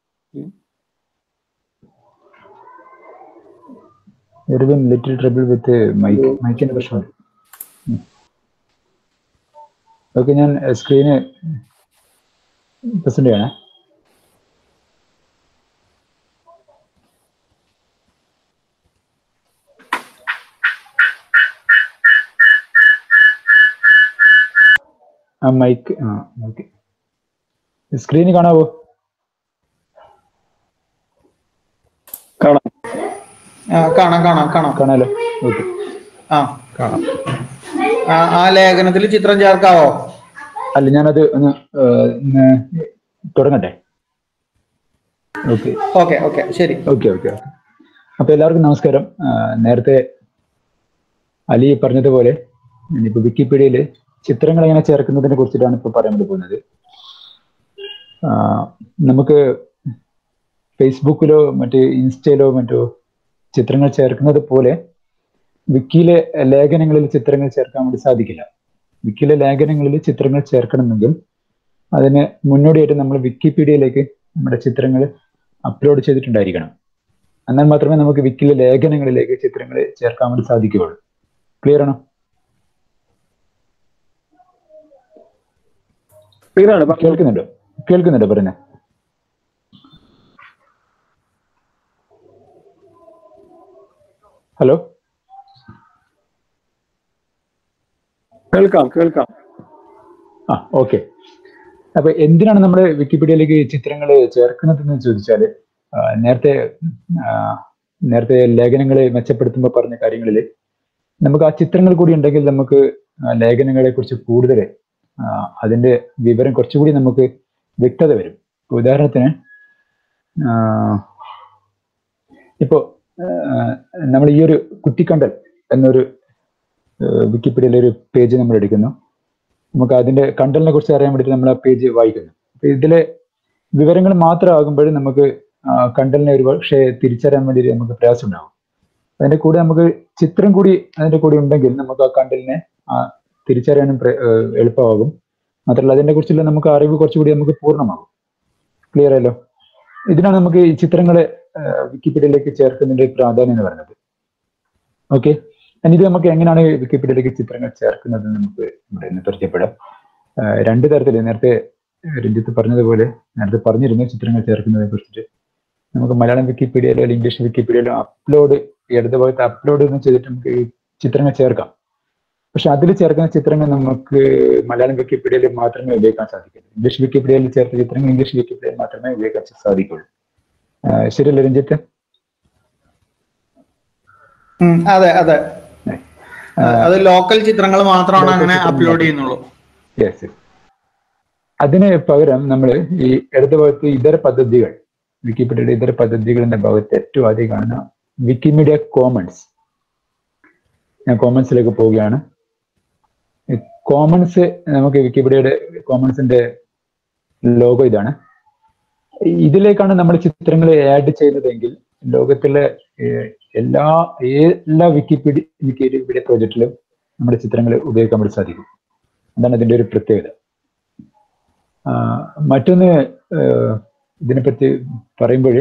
ഇർവിൻ ലിറ്റിൽ ട്രബിൾ വിത്ത് മൈക്കിന്റെ പ്രശ്നമുണ്ട്. ഓക്കെ, ഞാൻ സ്ക്രീന് പ്രസന്റ് ചെയ്യണേ. ആ മൈക്ക് ഓക്കെ. സ്ക്രീന് കാണാവോ? കാണാം. കാണാലോ. ഓക്കെ, കാണാം. ആ ലേഖനത്തിൽ ചിത്രം ചേർക്കാവോ? അല്ല, ഞാനത് ഒന്ന് തുടങ്ങട്ടെ. ഓക്കെ ഓക്കെ ഓക്കെ ശരി. Okay okay okay. അപ്പൊ എല്ലാവർക്കും നമസ്കാരം. നേരത്തെ അലി പറഞ്ഞതുപോലെ ഇനിയിപ്പോ വിക്കിപീഡിയയിൽ ചിത്രങ്ങൾ എങ്ങനെ ചേർക്കുന്നതിനെ കുറിച്ചിട്ടാണ് ഇപ്പോൾ പറയാൻ വേണ്ടി പോകുന്നത്. നമുക്ക് ഫേസ്ബുക്കിലോ മറ്റ് ഇൻസ്റ്റയിലോ മറ്റോ ചിത്രങ്ങൾ ചേർക്കുന്നത് പോലെ വിക്കിയിലെ ലേഖനങ്ങളിൽ ചിത്രങ്ങൾ ചേർക്കാൻ വേണ്ടി സാധിക്കില്ല. വിക്കിയിലെ ലേഖനങ്ങളിൽ ചിത്രങ്ങൾ ചേർക്കണമെങ്കിൽ അതിന് മുന്നോടിയായിട്ട് നമ്മൾ വിക്കിപീഡിയയിലേക്ക് നമ്മുടെ ചിത്രങ്ങൾ അപ്ലോഡ് ചെയ്തിട്ടുണ്ടായിരിക്കണം. എന്നാൽ മാത്രമേ നമുക്ക് വിക്കിയിലെ ലേഖനങ്ങളിലേക്ക് ചിത്രങ്ങൾ ചേർക്കാൻ വേണ്ടി സാധിക്കുകയുള്ളൂ. ക്ലിയർ ആണോ? കേൾക്കുന്നുണ്ടോ പറഞ്ഞ? ഹലോ, കേൾക്കാം. ഓക്കെ. അപ്പൊ എന്തിനാണ് നമ്മൾ വിക്കിപീഡിയയിലേക്ക് ചിത്രങ്ങൾ ചേർക്കുന്നതെന്ന് ചോദിച്ചാല്, നേരത്തെ ലേഖനങ്ങളെ മെച്ചപ്പെടുത്തുമ്പോൾ പറഞ്ഞ കാര്യങ്ങളിൽ നമുക്ക് ആ ചിത്രങ്ങൾ കൂടി ഉണ്ടെങ്കിൽ നമുക്ക് ലേഖനങ്ങളെ കുറിച്ച് കൂടുതൽ അതിന്റെ വിവരം കുറച്ചുകൂടി നമുക്ക് വ്യക്തത വരും. ഉദാഹരണത്തിന് ഇപ്പോ നമ്മൾ ഈ ഒരു കുറ്റിക്കണ്ടൽ എന്നൊരു വിക്കിപീഡിയയിലെ ഒരു പേജ് നമ്മൾ എടുക്കുന്നു. നമുക്ക് അതിന്റെ കണ്ടലിനെ കുറിച്ച് അറിയാൻ വേണ്ടിയിട്ട് നമ്മൾ ആ പേജ് വായിക്കുന്നു. അപ്പൊ ഇതിലെ വിവരങ്ങൾ മാത്രമാകുമ്പോഴും നമുക്ക് കണ്ടലിനെ ഒരു പക്ഷേ തിരിച്ചറിയാൻ വേണ്ടിയിട്ട് നമുക്ക് പ്രയാസം ഉണ്ടാകും. അതിന്റെ കൂടെ നമുക്ക് ചിത്രം കൂടി അതിന്റെ കൂടെ ഉണ്ടെങ്കിൽ നമുക്ക് ആ കണ്ടലിനെ തിരിച്ചറിയാനും എളുപ്പമാകും. മാത്രമല്ല അതിനെ കുറിച്ചുള്ള നമുക്ക് അറിവ് കുറച്ചുകൂടി നമുക്ക് പൂർണ്ണമാകും. ക്ലിയർ ആയല്ലോ? ഇതിനാണ് നമുക്ക് ഈ ചിത്രങ്ങളെ വിക്കിപീഡിയയിലേക്ക് ചേർക്കുന്നതിന്റെ പ്രാധാന്യം എന്ന് പറയുന്നത്. ഓക്കെ, ഇത് നമുക്ക് എങ്ങനെയാണ് വിക്കിപീഡിയയിലേക്ക് ചിത്രങ്ങൾ ചേർക്കുന്നത് നമുക്ക് ഇവിടെ ഇന്ന് പരിചയപ്പെടാം. രണ്ട് തരത്തിൽ നേരത്തെ രഞ്ജിത്ത് പറഞ്ഞതുപോലെ നേരത്തെ പറഞ്ഞിരുന്നു ചിത്രങ്ങൾ ചേർക്കുന്നതിനെ കുറിച്ചിട്ട്. നമുക്ക് മലയാളം വിക്കിപീഡിയയിലോ അല്ലെങ്കിൽ ഇംഗ്ലീഷ് വിക്കിപീഡിയയിലോ ഇടത് ഭാഗത്ത് അപ്ലോഡ് എന്ന് ചെയ്തിട്ട് നമുക്ക് ഈ ചിത്രങ്ങൾ ചേർക്കാം. പക്ഷെ അതിൽ ചേർക്കുന്ന ചിത്രങ്ങൾ നമുക്ക് മലയാളം വിക്കിപീഡിയയിൽ മാത്രമേ ഉപയോഗിക്കാൻ സാധിക്കുള്ളൂ. ഇംഗ്ലീഷ് വിക്കിപീഡിയയിൽ ചേർത്ത ചിത്രങ്ങൾ ഇംഗ്ലീഷ് വിക്കിപീഡിയയിൽ മാത്രമേ ഉപയോഗിക്കാൻ സാധിക്കുള്ളൂ. ശരിയല്ലേ രഞ്ജിത്ത്? അതെ അതെ, അത് ലോക്കൽ ചിത്രങ്ങൾ മാത്രമാണ് അങ്ങനെ അപ്ലോഡ് ചെയ്യുന്നുള്ളൂ. യെസ്. അതിന് പകരം നമ്മൾ ഈ ഇടത് ഭാഗത്ത് ഇതര പദ്ധതികൾ, വിക്കിപീഡിയയുടെ ഇതര പദ്ധതികൾ എന്ന ഭാഗത്ത് ഏറ്റവും ആദ്യം കാണുന്ന വിക്കിമീഡിയ കോമൺസ്. ഞാൻ കോമൺസിലേക്ക് പോവുകയാണ്. കോമൺസ്, നമുക്ക് വിക്കിപീഡിയയുടെ കോമൺസിന്റെ ലോഗോ ഇതാണ്. ഇതിലേക്കാണ് നമ്മൾ ചിത്രങ്ങൾ ആഡ് ചെയ്യുന്നതെങ്കിൽ ലോകത്തിലെ എല്ലാ വിക്കിപീഡിയ പ്രോജക്റ്റിലും നമ്മുടെ ചിത്രങ്ങൾ ഉപയോഗിക്കാൻ വേണ്ടി സാധിക്കും. അതാണ് ഇതിന്റെ ഒരു പ്രത്യേകത. മറ്റൊന്ന്, ഇതിനെപ്പറ്റി പറയുമ്പോൾ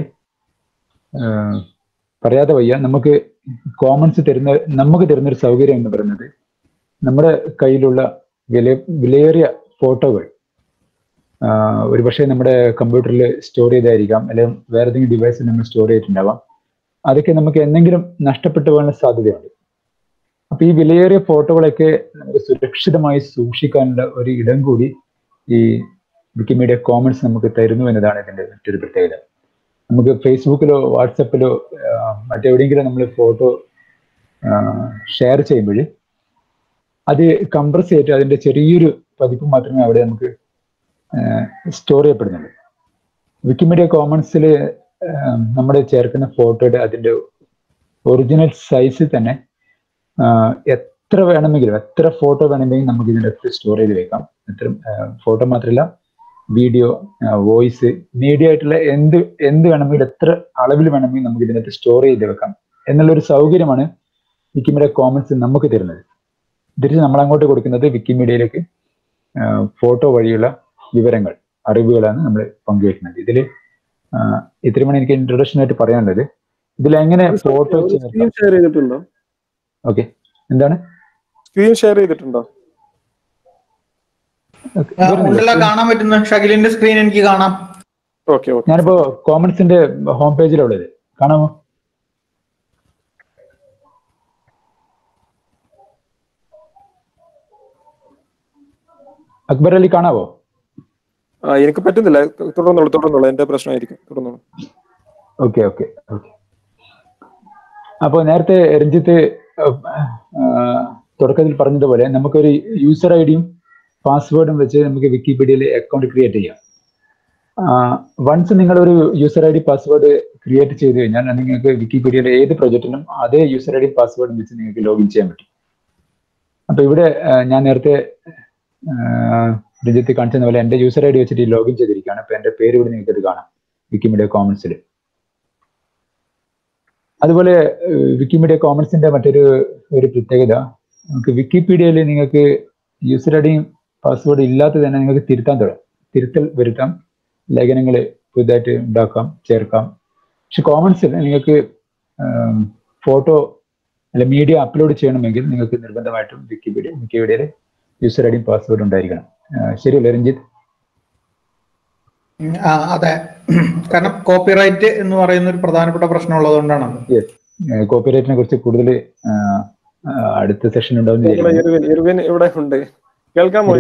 പറയാതെ വയ്യ, നമുക്ക് കോമൺസ് നമുക്ക് തരുന്നൊരു സൗകര്യം എന്ന് പറയുന്നത് നമ്മുടെ കയ്യിലുള്ള വിലയേറിയ ഫോട്ടോകൾ ഒരുപക്ഷെ നമ്മുടെ കമ്പ്യൂട്ടറിൽ സ്റ്റോർ ചെയ്തായിരിക്കാം, അല്ലെങ്കിൽ വേറെ ഏതെങ്കിലും ഡിവൈസിൽ നമ്മൾ സ്റ്റോർ ചെയ്തിട്ടുണ്ടാവാം. അതൊക്കെ നമുക്ക് എന്തെങ്കിലും നഷ്ടപ്പെട്ടു പോകാനുള്ള സാധ്യതയുണ്ട്. അപ്പൊ ഈ വിലയേറിയ ഫോട്ടോകളൊക്കെ നമുക്ക് സുരക്ഷിതമായി സൂക്ഷിക്കാനുള്ള ഒരു ഇടം കൂടി ഈ വിക്കിമീഡിയ കോമൺസ് നമുക്ക് തരുന്നു എന്നതാണ് ഇതിന്റെ മറ്റൊരു പ്രത്യേകത. നമുക്ക് ഫേസ്ബുക്കിലോ വാട്സപ്പിലോ മറ്റെവിടെയെങ്കിലും നമ്മൾ ഫോട്ടോ ഷെയർ ചെയ്യുമ്പോൾ അത് കംപ്രസ് ചെയ്തിട്ട് അതിന്റെ ചെറിയൊരു പതിപ്പ് മാത്രമേ അവിടെ നമുക്ക് സ്റ്റോർ ചെയ്യപ്പെടുന്നുള്ളൂ. വിക്കിമീഡിയ കോമൺസിൽ നമ്മുടെ ചേർക്കുന്ന ഫോട്ടോയുടെ അതിന്റെ ഒറിജിനൽ സൈസിൽ തന്നെ എത്ര ഫോട്ടോ വേണമെങ്കിലും നമുക്ക് ഇതിനകത്ത് സ്റ്റോർ ചെയ്ത് വെക്കാം. എത്ര ഫോട്ടോ മാത്രമല്ല, വീഡിയോ, വോയിസ്, മീഡിയ ആയിട്ടുള്ള എന്ത് വേണമെങ്കിലും എത്ര അളവിൽ വേണമെങ്കിലും നമുക്ക് ഇതിനകത്ത് സ്റ്റോർ ചെയ്ത് വെക്കാം എന്നുള്ളൊരു സൗകര്യമാണ് വിക്കിമീഡിയ കോമൺസ് നമുക്ക് തരുന്നത്. തിരിച്ച് നമ്മൾ അങ്ങോട്ട് കൊടുക്കുന്നത് വിക്കിമീഡിയയിലേക്ക് ഫോട്ടോ വഴിയുള്ള വിവരങ്ങൾ, അറിവുകളാണ് നമ്മൾ പങ്കുവെക്കുന്നത്. ഇതിൽ ഇത്രയുമാണ് എനിക്ക് ഇൻട്രൊഡക്ഷൻ ആയിട്ട് പറയാനുള്ളത്. ഇതിൽ എങ്ങനെ ഫോട്ടോ സ്ക്രീൻ ഷെയർ ചെയ്തിട്ടുണ്ടോ? ഓക്കെ, എന്താണ് സ്ക്രീൻ ഷെയർ ചെയ്തിട്ടുണ്ടോ? കാണാൻ പറ്റുന്ന ഷകിലിന്റെ സ്ക്രീൻ എനിക്ക് കാണാം. Okay okay. ഞാനിപ്പോ കോമൺസിന്റെ ഹോം പേജിലുള്ളത് കാണാമോ? അക്ബർ അലി കാണാവോ? എനിക്ക് പറ്റുന്നില്ല. തുടർന്നോളൂ, എന്റെ പ്രശ്നമായിരിക്കും. തുടർന്നോളൂ. Okay okay okay. അപ്പോൾ നേരത്തെ രഞ്ജിത്ത് തുടക്കത്തിൽ പറഞ്ഞതുപോലെ നമുക്കൊരു യൂസർ ഐ ഡിയും പാസ്വേഡും വെച്ച് നമുക്ക് വിക്കിപീഡിയയിൽ അക്കൗണ്ട് ക്രിയേറ്റ് ചെയ്യാം. വൺസ് നിങ്ങളൊരു user I D password create ചെയ്ത് കഴിഞ്ഞാൽ നിങ്ങൾക്ക് വിക്കിപീഡിയയിലെ ഏത് പ്രൊജക്റ്റിനും അതേ യൂസർ ഐ ഡി പാസ്വേഡും വെച്ച് നിങ്ങൾക്ക് ലോഗിൻ ചെയ്യാൻ പറ്റും. അപ്പൊ ഇവിടെ ഞാൻ നേരത്തെ രഞ്ജിത്ത് കാണിച്ചത് പോലെ എന്റെ യൂസർ ഐ ഡി വെച്ചിട്ട് ലോഗിൻ ചെയ്തിരിക്കുകയാണ്. അപ്പൊ എന്റെ പേര് ഇവിടെ നിങ്ങൾക്ക് ഇത് കാണാം, വിക്കിമീഡിയ കോമൺസിൽ. അതുപോലെ വിക്കിമീഡിയ കോമൺസിന്റെ മറ്റൊരു പ്രത്യേകത, നമുക്ക് വിക്കിപീഡിയയിൽ നിങ്ങൾക്ക് യൂസർ ഐ ഡിയും പാസ്വേഡ് ഇല്ലാത്തത് തന്നെ നിങ്ങൾക്ക് തിരുത്തൽ വരുത്താം, ലേഖനങ്ങൾ പുതുതായിട്ട് ഉണ്ടാക്കാം, ചേർക്കാം. പക്ഷെ കോമൺസിൽ നിങ്ങൾക്ക് ഫോട്ടോ അല്ല മീഡിയ അപ്ലോഡ് ചെയ്യണമെങ്കിൽ നിങ്ങൾക്ക് നിർബന്ധമായിട്ടും വിക്കിപീഡിയയിൽ യൂസർ ഐ ഡിയും പാസ്വേഡ് ഉണ്ടായിരിക്കണം. ശരിയല്ലേ രഞ്ജിത്ത്? അതെ, കാരണം കോപ്പിറൈറ്റ് എന്ന് പറയുന്ന ഒരു പ്രധാനപ്പെട്ട പ്രശ്നം ഉള്ളതുകൊണ്ടാണ്. കോപ്പിറൈറ്റിനെ കുറിച്ച് കൂടുതൽ അടുത്ത സെഷൻ ഉണ്ടാവുന്ന ഇവിടെ ഉണ്ട്. കേൾക്കാമോ?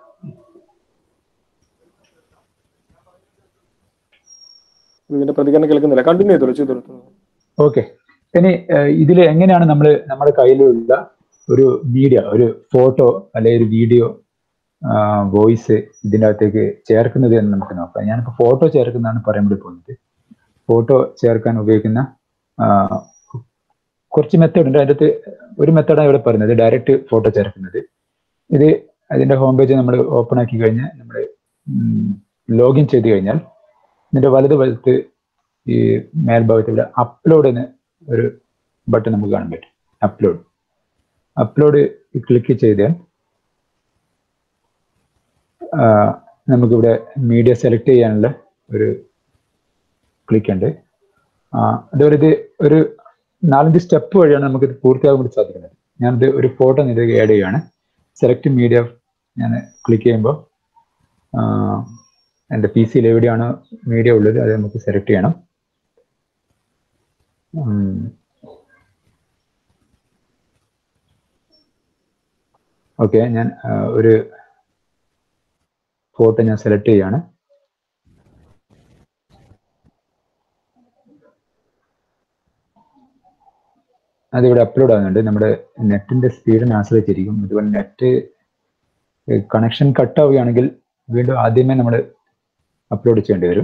പ്രതികരണം കേൾക്കുന്നില്ല. കണ്ടിന്യൂ ചെയ്തോളൂ. ഓക്കെ. ഇനി ഇതിൽ എങ്ങനെയാണ് നമ്മുടെ കയ്യിലുള്ള ഒരു മീഡിയ, ഒരു ഫോട്ടോ അല്ലെങ്കിൽ ഒരു വീഡിയോ, വോയിസ് ഇതിൻ്റെ അകത്തേക്ക് ചേർക്കുന്നത് എന്ന് നമുക്ക് നോക്കാം. ഞാനിപ്പോൾ ഫോട്ടോ ചേർക്കുന്നതാണ് പറയാൻ വേണ്ടി പോകുന്നത്. ഫോട്ടോ ചേർക്കാൻ ഉപയോഗിക്കുന്ന കുറച്ച് മെത്തേഡ് ഉണ്ട്. അതിൻ്റെ അകത്ത് ഒരു മെത്തേഡാണ് ഇവിടെ പറയുന്നത്, ഡയറക്റ്റ് ഫോട്ടോ ചേർക്കുന്നത്. ഇത് അതിൻ്റെ ഹോം പേജ് നമ്മൾ ഓപ്പൺ ആക്കി കഴിഞ്ഞാൽ നമ്മൾ ലോഗിൻ ചെയ്ത് കഴിഞ്ഞാൽ ഇതിൻ്റെ വലതുവശത്ത് ഈ മേൽഭാഗത്ത് ഇവിടെ അപ്ലോഡ് എന്ന ഒരു ബട്ടൺ നമുക്ക് കാണാൻ പറ്റും. അപ്ലോഡ് ക്ലിക്ക് ചെയ്താൽ നമുക്കിവിടെ മീഡിയ സെലക്ട് ചെയ്യാനുള്ള ഒരു ക്ലിക്ക് ഉണ്ട്. അതുപോലെ ഇത് ഒരു 4-5 സ്റ്റെപ്പ് വഴിയാണ് നമുക്കിത് പൂർത്തിയാകാൻ വേണ്ടി സാധിക്കുന്നത്. ഞാനിത് ഒരു ഫോട്ടോ ഇതിലേക്ക് ആഡ് ചെയ്യുകയാണ്. സെലക്ട് മീഡിയ ഞാൻ ക്ലിക്ക് ചെയ്യുമ്പോൾ എൻ്റെ PC-യിൽ എവിടെയാണ് മീഡിയ ഉള്ളത് അത് നമുക്ക് സെലക്ട് ചെയ്യണം. ഓക്കെ, ഞാൻ ഒരു ഫോട്ടോ ഞാൻ സെലക്ട് ചെയ്യാണ്. അതിവിടെ അപ്ലോഡ് ആകുന്നുണ്ട്. നമ്മുടെ നെറ്റിന്റെ സ്പീഡിനെ ആശ്രയിച്ചിരിക്കും. അതുപോലെ നെറ്റ് കണക്ഷൻ കട്ടാവുകയാണെങ്കിൽ വീണ്ടും ആദ്യമേ നമ്മൾ അപ്ലോഡ് ചെയ്യേണ്ടി വരും.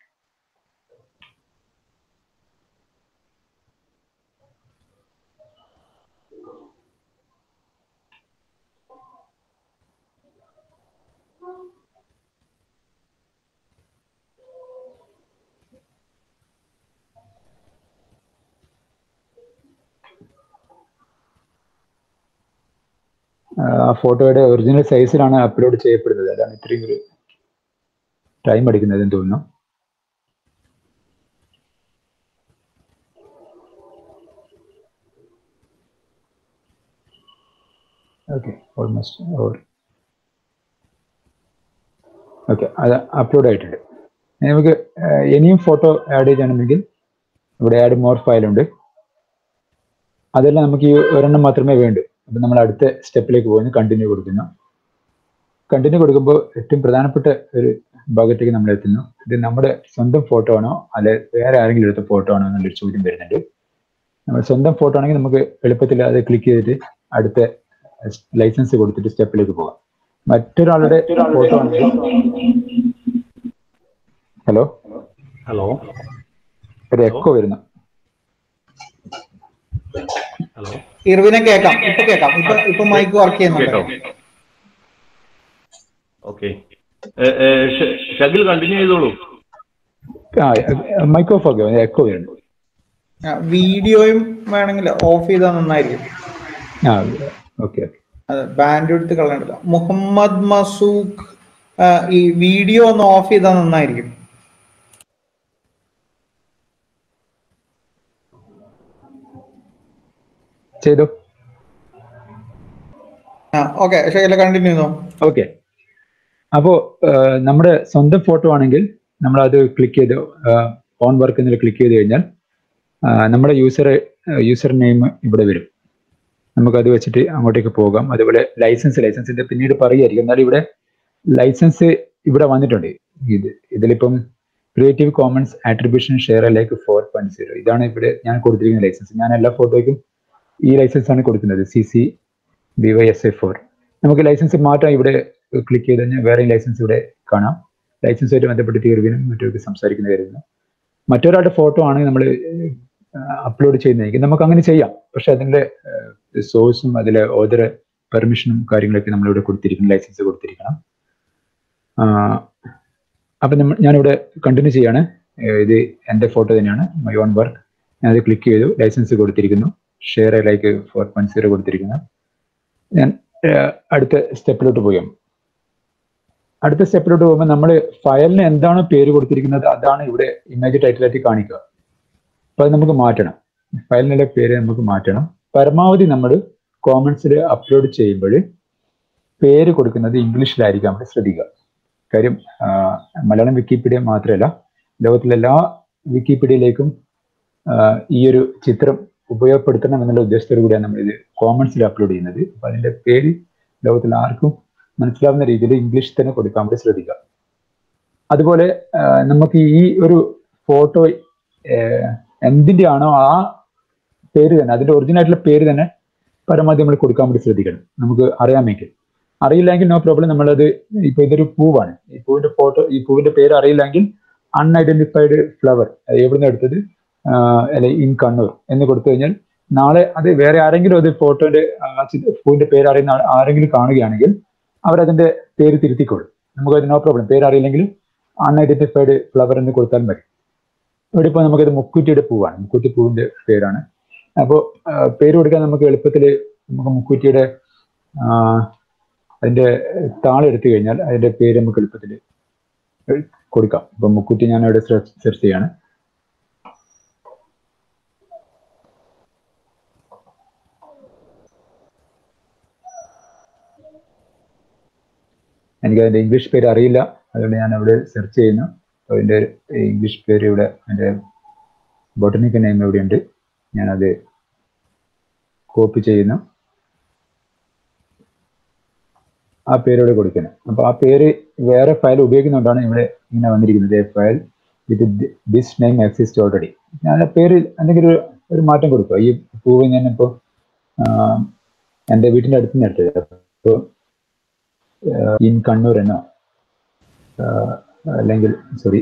ആ ഫോട്ടോയുടെ ഒറിജിനൽ സൈസിലാണ് അപ്ലോഡ് ചെയ്യപ്പെടുന്നത്. അതാണ് ഇത്രയും ഒരു ടൈം എടുക്കുന്നതെന്ന് തോന്നുന്നു. Okay, almost over. ഓക്കെ, അത് അപ്ലോഡ് ആയിട്ടുണ്ട്. നമുക്ക് ഇനിയും ഫോട്ടോ ആഡ് ചെയ്യണമെങ്കിൽ ഇവിടെ ആഡ് മോർ ഫയലുണ്ട്. അതെല്ലാം നമുക്ക് ഈ ഒരെണ്ണം മാത്രമേ വേണ്ടൂ. അപ്പം നമ്മൾ അടുത്ത സ്റ്റെപ്പിലേക്ക് പോകുന്നു, കണ്ടിന്യൂ കൊടുക്കുന്നു. കണ്ടിന്യൂ കൊടുക്കുമ്പോൾ ഏറ്റവും പ്രധാനപ്പെട്ട ഒരു ഭാഗത്തേക്ക് നമ്മൾ എത്തുന്നു. ഇത് നമ്മുടെ സ്വന്തം ഫോട്ടോ ആണോ അല്ലെ വേറെ ആരെങ്കിലും എടുത്ത ഫോട്ടോ ആണോ എന്നുള്ളൊരു ചോദ്യം വരുന്നുണ്ട്. നമ്മൾ സ്വന്തം ഫോട്ടോ ആണെങ്കിൽ നമുക്ക് എളുപ്പത്തിൽ അത് ക്ലിക്ക് ചെയ്തിട്ട് അടുത്ത ലൈസൻസ് കൊടുത്തിട്ട് സ്റ്റെപ്പിലേക്ക് പോകാം. മറ്റൊരാളുടെ ഫോട്ടോ ആണെങ്കിൽ ഹലോ ഒരു എക്കോ വരുന്നു. ഇർവിനെ കേൾക്കാം. ഇപ്പൊ മൈക്ക് വർക്ക് ചെയ്യുന്നുണ്ടോ? ഓക്കെ, ഷകിൽ കണ്ടിന്യൂ ചെയ്തോളൂ. മൈക്ക് ഓഫ് ആക്കിയോ? എക്കോ വരുന്നു. വീഡിയോയും വേണമെങ്കിൽ ഓഫ് ചെയ്താൽ നന്നായിരിക്കും. ഓക്കെ. ബാൻഡ് എടുത്ത് കളയണ്ടല്ലോ. മുഹമ്മദ് മസൂഖ് ഈ വീഡിയോ ഒന്ന് ഓഫ് ചെയ്താൽ നന്നായിരിക്കും. ചെയ്തു. ഓക്കെ, കണ്ടിന്യൂ ചെയ്തോ. ഓക്കെ, അപ്പോ നമ്മുടെ സ്വന്തം ഫോട്ടോ ആണെങ്കിൽ നമ്മൾ അത് ക്ലിക്ക് ചെയ്ത് ഓൺ വർക്ക് എന്നതിൽ ക്ലിക്ക് ചെയ്ത് കഴിഞ്ഞാൽ നമ്മുടെ യൂസർ നെയിം ഇവിടെ വരും. നമുക്കത് വെച്ചിട്ട് അങ്ങോട്ടേക്ക് പോകാം. അതുപോലെ ലൈസൻസിന്റെ പിന്നീട് പറയുമായിരിക്കും. എന്നാൽ ഇവിടെ ലൈസൻസ് ഇവിടെ വന്നിട്ടുണ്ട്. ഇതിലിപ്പം Creative Commons Attribution share alike 4.0 ഇതാണ് ഇവിടെ ഞാൻ കൊടുത്തിരിക്കുന്ന ലൈസൻസ്. ഞാൻ എല്ലാ ഫോട്ടോയ്ക്കും ഈ ലൈസൻസ് ആണ് കൊടുക്കുന്നത്, CC BY-SA4. നമുക്ക് ലൈസൻസ് മാറ്റാം. ഇവിടെ ക്ലിക്ക് ചെയ്ത് കഴിഞ്ഞാൽ വേറെ ലൈസൻസ് ഇവിടെ കാണാം. ലൈസൻസുമായിട്ട് ബന്ധപ്പെട്ട് തീർവിനും മറ്റൊക്കെ സംസാരിക്കുന്ന കാര്യങ്ങൾ. മറ്റൊരാളുടെ ഫോട്ടോ ആണ് നമ്മൾ അപ്ലോഡ് ചെയ്യുന്നതെങ്കിൽ നമുക്ക് അങ്ങനെ ചെയ്യാം. പക്ഷെ അതിൻ്റെ സോഴ്സും അതിലെ ഓതർ പെർമിഷനും കാര്യങ്ങളൊക്കെ നമ്മളിവിടെ കൊടുത്തിരിക്കണം, ലൈസൻസ് കൊടുത്തിരിക്കണം. അപ്പം ഞാനിവിടെ കണ്ടിന്യൂ ചെയ്യാണ്. ഇത് എൻ്റെ ഫോട്ടോ തന്നെയാണ്, മൈ ഓൺ വർക്ക്. ഞാനത് ക്ലിക്ക് ചെയ്തു, ലൈസൻസ് കൊടുത്തിരിക്കുന്നു, ഷെയർ ലൈക്ക് 4.0 കൊടുത്തിരിക്കുന്നു. ഞാൻ അടുത്ത സ്റ്റെപ്പിലോട്ട് പോകാം. അടുത്ത സ്റ്റെപ്പിലോട്ട് പോകുമ്പോൾ നമ്മൾ ഫയലിന് എന്താണോ പേര് കൊടുത്തിരിക്കുന്നത് അതാണ് ഇവിടെ ഇമേജ് ടൈറ്റിലായിട്ട് കാണിക്കുക. അപ്പോൾ അത് നമുക്ക് മാറ്റണം. ഫയലിനുള്ള പേര് നമുക്ക് മാറ്റണം. പരമാവധി നമ്മൾ കോമൺസിൽ അപ്ലോഡ് ചെയ്യുമ്പോൾ പേര് കൊടുക്കുന്നത് ഇംഗ്ലീഷിലായിരിക്കാം നമ്മൾ ശ്രദ്ധിക്കുക. കാര്യം മലയാളം വിക്കിപീഡിയ മാത്രമല്ല, ലോകത്തിലെല്ലാ വിക്കിപീഡിയയിലേക്കും ഈ ഒരു ചിത്രം ഉപയോഗപ്പെടുത്തണം എന്നുള്ള ഉദ്ദേശത്തോടു കൂടിയാണ് നമ്മളിത് കോമൺസിൽ അപ്ലോഡ് ചെയ്യുന്നത്. അപ്പം അതിൻ്റെ പേര് ലോകത്തിൽ ആർക്കും മനസ്സിലാവുന്ന രീതിയിൽ ഇംഗ്ലീഷിൽ തന്നെ കൊടുക്കാൻ വേണ്ടി ശ്രദ്ധിക്കുക. അതുപോലെ നമുക്ക് ഈ ഒരു ഫോട്ടോ എന്തിൻ്റെ ആണോ ആ പേര് തന്നെ, അതിൻ്റെ ഒറിജിനൽ ആയിട്ടുള്ള പേര് തന്നെ പരമാവധി നമ്മൾ കൊടുക്കാൻ വേണ്ടി ശ്രദ്ധിക്കണം. നമുക്ക് അറിയാമെങ്കിൽ. അറിയില്ലെങ്കിൽ നോ പ്രോബ്ലം, നമ്മളത് ഇപ്പോൾ ഇതൊരു പൂവാണ്, ഈ പൂവിൻ്റെ ഫോട്ടോ, ഈ പൂവിൻ്റെ പേര് അറിയില്ലെങ്കിൽ അൺഐഡന്റിഫൈഡ് ഫ്ലവർ എവിടുന്ന് എടുത്തത് അല്ലെ ഇൻ കണ്ണൂർ എന്ന് കൊടുത്തു കഴിഞ്ഞാൽ നാളെ അത് വേറെ ആരെങ്കിലും അത് ഫോട്ടോന്റെ പൂവിന്റെ പേര് അറിയുന്ന ആരെങ്കിലും കാണുകയാണെങ്കിൽ അവരതിന്റെ പേര് തിരുത്തിക്കോളും. നമുക്കത് നോ പ്രോബ്ലം. പേര് അറിയില്ലെങ്കിലും അൺഐഡന്റിഫൈഡ് ഫ്ലവർ എന്ന് കൊടുത്താൽ മതി. ഇവിടെ ഇപ്പോൾ നമുക്കത് മുക്കൂറ്റിയുടെ പൂവാണ്, മുക്കൂറ്റി പൂവിന്റെ പേരാണ്. അപ്പോൾ പേര് കൊടുക്കാൻ നമുക്ക് എളുപ്പത്തിൽ നമുക്ക് മുക്കൂറ്റിയുടെ അതിന്റെ താളെടുത്തു കഴിഞ്ഞാൽ അതിന്റെ പേര് നമുക്ക് എളുപ്പത്തിൽ കൊടുക്കാം. ഇപ്പം മുക്കൂറ്റി ഞാൻ ഇവിടെ സെർച്ച് ചെയ്യാണ്. എനിക്കതിൻ്റെ ഇംഗ്ലീഷ് പേര് അറിയില്ല, അതുകൊണ്ട് ഞാൻ അവിടെ സെർച്ച് ചെയ്യുന്നു. അതിൻ്റെ ഇംഗ്ലീഷ് പേര് ഇവിടെ, അതിൻ്റെ ബൊട്ടണിക്കൽ നെയിം എവിടെയുണ്ട്, ഞാനത് കോപ്പി ചെയ്യുന്നു. ആ പേരോട് കൊടുക്കണം. അപ്പോൾ ആ പേര് വേറെ ഫയൽ ഉപയോഗിക്കുന്നതുകൊണ്ടാണ് ഇവിടെ ഇങ്ങനെ വന്നിരിക്കുന്നത്. File with this name exist already. ഞാൻ ആ പേര് എന്തെങ്കിലും ഒരു മാറ്റം കൊടുക്കുക. ഈ പൂവ് ഞാനിപ്പോൾ എൻ്റെ വീട്ടിൻ്റെ അടുത്ത് നിന്ന് എടുത്തത്. അപ്പോൾ ഇൻ കണ്ണൂർ എന്നോ അല്ലെങ്കിൽ സോറി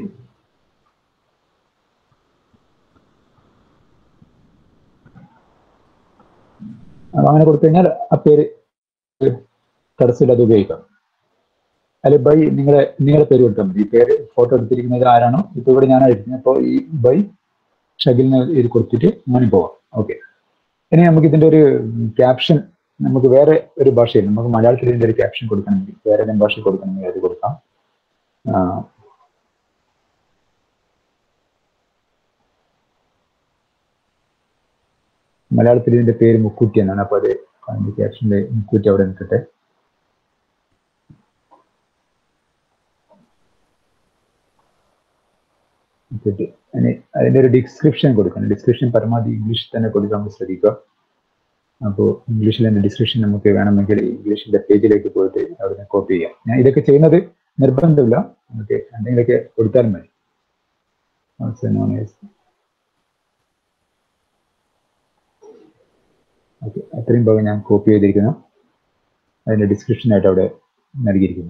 അപ്പം അങ്ങനെ കൊടുത്തു കഴിഞ്ഞാൽ ആ പേര് തടസ്സമില്ലാതെ ഉപയോഗിക്കാം. അല്ലെ ബൈ നിങ്ങളുടെ പേര് കൊടുത്താൽ മതി. ഈ പേര് ഫോട്ടോ എടുത്തിരിക്കുന്നത് ആരാണോ, ഇപ്പോൾ ഇവിടെ ഞാനാണ് എടുക്കുന്നത്, അപ്പോൾ ഈ ബൈ ഷഗിലിന് ഇത് കൊടുത്തിട്ട് അങ്ങനെ പോവാം. ഓക്കെ, ഇനി നമുക്ക് ഇതിൻ്റെ ഒരു ക്യാപ്ഷൻ നമുക്ക് വേറെ ഒരു ഭാഷയിൽ, നമുക്ക് മലയാളത്തിൽ ഇതിൻ്റെ ഒരു ക്യാപ്ഷൻ കൊടുക്കണമെങ്കിൽ വേറെ ഏതെങ്കിലും ഭാഷയിൽ കൊടുക്കണമെങ്കിൽ അത് കൊടുക്കാം. മലയാളത്തിൽ ഇതിൻ്റെ പേര് മുക്കൂറ്റി എന്നാണ്. അപ്പോൾ അത് അതിൻ്റെ ക്യാപ്ഷൻ്റെ മുക്കൂറ്റി അവിടെ നിൽക്കട്ടെ. ഇനി അതിൻ്റെ ഒരു ഡിസ്ക്രിപ്ഷൻ കൊടുക്കണം. ഡിസ്ക്രിപ്ഷൻ പരമാവധി ഇംഗ്ലീഷിൽ തന്നെ കൊടുക്കാൻ നമ്മൾ ശ്രദ്ധിക്കുക. അപ്പോൾ ഇംഗ്ലീഷിൽ തന്നെ ഡിസ്ക്രിപ്ഷൻ നമുക്ക് വേണമെങ്കിൽ ഇംഗ്ലീഷിൻ്റെ പേജിലേക്ക് പോയിട്ട് അവിടെ കോപ്പി ചെയ്യാം. ഞാൻ ഇതൊക്കെ ചെയ്യുന്നത് നിർബന്ധമില്ല, നമുക്ക് എന്തെങ്കിലുമൊക്കെ കൊടുത്താലും മതി. ഓക്കെ, അത്രയും ഭാഗം ഞാൻ കോപ്പി ചെയ്തിരിക്കുന്നു. അതിൻ്റെ ഡിസ്ക്രിപ്ഷനായിട്ട് അവിടെ നൽകിയിരിക്കുന്നു.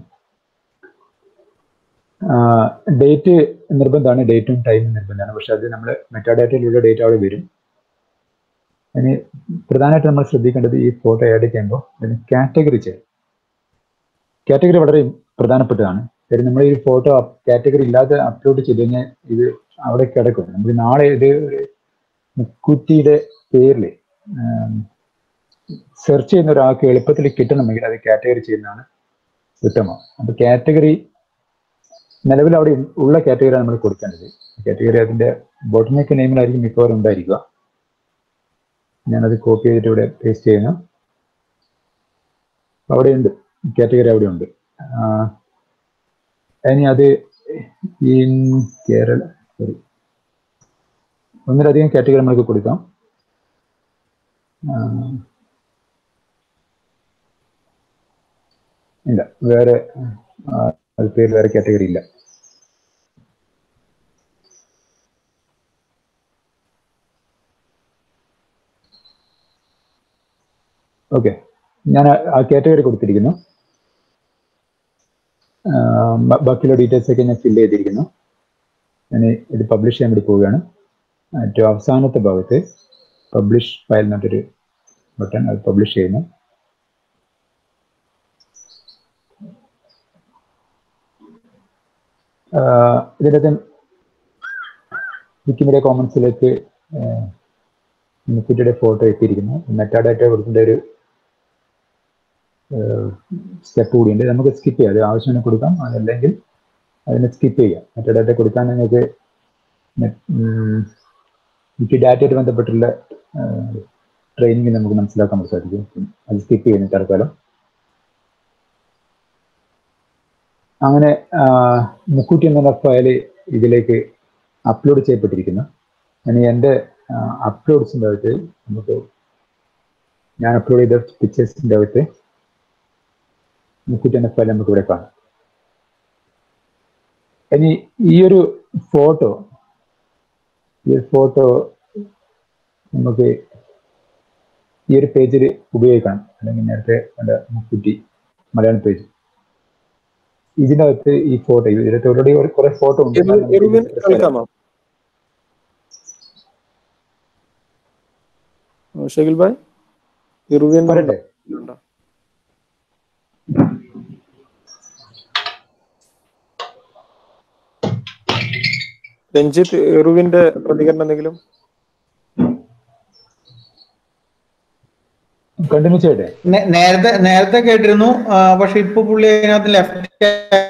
ഡേറ്റ് നിർബന്ധമാണ്, ഡേറ്റും ടൈമും നിർബന്ധമാണ്. പക്ഷെ അത് നമ്മൾ മെറ്റാഡാറ്റയിലുള്ള ഡേറ്റ് അവിടെ വരും. അതിന് പ്രധാനമായിട്ട് നമ്മൾ ശ്രദ്ധിക്കേണ്ടത് ഈ ഫോട്ടോ ആഡ് ചെയ്യുമ്പോൾ അതിന് കാറ്റഗറി ചെയ്യും. കാറ്റഗറി വളരെ പ്രധാനപ്പെട്ടതാണ്. കാര്യം നമ്മൾ ഈ ഫോട്ടോ കാറ്റഗറി ഇല്ലാതെ അപ്ലോഡ് ചെയ്ത് കഴിഞ്ഞാൽ ഇത് അവിടെ കിടക്കും. നമ്മൾ നാളെ ഇത് ഒരു മുക്കൂറ്റിയുടെ പേരിൽ സെർച്ച് ചെയ്യുന്ന ഒരാൾക്ക് എളുപ്പത്തിൽ കിട്ടണമെങ്കിൽ അത് കാറ്റഗറി ചെയ്യുന്നതാണ് ഉത്തമം. അപ്പൊ കാറ്റഗറി നിലവിൽ അവിടെ ഉള്ള കാറ്റഗറിയാണ് നമ്മൾ കൊടുക്കേണ്ടത്. കാറ്റഗറി അതിന്റെ ബോട്ടണിക് നെയിമിലായിരിക്കും മിക്കവാറും ഉണ്ടായിരിക്കുക. ഞാനത് കോപ്പി ചെയ്തിട്ട് ഇവിടെ പേസ്റ്റ് ചെയ്യുന്നു. അവിടെ ഉണ്ട് കാറ്റഗറി, അവിടെ ഉണ്ട്. ഇനി അത് ഇൻ കേരള, സോറി, ഒന്നിലധികം കാറ്റഗറി നമുക്ക് കൊടുക്കാം. ഇല്ല, വേറെ അത് പേര് വേറെ കാറ്റഗറി ഇല്ല. ഓക്കെ, ഞാൻ ആ കാറ്റഗറി കൊടുത്തിരിക്കുന്നു. ബാക്കിയുള്ള ഡീറ്റെയിൽസ് ഒക്കെ ഞാൻ ഫില്ല് ചെയ്തിരിക്കുന്നു. ഞാൻ ഇത് പബ്ലിഷ് ചെയ്യാൻ വേണ്ടി പോവുകയാണ്. ഏറ്റവും അവസാനത്തെ ഭാഗത്ത് പബ്ലിഷ് ഫയൽ എന്നിട്ടൊരു ബട്ടൺ, അത് പബ്ലിഷ് ചെയ്യുന്നു. ഇതിനകത്ത് വിക്കിമീഡിയ കോമൺസിലേക്ക് വിക്കിയുടെ ഫോട്ടോ എത്തിയിരിക്കുന്നു. മെറ്റാഡാറ്റ കൊടുക്കേണ്ട ഒരു സ്റ്റെപ്പ് കൂടിയുണ്ട്. നമുക്ക് സ്കിപ്പ് ചെയ്യാം, അത് ആവശ്യത്തിന് കൊടുക്കാം, അതല്ലെങ്കിൽ അതിനെ സ്കിപ്പ് ചെയ്യാം. മെറ്റാഡാറ്റ കൊടുക്കാൻ നിങ്ങൾക്ക് വിക്കി ഡാറ്റയായിട്ട് ബന്ധപ്പെട്ടുള്ള ട്രെയിനിങ് നമുക്ക് മനസ്സിലാക്കാൻ സാധിക്കും. അത് സ്കിപ്പ് ചെയ്യുന്നു തൽക്കാലം. അങ്ങനെ മുക്കൂട്ടി എന്നുള്ള ഫയൽ ഇതിലേക്ക് അപ്ലോഡ് ചെയ്യപ്പെട്ടിരിക്കുന്നു. ഇനി എൻ്റെ അപ്ലോഡ്സിൻ്റെ അകത്ത് നമുക്ക്, ഞാൻ അപ്ലോഡ് ചെയ്ത പിക്ചേഴ്സിൻ്റെ അകത്ത് മുക്കൂട്ടി എന്ന ഫയൽ നമുക്ക് ഇവിടെ കാണാം. ഇനി ഈ ഒരു ഫോട്ടോ നമുക്ക് ഈ ഒരു പേജിൽ ഉപയോഗിക്കണം. അല്ലെങ്കിൽ നേരത്തെ എൻ്റെ മുക്കൂട്ടി മലയാളം പേജ്, ഇതിൻ്റെ അകത്ത് ഈ ഫോട്ടോ, ഇതിനകത്ത് ഓൾറെഡി കുറെ ഫോട്ടോ ഉണ്ട്. ഷകിൽ ഭായ്, ഇർവിൻ പറയട്ടെ. രഞ്ജിത്ത്, ഇർവിന്റെ പ്രതികരണം എന്തെങ്കിലും? കണ്ടിന്യൂ ചെയ്യട്ടെ. നേരത്തെ കേട്ടിരുന്നു, പക്ഷെ ഇപ്പൊ പുള്ളി അതിനകത്ത് ലെഫ്റ്റ്,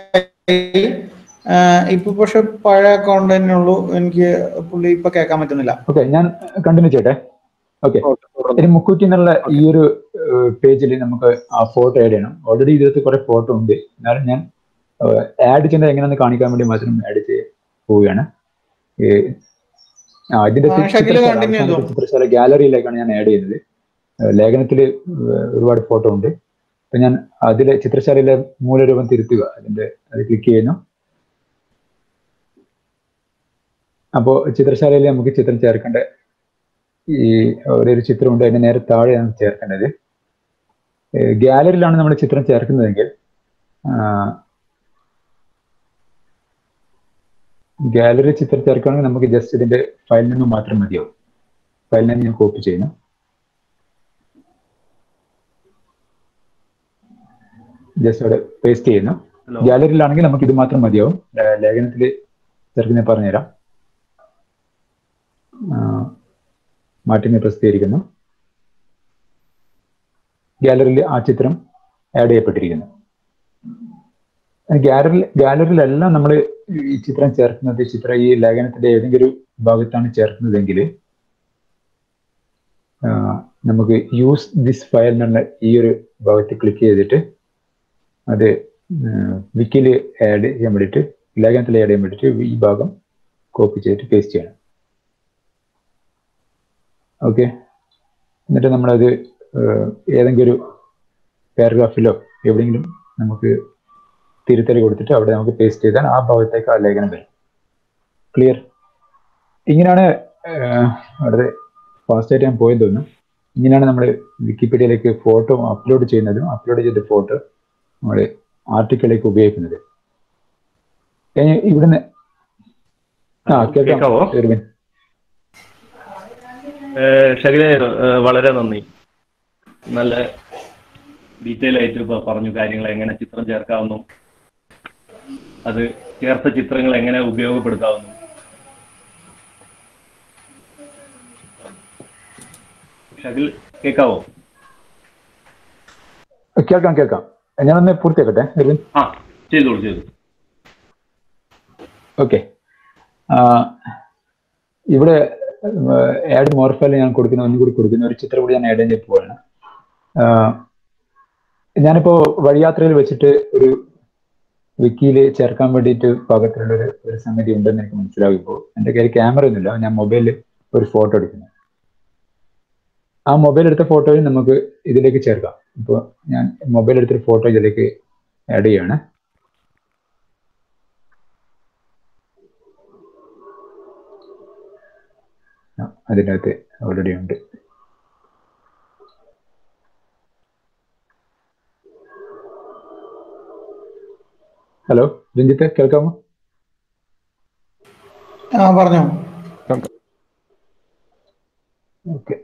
ഇപ്പൊ പക്ഷെ പഴയ അക്കൗണ്ട് തന്നെ ഉള്ളൂ. എനിക്ക് പുള്ളി ഇപ്പൊ കേൾക്കാൻ പറ്റുന്നില്ല. ഓക്കെ, ഞാൻ കണ്ടിന്യൂ ചെയ്യട്ടെ. ഓക്കെ, ഇനി മുക്കൂറ്റി എന്നുള്ള ഈ ഒരു പേജിൽ നമുക്ക് ആ ഫോട്ടോ ആഡ് ചെയ്യണം. ഓൾറെഡി ഇതിനകത്ത് കുറെ ഫോട്ടോ ഉണ്ട്, എന്നാലും ഞാൻ ആഡ് ചെയ്യുന്നത് എങ്ങനെയാണെന്ന് കാണിക്കാൻ വേണ്ടി മാത്രം ആഡ് ചെയ്ത് പോവുകയാണ്. ഇതിന്റെ ചിത്രശാല ഗാലറിയിലേക്കാണ് ഞാൻ ആഡ് ചെയ്യുന്നത്. ലേഖനത്തിൽ ഒരുപാട് ഫോട്ടോ ഉണ്ട്. അപ്പൊ ഞാൻ അതിലെ ചിത്രശാലയിലെ മൂലരൂപം തിരുത്തുക, അത് ക്ലിക്ക് ചെയ്യുന്നു. അപ്പോൾ ചിത്രശാലയിൽ നമുക്ക് ചിത്രം ചേർക്കേണ്ട ഈ ഒരു ചിത്രമുണ്ട്, അതിന്റെ നേരെ താഴെയാണ് ചേർക്കേണ്ടത്. ഗാലറിയിലാണ് നമ്മൾ ചിത്രം ചേർക്കുന്നതെങ്കിൽ ഗാലറി ചിത്രം ചേർക്കുകയാണെങ്കിൽ നമുക്ക് ജസ്റ്റ് ഇതിന്റെ ഫയൽ നെയിം മാത്രം മതിയാവും. ഫയൽ നെയിം ഞാൻ കോപ്പി ചെയ്യുന്നു. ജസ്റ്റ് അവിടെ പേസ്റ്റ് ചെയ്യുന്നു. ഗാലറിയിലാണെങ്കിൽ നമുക്ക് ഇത് മാത്രം മതിയാവും. ലേഖനത്തിൽ ചേർക്കുന്ന പറഞ്ഞുതരാം. മാറ്റിനെ പ്രസിദ്ധീകരിക്കുന്നു. ഗാലറിയിൽ ആ ചിത്രം ആഡ് ചെയ്യപ്പെട്ടിരിക്കുന്നു. ഗാലറിയിലെല്ലാം നമ്മൾ ഈ ചിത്രം ചേർക്കുന്നത്, ഈ ലേഖനത്തിന്റെ ഏതെങ്കിലും ഭാഗത്താണ് ചേർക്കുന്നതെങ്കിൽ നമുക്ക് യൂസ് ദിസ് ഫയൽ എന്നുള്ള ഈ ഒരു ഭാഗത്ത് ക്ലിക്ക് ചെയ്തിട്ട് അത് വിക്കിയിൽ ആഡ് ചെയ്യാൻ വേണ്ടിയിട്ട്, ലേഖനത്തിൽ ആഡ് ചെയ്യാൻ വേണ്ടിയിട്ട് ഈ ഭാഗം കോപ്പി ചെയ്തിട്ട് പേസ്റ്റ് ചെയ്യണം. ഓക്കെ, എന്നിട്ട് നമ്മളത് ഏതെങ്കിലും ഒരു പാരഗ്രാഫിലോ എവിടെയെങ്കിലും നമുക്ക് തിരുത്തൽ കൊടുത്തിട്ട് അവിടെ നമുക്ക് പേസ്റ്റ് ചെയ്താൽ ആ ഭാഗത്തേക്ക് ആ ലേഖനം വരും. ക്ലിയർ? ഇങ്ങനെയാണ് വളരെ ഫാസ്റ്റായിട്ട് ഞാൻ പോയെന്ന് തോന്നുന്നു. ഇങ്ങനെയാണ് നമ്മൾ വിക്കിപീഡിയയിലേക്ക് ഫോട്ടോ അപ്ലോഡ് ചെയ്യുന്നതും അപ്ലോഡ് ചെയ്ത ഫോട്ടോ നമ്മൾ ആർട്ടിക്കിളിലേക്ക് ഉപയോഗിക്കുന്നത്. ഇവിടുന്ന് കേൾക്കാമോ? ഷകിലെ, വളരെ നന്ദി. നല്ല ഡീറ്റെയിൽ ആയിട്ട് ഇപ്പൊ പറഞ്ഞു കാര്യങ്ങൾ, എങ്ങനെ ചിത്രം ചേർക്കാവുന്നു, അത് ചേർത്ത ചിത്രങ്ങൾ എങ്ങനെ ഉപയോഗപ്പെടുത്താവുന്നു. ഷകിൽ കേൾക്കാവോ? കേൾക്കാം. ഞാനൊന്ന് പൂർത്തിയാക്കട്ടെ എർവിൻ. ചെയ്തോളൂ. ഓക്കെ, ഇവിടെ ആഡ് മോർ ഫയൽ ഞാൻ ഒന്നുകൂടി കൊടുക്കുന്ന ഒരു ചിത്രം കൂടി ഞാൻ ആഡ് ചെയ്ത് പോവാണ്. ഞാനിപ്പോ വഴിയാത്രയിൽ വെച്ചിട്ട് ഒരു വിക്കിയിൽ ചേർക്കാൻ വേണ്ടിയിട്ട് പാകത്തിലുള്ള ഒരു സംഗതി ഉണ്ടെന്ന് എനിക്ക് മനസ്സിലാകുമ്പോൾ എൻ്റെ കയ്യിൽ ക്യാമറ ഒന്നുമില്ല, ഞാൻ മൊബൈലിൽ ഒരു ഫോട്ടോ എടുക്കുന്നു. ആ മൊബൈൽ എടുത്ത ഫോട്ടോയിൽ നമുക്ക് ഇതിലേക്ക് ചേർക്കാം. ഇപ്പോൾ ഞാൻ മൊബൈൽ എടുത്തൊരു ഫോട്ടോ ഇതിലേക്ക് ആഡ് ചെയ്യാണ്. അതിനകത്ത് ഓൾറെഡി ഉണ്ട്. ഹലോ രഞ്ജിത്ത്, കേൾക്കാമോ? പറഞ്ഞോ. ഓക്കെ,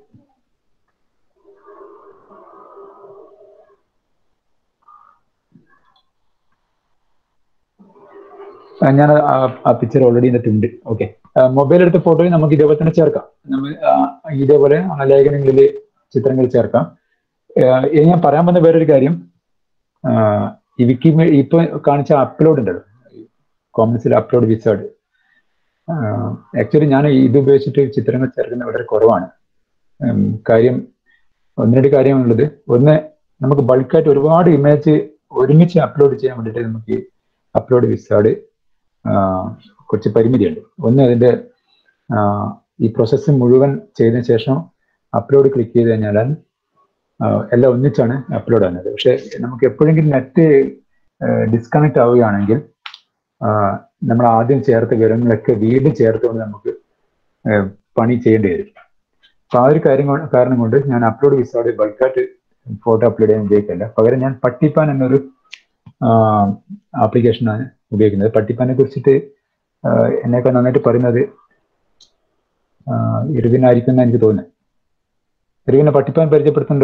ഞാൻ ആ പിക്ചർ ഓൾറെഡി ഇതിനകത്തുണ്ട്. ഓക്കെ, മൊബൈൽ എടുത്ത ഫോട്ടോയിൽ നമുക്ക് ഇതേപോലെ തന്നെ ചേർക്കാം. ഇതേപോലെ ലേഖനങ്ങളിൽ ചിത്രങ്ങൾ ചേർക്കാം. ഇനി ഞാൻ പറയാൻ വന്ന വേറൊരു കാര്യം, ഈ ഇപ്പൊ കാണിച്ച അപ്ലോഡ് ഉണ്ടല്ലോ, കോമൺസിൽ അപ്ലോഡ് വിസാർഡ്. ആക്ച്വലി ഞാൻ ഇത് ഉപയോഗിച്ചിട്ട് ചിത്രങ്ങൾ ചേർക്കുന്നത് വളരെ കുറവാണ്. കാര്യം ഒന്ന് രണ്ട് കാര്യമാണുള്ളത്. ഒന്ന്, നമുക്ക് ബൾക്കായിട്ട് ഒരുപാട് ഇമേജ് ഒരുമിച്ച് അപ്ലോഡ് ചെയ്യാൻ വേണ്ടിയിട്ട് നമുക്ക് അപ്ലോഡ് വിസാർഡ് കുറച്ച് പരിമിതിയുണ്ട്. ഒന്ന്, അതിൻ്റെ ഈ പ്രോസസ്സ് മുഴുവൻ ചെയ്തതിനു ശേഷം അപ്ലോഡ് ക്ലിക്ക് ചെയ്ത് കഴിഞ്ഞാൽ എല്ലാം ഒന്നിച്ചാണ് അപ്ലോഡ് ആകുന്നത്. പക്ഷെ നമുക്ക് എപ്പോഴെങ്കിലും നെറ്റ് ഡിസ്കണക്ട് ആവുകയാണെങ്കിൽ നമ്മൾ ആദ്യം ചേർത്ത വിവരങ്ങളൊക്കെ വീണ്ടും ചേർത്തുകൊണ്ട് നമുക്ക് പണി ചെയ്യേണ്ടി വരും. അപ്പൊ ആ ഒരു കാരണം കൊണ്ട് ഞാൻ അപ്ലോഡ് വിസാർഡ് ബൾക്കായിട്ട് ഫോട്ടോ അപ്ലോഡ് ചെയ്യാൻ ഉപയോഗിക്കില്ല. പകരം ഞാൻ പട്ടിപ്പാൻ എന്നൊരു ആപ്ലിക്കേഷനാണ് ഉപയോഗിക്കുന്നത്. പട്ടിപ്പാനെ കുറിച്ചിട്ട് എന്നേക്കാൾ നന്നായിട്ട് പറയുന്നത് ഇർവിനായിരിക്കും എന്ന് എനിക്ക് തോന്നുന്നത്. ഇർവിനെ പട്ടിപ്പാൻ പരിചയപ്പെടുത്തുന്നുണ്ടോ?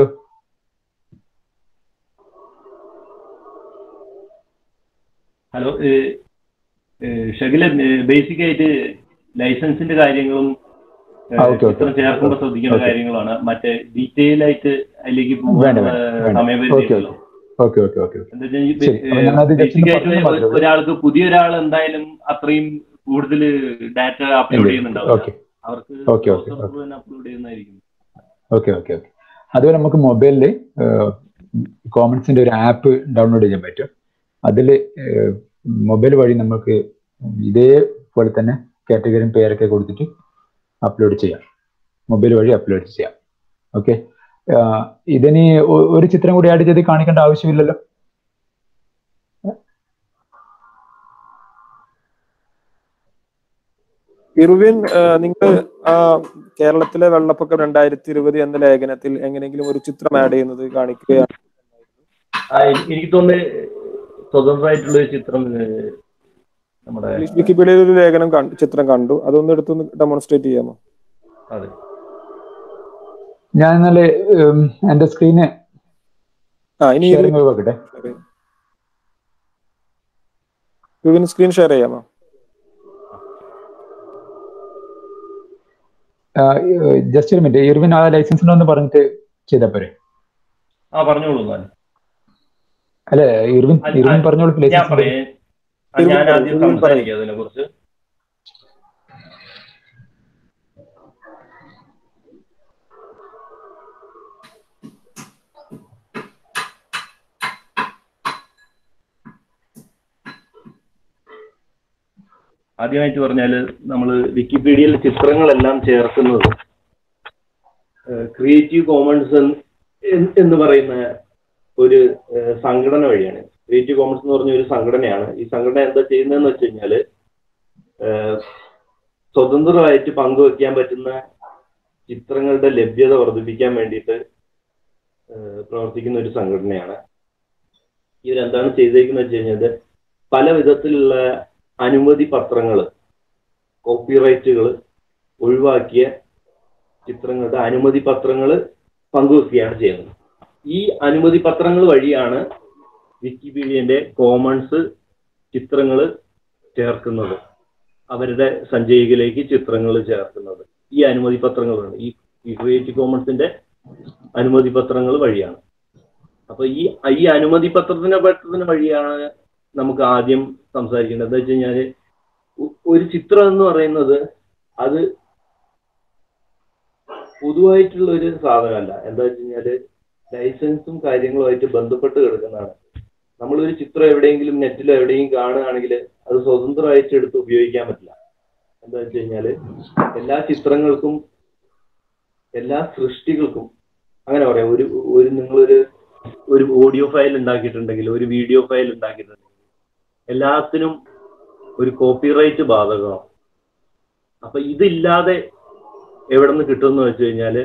ഹലോ ഷകില, ബേസിക് ആയിട്ട് ലൈസൻസിന്റെ കാര്യങ്ങളും ചിത്രം ചേർക്കുമ്പോൾ ശ്രദ്ധിക്കേണ്ട കാര്യങ്ങളാണ്. മറ്റേ ഡീറ്റെയിൽ ആയിട്ട് അതിലേക്ക് ഒരാൾക്ക് പുതിയൊരാൾ എന്തായാലും അത്രയും കൂടുതൽ ഡാറ്റ അപ്ലോഡ് ചെയ്യുന്നുണ്ടാവും. അവർക്ക് അപ്ലോഡ് ചെയ്യുന്നതായിരിക്കും. ഓക്കെ. അതുപോലെ നമുക്ക് മൊബൈലില് കോമൺസിന്റെ ഒരു ആപ്പ് ഡൗൺലോഡ് ചെയ്യാൻ പറ്റും. അതിൽ മൊബൈൽ വഴി നമുക്ക് ഇതേപോലെ തന്നെ കാറ്റഗറിയും പേരൊക്കെ കൊടുത്തിട്ട് അപ്ലോഡ് ചെയ്യാം. മൊബൈൽ വഴി അപ്ലോഡ് ചെയ്യാം. ഓക്കെ, ഇതിന് ഒരു ചിത്രം കൂടി ആഡ് ചെയ്ത് കാണിക്കേണ്ട ആവശ്യമില്ലല്ലോ. ഇർവിൻ, നിങ്ങൾ കേരളത്തിലെ വെള്ളപ്പൊക്കം 2020 എന്ന ലേഖനത്തിൽ എങ്ങനെയെങ്കിലും ഒരു ചിത്രം ആഡ് ചെയ്യുന്നത് കാണിക്കുകയാണ്? എനിക്ക് തോന്നുന്നത് സ്വതന്ത്രമായിട്ടുള്ള ഒരു ചിത്രം നമ്മുടെ വിക്കിപീഡിയയിൽ ഒരു ചിത്രം കണ്ടു, അതൊന്ന് എടുത്തൊന്ന് ഡെമോൺസ്ട്രേറ്റ് ചെയ്യാമോ? അതെ, ഞാൻ ഇന്നലെ എന്റെ സ്ക്രീന് ഒഴിവാക്കട്ടെ. സ്ക്രീൻ ഷെയർ ചെയ്യാമോ? ജസ്റ്റ് ഒരു മിനിറ്റ്, ഇർവിൻ ആ ലൈസൻസിനൊന്ന് പറഞ്ഞിട്ട് ചെയ്താൽ പോരെ? പറഞ്ഞോളൂ. അല്ലെ, ഇർവിൻ പറഞ്ഞോളൂ. ഞാൻ ആദ്യം സംസാരിക്കാം അതിനെ കുറിച്ച്. ആദ്യമായിട്ട് പറഞ്ഞാല് നമ്മൾ വിക്കിപീഡിയയിൽ ചിത്രങ്ങളെല്ലാം ചേർക്കുന്നത് ക്രിയേറ്റീവ് കോമൺസ് എന്ന് പറയുന്ന ഒരു സംഘടന വഴിയാണ്. ക്രിയേറ്റീവ് കോമൺസ് എന്ന് പറഞ്ഞ ഒരു സംഘടനയാണ്. ഈ സംഘടന എന്താ ചെയ്യുന്നതെന്ന് വെച്ച് കഴിഞ്ഞാല് സ്വതന്ത്രമായിട്ട് പങ്കുവെക്കാൻ പറ്റുന്ന ചിത്രങ്ങളുടെ ലഭ്യത വർദ്ധിപ്പിക്കാൻ വേണ്ടിയിട്ട് പ്രവർത്തിക്കുന്ന ഒരു സംഘടനയാണ്. ഇവരെന്താണ് ചെയ്തേക്കുന്നത് വെച്ച് കഴിഞ്ഞാൽ പല വിധത്തിലുള്ള അനുമതി പത്രങ്ങൾ, കോപ്പിറൈറ്റുകൾ ഒഴിവാക്കിയ ചിത്രങ്ങളുടെ അനുമതി പത്രങ്ങൾ പങ്കുവെക്കുകയാണ് ചെയ്യുന്നത്. ഈ അനുമതി പത്രങ്ങൾ വഴിയാണ് വിക്കിപീഡിയന്റെ കോമൺസ് ചിത്രങ്ങൾ ചേർക്കുന്നത്, അവരുടെ സഞ്ചയികയിലേക്ക് ചിത്രങ്ങൾ ചേർക്കുന്നത് ഈ അനുമതി പത്രങ്ങളാണ്. ഈ ക്രിയേറ്റീവ് കോമൺസിന്റെ അനുമതി പത്രങ്ങൾ വഴിയാണ്. അപ്പൊ ഈ അനുമതി പത്രത്തിന് വഴിയാണ് നമുക്ക് ആദ്യം സംസാരിക്കേണ്ടത്. എന്താ വെച്ച് കഴിഞ്ഞാല് ഒരു ചിത്രം എന്ന് പറയുന്നത് അത് പൊതുവായിട്ടുള്ള ഒരു സാധനമല്ല. എന്താ വെച്ച് കഴിഞ്ഞാല് ലൈസൻസും കാര്യങ്ങളുമായിട്ട് ബന്ധപ്പെട്ട് കിടക്കുന്നതാണ്. നമ്മളൊരു ചിത്രം എവിടെയെങ്കിലും നെറ്റിലോ എവിടെയെങ്കിലും കാണുകയാണെങ്കിൽ അത് സ്വതന്ത്രമായിട്ട് എടുത്ത് ഉപയോഗിക്കാൻ പറ്റില്ല. എന്താ വെച്ച് കഴിഞ്ഞാല് എല്ലാ ചിത്രങ്ങൾക്കും എല്ലാ സൃഷ്ടികൾക്കും അങ്ങനെ പറയാം. ഒരു ഓഡിയോ ഫയൽ ഉണ്ടാക്കിയിട്ടുണ്ടെങ്കിൽ, ഒരു വീഡിയോ ഫയൽ ഉണ്ടാക്കിയിട്ടുണ്ടെങ്കിൽ എല്ലാത്തിനും ഒരു കോപ്പിറൈറ്റ് ബാധകമാണ്. അപ്പൊ ഇതില്ലാതെ എവിടെ നിന്ന് കിട്ടുമെന്ന് വെച്ച് കഴിഞ്ഞാല്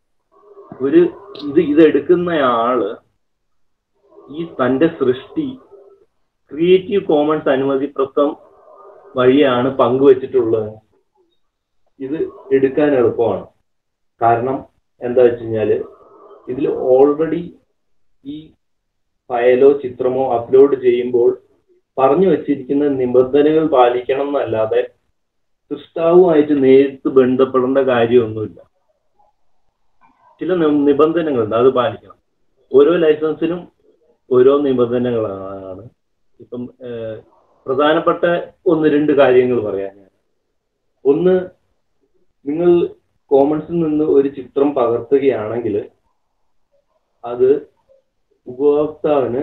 ഇതെടുക്കുന്നയാള് ഈ തന്റെ സൃഷ്ടി ക്രിയേറ്റീവ് കോമൺസ് അനുമതിപത്രം വഴിയാണ് പങ്കുവച്ചിട്ടുള്ളത്. ഇത് എടുക്കാൻ എളുപ്പമാണ്. കാരണം എന്താ വെച്ച് കഴിഞ്ഞാല് ഇതിൽ ഓൾറെഡി ഈ ഫയലോ ചിത്രമോ അപ്ലോഡ് ചെയ്യുമ്പോൾ പറഞ്ഞു വച്ചിരിക്കുന്ന നിബന്ധനകൾ പാലിക്കണം എന്നല്ലാതെ സൃഷ്ടാവുമായിട്ട് നേരിട്ട് ബന്ധപ്പെടേണ്ട കാര്യമൊന്നുമില്ല. ചില നിബന്ധനകളുണ്ട്, അത് പാലിക്കണം. ഓരോ ലൈസൻസിനും ഓരോ നിബന്ധനകളാണ്. ഇപ്പം പ്രധാനപ്പെട്ട 1-2 കാര്യങ്ങൾ പറയാം ഞാൻ. ഒന്ന്, നിങ്ങൾ കോമൺസിൽ നിന്ന് ഒരു ചിത്രം പകർത്തുകയാണെങ്കിൽ അത് ഉപഭോക്താവിന്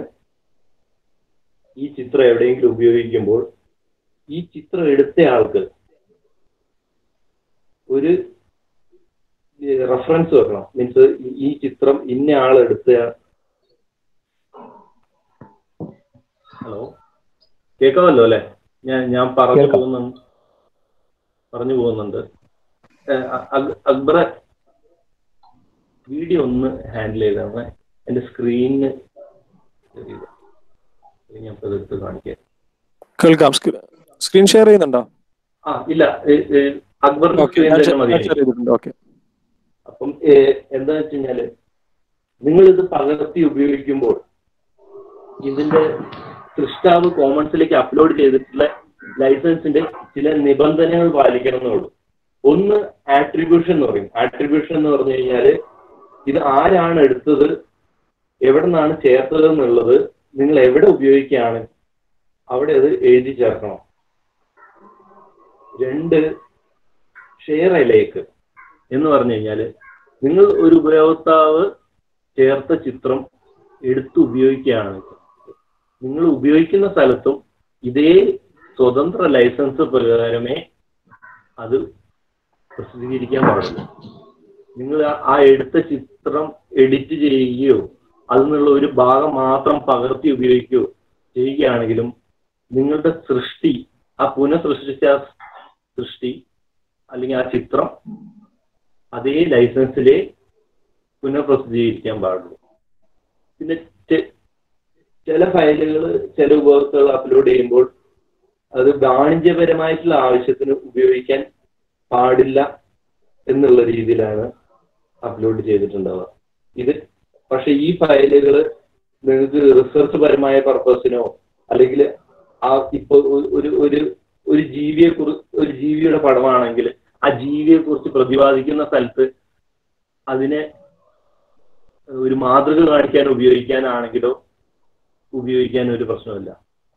ഈ ചിത്രം എവിടെയെങ്കിലും ഉപയോഗിക്കുമ്പോൾ ഈ ചിത്രം എടുത്തയാൾക്ക് ഒരു റെഫറൻസ് വെക്കണം. മീൻസ് ഈ ചിത്രം ഇന്ന ആൾ എടുത്ത. ഹലോ, കേൾക്കാമല്ലോ അല്ലെ? ഞാൻ പറഞ്ഞു പോകുന്നുണ്ട്. അക്ബറെ വീഡിയോ ഒന്ന് ഹാൻഡിൽ ചെയ്താണ്. എന്റെ സ്ക്രീനിന് ഞാൻ എടുത്ത് കാണിക്കാം. കേൾക്കാം. സ്ക്രീൻ ഷെയർ ചെയ്യുന്നുണ്ടോ? ഇല്ല, അക്ബറിന്റെ സ്ക്രീൻ തന്നെ മതി. അപ്പം എന്താ വെച്ച് കഴിഞ്ഞാല് നിങ്ങൾ ഇത് പകർത്തി ഉപയോഗിക്കുമ്പോൾ ഇതിന്റെ സൃഷ്ടാവ് കോമൺസിലേക്ക് അപ്ലോഡ് ചെയ്തിട്ടുള്ള ലൈസൻസിന്റെ ചില നിബന്ധനകൾ പാലിക്കണം എന്നുള്ളൂ. ഒന്ന്, ആട്രിബ്യൂഷൻ എന്ന് പറയും. ആട്രിബ്യൂഷൻ എന്ന് പറഞ്ഞു കഴിഞ്ഞാല് ഇത് ആരാണ് എടുത്തത്, എവിടെ നിന്നാണ് ചേർത്തത് എന്നുള്ളത് നിങ്ങൾ എവിടെ ഉപയോഗിക്കുകയാണ് അവിടെ അത് എഴുതി ചേർക്കണം. 2, ഷെയർ അലൈക്ക് എന്ന് പറഞ്ഞു കഴിഞ്ഞാല് നിങ്ങൾ ഒരു ഉപയോക്താവ് ചേർത്ത ചിത്രം എടുത്ത് ഉപയോഗിക്കുകയാണെങ്കിൽ നിങ്ങൾ ഉപയോഗിക്കുന്ന സ്ഥലത്തും ഇതേ സ്വതന്ത്ര ലൈസൻസ് പ്രകാരമേ അത് പ്രസിദ്ധീകരിക്കാൻ പാടുള്ളൂ. നിങ്ങൾ ആ എടുത്ത ചിത്രം എഡിറ്റ് ചെയ്യുകയോ അതിനുള്ള ഒരു ഭാഗം മാത്രം പകർത്തി ഉപയോഗിക്കുകയോ ചെയ്യുകയാണെങ്കിലും നിങ്ങളുടെ സൃഷ്ടി, ആ പുനഃസൃഷ്ടിച്ച സൃഷ്ടി അല്ലെങ്കിൽ ആ ചിത്രം അതേ ലൈസൻസിലെ പുനഃപ്രസിദ്ധീകരിക്കാൻ പാടുള്ളൂ. പിന്നെ ചില ഫയലുകൾ ചില ഉപഭോക്താക്കൾ അപ്ലോഡ് ചെയ്യുമ്പോൾ അത് വാണിജ്യപരമായിട്ടുള്ള ആവശ്യത്തിന് ഉപയോഗിക്കാൻ പാടില്ല എന്നുള്ള രീതിയിലാണ് അപ്ലോഡ് ചെയ്തിട്ടുണ്ടാവുക. ഇത് പക്ഷെ ഈ ഫയലുകൾ നിങ്ങൾക്ക് റിസർച്ച് പരമായ പർപ്പസിനോ അല്ലെങ്കിൽ ഇപ്പൊ ഒരു ജീവിയുടെ പടമാണെങ്കിൽ ആ ജീവിയെ കുറിച്ച് പ്രതിപാദിക്കുന്ന സ്ഥലത്ത് അതിനെ ഒരു മാതൃക കാണിക്കാൻ ഉപയോഗിക്കാനാണെങ്കിലോ ഉപയോഗിക്കാൻ ഒരു പ്രശ്നമില്ല.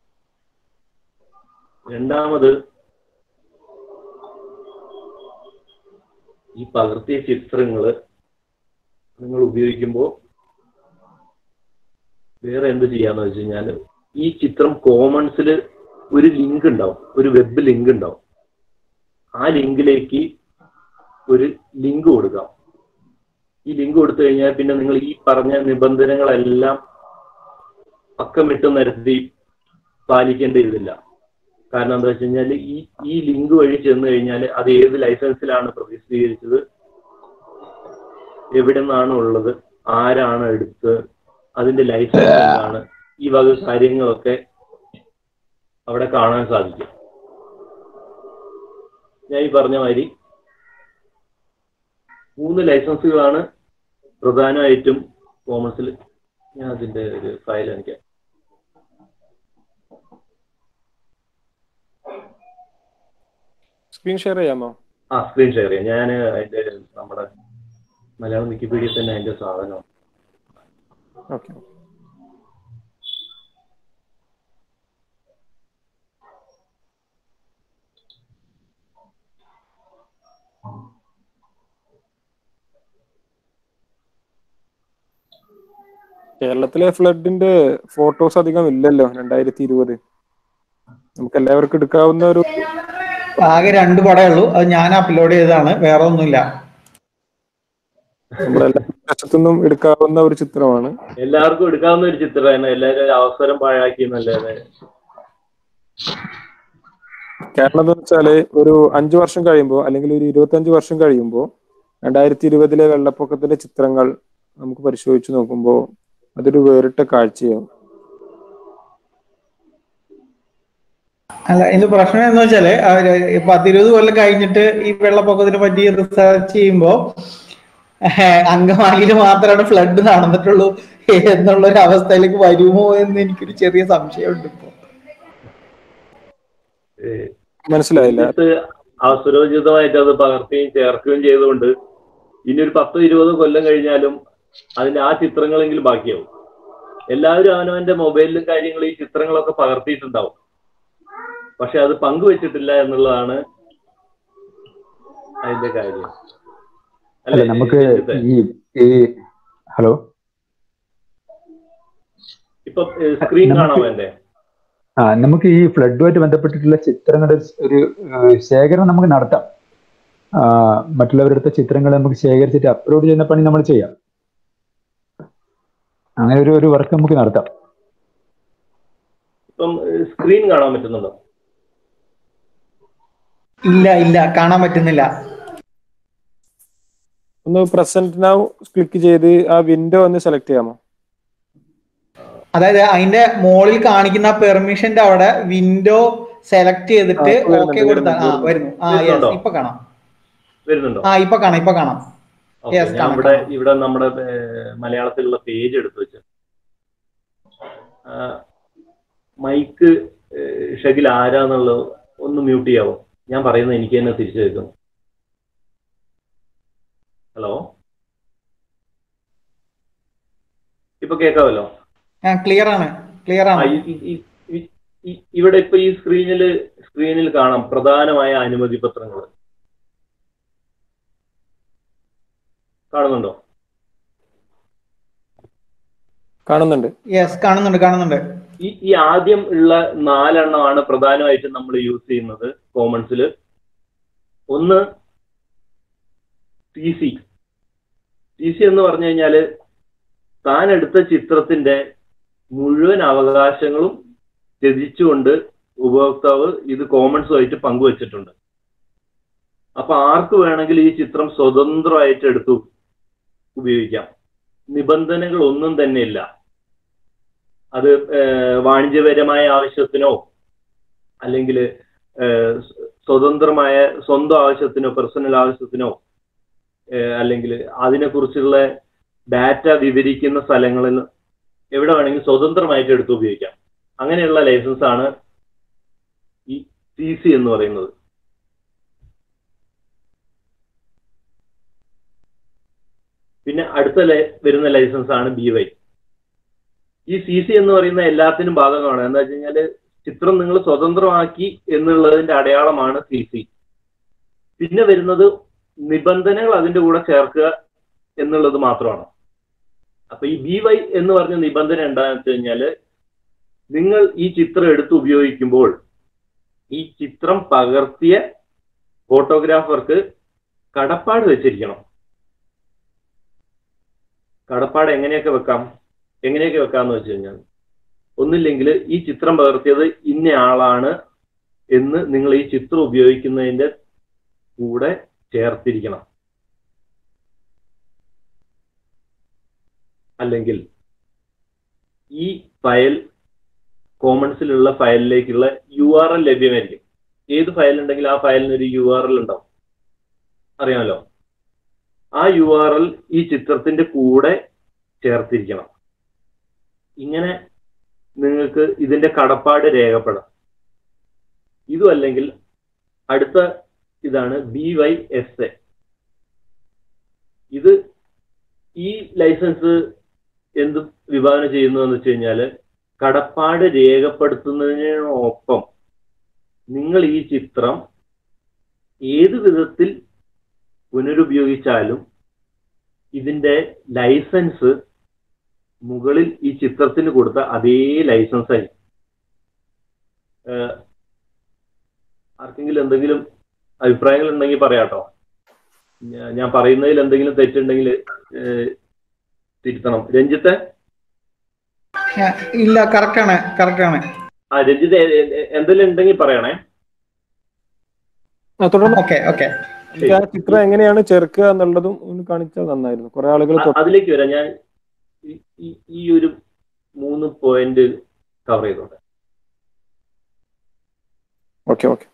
രണ്ടാമത്, ഈ പകർത്തിയ ചിത്രങ്ങൾ നിങ്ങൾ ഉപയോഗിക്കുമ്പോൾ വേറെ എന്ത് ചെയ്യാന്ന് വെച്ച് കഴിഞ്ഞാൽ ഈ ചിത്രം കോമൺസിൽ ഒരു ലിങ്ക് ഉണ്ടാവും, ഒരു വെബ് ലിങ്ക് ഉണ്ടാവും. ആ ലിങ്കിലേക്ക് ഒരു ലിങ്ക് കൊടുക്കാം. ഈ ലിങ്ക് കൊടുത്തു കഴിഞ്ഞാൽ പിന്നെ നിങ്ങൾ ഈ പറഞ്ഞ നിബന്ധനകളെല്ലാം പക്കമിട്ട് നിരത്തി പാലിക്കേണ്ടതില്ല. കാരണം എന്താ വെച്ച് കഴിഞ്ഞാൽ ഈ ലിങ്ക് വഴി ചെന്ന് കഴിഞ്ഞാൽ അത് ഏത് ലൈസൻസിലാണ് പ്രസിദ്ധീകരിച്ചത്, എവിടെ നിന്നാണ് ഉള്ളത്, ആരാണ് എടുത്തത്, അതിന്റെ ലൈസൻസ് എന്താണ്, ഈ വക കാര്യങ്ങളൊക്കെ അവിടെ കാണാൻ സാധിക്കും. ഞാൻ ഈ പറഞ്ഞ മാതിരി 3 ലൈസൻസുകളാണ് പ്രധാനമായിട്ടും കോമൺസിൽ. ഞാൻ അതിന്റെ ഒരു ഫയൽ എനിക്ക് സ്ക്രീൻ ഷെയർ ചെയ്യാമോ? സ്ക്രീൻ ഷെയർ ചെയ്യാം. ഞാൻ അതിന്റെ നമ്മുടെ മലയാളം വിക്കിപീഡിയ തന്നെ അതിന്റെ സാധനം. ഓക്കെ. കേരളത്തിലെ ഫ്ലഡിന്റെ ഫോട്ടോസ് അധികം ഇല്ലല്ലോ 2020. നമുക്ക് എല്ലാവർക്കും എടുക്കാവുന്ന ഒരു ആകെ 2 പടമേ ഉള്ളൂ, അത് ഞാൻ അപ്ലോഡ് ചെയ്തതാണ്, വേറെ ഒന്നുമില്ല. നമ്മളെല്ലാ വശത്തുനിന്നും എടുക്കാവുന്ന ഒരു ചിത്രമാണ്. എല്ലാവർക്കും എടുക്കാവുന്ന ഒരു ചിത്രമാണ്. എല്ലാവരും ഒരു അവസരം പാഴാക്കി എന്നല്ലാതെ. കാരണം എന്താ വെച്ചാല് ഒരു 5 വർഷം കഴിയുമ്പോൾ അല്ലെങ്കിൽ ഒരു 25 വർഷം കഴിയുമ്പോൾ 2020 വെള്ളപ്പൊക്കത്തിന്റെ ചിത്രങ്ങൾ നമുക്ക് പരിശോധിച്ച് നോക്കുമ്പോൾ അതൊരു വേറിട്ട കാഴ്ചയാവും. അല്ല, ഇതിന്റെ പ്രശ്നം എന്ന് വെച്ചാല് 10-20 കൊല്ലം കഴിഞ്ഞിട്ട് ഈ വെള്ളപ്പൊക്കത്തിനെ പറ്റി റിസർച്ച് ചെയ്യുമ്പോ അങ്കമാലിയിൽ മാത്രമാണ് ഫ്ലഡ് നടന്നിട്ടുള്ളൂ എന്നുള്ള ഒരു അവസ്ഥയിലേക്ക് വരുമോ എന്ന് എനിക്കൊരു ചെറിയ സംശയമുണ്ട് ഇപ്പൊ. മനസ്സിലായില്ല. അവസരോചിതമായിട്ട് അത് പകർത്തുകയും ചേർക്കുകയും ചെയ്തുകൊണ്ട് ഇനി ഒരു 10-20 കൊല്ലം കഴിഞ്ഞാലും അതിന്റെ ആ ചിത്രങ്ങളെങ്കിലും ബാക്കിയാവും. എല്ലാവരും അവനവന്റെ മൊബൈലിലും കാര്യങ്ങളും ഈ ചിത്രങ്ങളൊക്കെ പകർത്തിയിട്ടുണ്ടാവും, പക്ഷെ അത് പങ്കുവെച്ചിട്ടില്ല എന്നുള്ളതാണ് അതിന്റെ കാര്യം. അല്ല, നമുക്ക് ഈ ഹലോ ഇപ്പൊ സ്ക്രീൻ കാണാമോ എന്റെ? നമുക്ക് ഈ ഫ്ലഡുമായിട്ട് ബന്ധപ്പെട്ടിട്ടുള്ള ചിത്രങ്ങളുടെ ഒരു ശേഖരണം നമുക്ക് നടത്താം. മറ്റുള്ളവരുടെ ചിത്രങ്ങൾ നമുക്ക് ശേഖരിച്ചിട്ട് അപ്ലോഡ് ചെയ്യുന്ന പണി നമ്മൾ ചെയ്യാം. അങ്ങനെ ഒരു വർക്ക് നമുക്ക് നടത്താം. ഇപ്പം സ്ക്രീൻ കാണാൻ പറ്റുന്നുണ്ടോ? ഇല്ല, കാണാൻ പറ്റുന്നില്ല. ഒന്ന് പ്രസന്റ് നൗ ക്ലിക്ക് ചെയ്ത് ആ വിൻഡോ ഒന്ന് സെലക്ട് ചെയ്യാമോ? അതായത് അതിന്റെ മുകളിൽ കാണിക്കുന്ന പെർമിഷന്റെ അവിടെ വിൻഡോ സെലക്ട് ചെയ്തിട്ട് ഓക്കെ കൊടുത്താൽ വരുന്നു. ഇപ്പൊ കാണാം. വരുന്നുണ്ടോ? ഇപ്പൊ കാണാം. ഇവിടെ നമ്മുടെ മലയാളത്തിലുള്ള പേജ് എടുത്തു വെച്ചു. മൈക്ക് ഷെഗിൽ ആരാന്നുള്ളത് ഒന്ന് മ്യൂട്ട് ചെയ്യാവോ? ഞാൻ പറയുന്നത് എനിക്ക് തന്നെ തിരിച്ചു കേൾക്കുന്നു. ഹലോ, ഇപ്പൊ കേൾക്കാമല്ലോ? ക്ലിയർ ആണ്. ഇവിടെ ഇപ്പൊ ഈ സ്ക്രീനിൽ കാണാം പ്രധാനമായ അനുമതി പത്രങ്ങൾ. കാണുന്നുണ്ടോ? കാണുന്നുണ്ട്. യെസ്, കാണുന്നുണ്ട്. ഈ ആദ്യം ഉള്ള 4 എണ്ണമാണ് പ്രധാനമായിട്ടും നമ്മൾ യൂസ് ചെയ്യുന്നത് കോമൺസിൽ. ഒന്ന് CC എന്ന് പറഞ്ഞു കഴിഞ്ഞാല് താൻ എടുത്ത ചിത്രത്തിന്റെ മുഴുവൻ അവകാശങ്ങളും ത്യജിച്ചുകൊണ്ട് ഉപഭോക്താവ് ഇത് കോമൺസുമായിട്ട് പങ്കുവച്ചിട്ടുണ്ട്. അപ്പൊ ആർക്ക് വേണമെങ്കിൽ ഈ ചിത്രം സ്വതന്ത്രമായിട്ട് എടുത്തു ഉപയോഗിക്കാം. നിബന്ധനകൾ ഒന്നും തന്നെ ഇല്ല. അത് വാണിജ്യപരമായ ആവശ്യത്തിനോ അല്ലെങ്കിൽ സ്വതന്ത്രമായ സ്വന്തം ആവശ്യത്തിനോ പേഴ്സണൽ ആവശ്യത്തിനോ അല്ലെങ്കിൽ അതിനെക്കുറിച്ചുള്ള ഡാറ്റ വിവരിക്കുന്ന സ്ഥലങ്ങളിൽ എവിടെ വേണമെങ്കിൽ സ്വതന്ത്രമായിട്ട് എടുത്ത് ഉപയോഗിക്കാം. അങ്ങനെയുള്ള ലൈസൻസ് ആണ് ഈ CC എന്ന് പറയുന്നത്. പിന്നെ അടുത്ത വരുന്ന ലൈസൻസ് ആണ് BY. ഈ CC എന്ന് പറയുന്ന എല്ലാത്തിനും ബാധകമാണ്. എന്താ വെച്ച് കഴിഞ്ഞാല് ചിത്രം നിങ്ങൾ സ്വതന്ത്രമാക്കി എന്നുള്ളതിന്റെ അടയാളമാണ് CC. പിന്നെ വരുന്നത് നിബന്ധനകൾ അതിന്റെ കൂടെ ചേർക്കുക എന്നുള്ളത് മാത്രമാണ്. അപ്പൊ ഈ BY എന്ന് പറഞ്ഞ നിബന്ധന എന്താണെന്ന് വെച്ച് കഴിഞ്ഞാല് നിങ്ങൾ ഈ ചിത്രം എടുത്ത് ഉപയോഗിക്കുമ്പോൾ ഈ ചിത്രം പകർത്തിയ ഫോട്ടോഗ്രാഫർക്ക് കടപ്പാട് വെച്ചിരിക്കണം. കടപ്പാട് എങ്ങനെയൊക്കെ വെക്കാന്ന് വെച്ച് കഴിഞ്ഞാൽ, ഒന്നില്ലെങ്കിൽ ഈ ചിത്രം പകർത്തിയത് ഇന്ന ആളാണ് എന്ന് നിങ്ങൾ ഈ ചിത്രം ഉപയോഗിക്കുന്നതിന്റെ കൂടെ ചേർത്തിരിക്കണം. അല്ലെങ്കിൽ ഈ ഫയൽ കോമൺസിലുള്ള ഫയലിലേക്കുള്ള URL ലഭ്യമായിരിക്കും. ഏത് ഫയൽ ഉണ്ടെങ്കിൽ ആ ഫയലിന് ഒരു URL ഉണ്ടാവും, അറിയാമല്ലോ. ആ URL ഈ ചിത്രത്തിന്റെ കൂടെ ചേർത്തിരിക്കണം. ഇങ്ങനെ നിങ്ങൾക്ക് ഇതിന്റെ കടപ്പാട് രേഖപ്പെടാം. ഇതും അല്ലെങ്കിൽ അടുത്ത ഇതാണ് BYSA. ഇത് ഈ ലൈസൻസ് എന്ത് വിഭാവനം ചെയ്യുന്നു എന്ന് വെച്ച് കഴിഞ്ഞാല് കടപ്പാട് രേഖപ്പെടുത്തുന്നതിനൊപ്പം നിങ്ങൾ ഈ ചിത്രം ഏത് വിധത്തിൽ പുനരുപയോഗിച്ചാലും ഇതിന്റെ ലൈസൻസ് മുകളിൽ ഈ ചിത്രത്തിന് കൊടുത്ത അതേ ലൈസൻസ് ആയി. ആർക്കെങ്കിലും എന്തെങ്കിലും അഭിപ്രായങ്ങൾ ഉണ്ടെങ്കിൽ പറയാട്ടോ. ഞാൻ പറയുന്നതിൽ എന്തെങ്കിലും തെറ്റുണ്ടെങ്കിൽ തിരുത്തണം. രഞ്ജിത്ത്? ഇല്ല, കറക്റ്റാണ്. രഞ്ജിത്ത് എന്തെങ്കിലും ഉണ്ടെങ്കിൽ പറയണേ. തുടർന്ന് ഓക്കെ. എനിക്ക് ആ ചിത്രം എങ്ങനെയാണ് ചേർക്കുക എന്നുള്ളതും ഒന്ന് കാണിച്ചാൽ നന്നായിരുന്നു. കുറെ ആളുകൾ അതിലേക്ക് വരാം. ഞാൻ ഈ ഒരു 3 പോയിന്റ് കവർ ചെയ്തോട്ടെ. ഓക്കെ.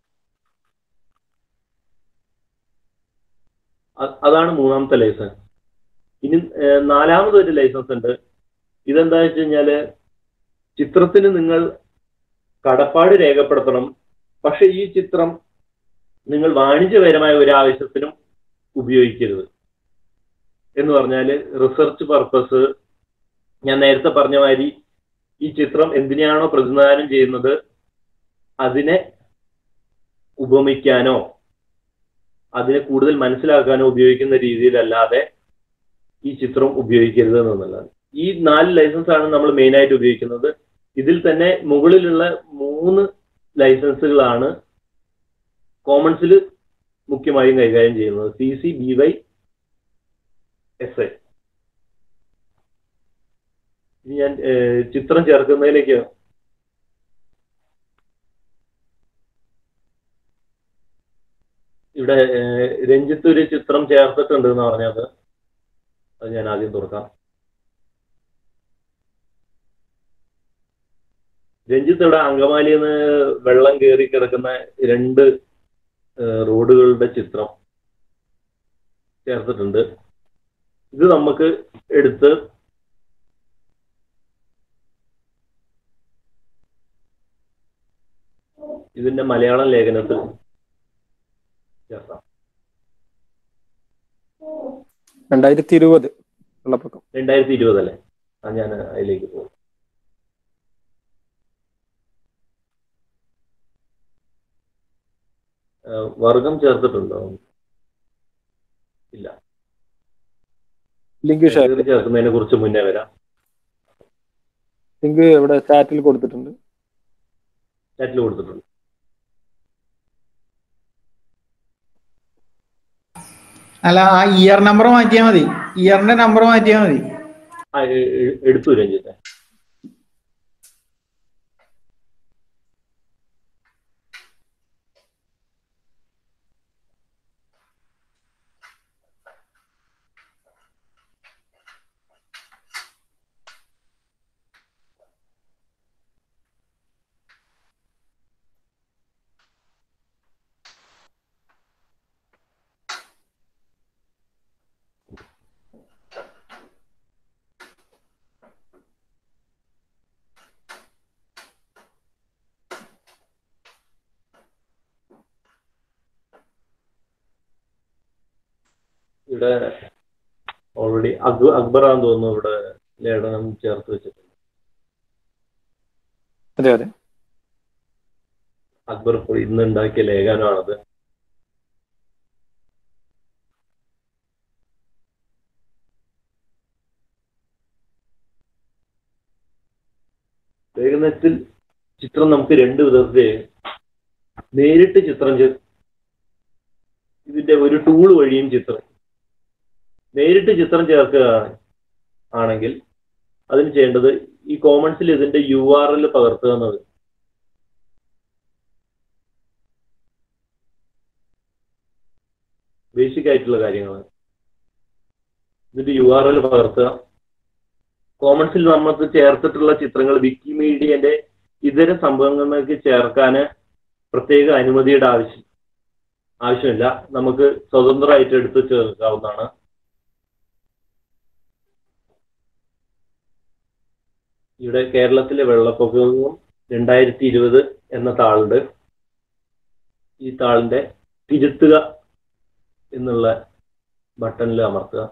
അതാണ് മൂന്നാമത്തെ ലൈസൻസ്. ഇനി നാലാമതൊരു ലൈസൻസ് ഉണ്ട്. ഇതെന്താ വെച്ച് കഴിഞ്ഞാല്, ചിത്രത്തിന് നിങ്ങൾ കടപ്പാട് രേഖപ്പെടുത്തണം. പക്ഷെ ഈ ചിത്രം നിങ്ങൾ വാണിജ്യപരമായ ഒരു ആവശ്യത്തിനും ഉപയോഗിക്കരുത്. എന്ന് പറഞ്ഞാല് റിസർച്ച് പർപ്പസ്, ഞാൻ നേരത്തെ പറഞ്ഞ മാതിരി ഈ ചിത്രം എന്തിനാണോ പ്രതിനിധാനം ചെയ്യുന്നത് അതിനെ ഉപമിക്കാനോ അതിനെ കൂടുതൽ മനസ്സിലാക്കാനോ ഉപയോഗിക്കുന്ന രീതിയിലല്ലാതെ ഈ ചിത്രം ഉപയോഗിക്കരുത് എന്നുള്ളതാണ്. ഈ 4 ലൈസൻസ് ആണ് നമ്മൾ മെയിൻ ആയിട്ട് ഉപയോഗിക്കുന്നത്. ഇതിൽ തന്നെ മുകളിലുള്ള 3 ലൈസൻസുകളാണ് കോമൺസിൽ മുഖ്യമായും കൈകാര്യം ചെയ്യുന്നത്. CC, BY, SI. ഇനി ഞാൻ ചിത്രം ചേർക്കുന്നതിലേക്ക് ഇവിടെ രഞ്ജിത്ത് ഒരു ചിത്രം ചേർത്തിട്ടുണ്ട് എന്ന് പറഞ്ഞത്, അത് ഞാൻ ആദ്യം തുറക്കാം. രഞ്ജിത്ത് ഇവിടെ അങ്കമാലിയിൽ നിന്ന് വെള്ളം കയറി കിടക്കുന്ന 2 റോഡുകളുടെ ചിത്രം ചേർത്തിട്ടുണ്ട്. ഇത് നമുക്ക് എടുത്ത് ഇതിന്റെ മലയാളം ലേഖനത്തിൽ ചേർക്കാം. 2020 വെള്ളപ്പൊക്കം 2020 അല്ലേ? ഞാൻ അതിലേക്ക് പോകും. വർഗം ചേർത്തിട്ടുണ്ടോ? ഇല്ല. ലിങ്ക് ചേർക്കുന്നതിനെ കുറിച്ച് മുന്നേ വരാം. ലിങ്ക് ഇവിടെ ചാറ്റിൽ കൊടുത്തിട്ടുണ്ട്. അല്ല, ആ ഇയർ നമ്പർ മാറ്റിയാൽ മതി. ഇയറിന്റെ നമ്പർ മാറ്റിയാൽ മതി. എടുത്തു രഞ്ജിത്തെ. ഇവിടെ ഓൾറെഡി അക്ബറാന്ന് തോന്നുന്നു ഇവിടെ ലേഖനം ചേർത്ത് വെച്ചിട്ടുണ്ട്. അതെ. അക്ബർ ഇന്ന് ഉണ്ടാക്കിയ ലേഖനമാണത്. ലേഖനത്തിൽ ചിത്രം നമുക്ക് 2 വിധത്തിൽ നേരിട്ട് ചിത്രം ഇതിന്റെ ഒരു ടൂൾ വഴിയും നേരിട്ട് ചിത്രം ചേർക്കുക ആണെങ്കിൽ അതിന് ചെയ്യേണ്ടത് ഈ കോമൺസിൽ ഇതിന്റെ URL പകർത്തുക എന്നത്. ബേസിക് ആയിട്ടുള്ള കാര്യങ്ങളാണ്. ഇതിന്റെ URL പകർത്തുക. കോമൺസിൽ നമുക്ക് ചേർത്തിട്ടുള്ള ചിത്രങ്ങൾ വിക്കിമീഡിയന്റെ ഇതര സംഭവങ്ങൾക്ക് ചേർക്കാൻ പ്രത്യേക അനുമതിയുടെ ആവശ്യമില്ല. നമുക്ക് സ്വതന്ത്രമായിട്ട് എടുത്ത് ചേർക്കാവുന്നതാണ്. ഇവിടെ കേരളത്തിലെ വെള്ളപ്പൊക്കവും 2020 എന്ന താളുണ്ട്. ഈ താളിന്റെ തിരുത്തുക എന്നുള്ള ബട്ടണിൽ അമർത്തുക.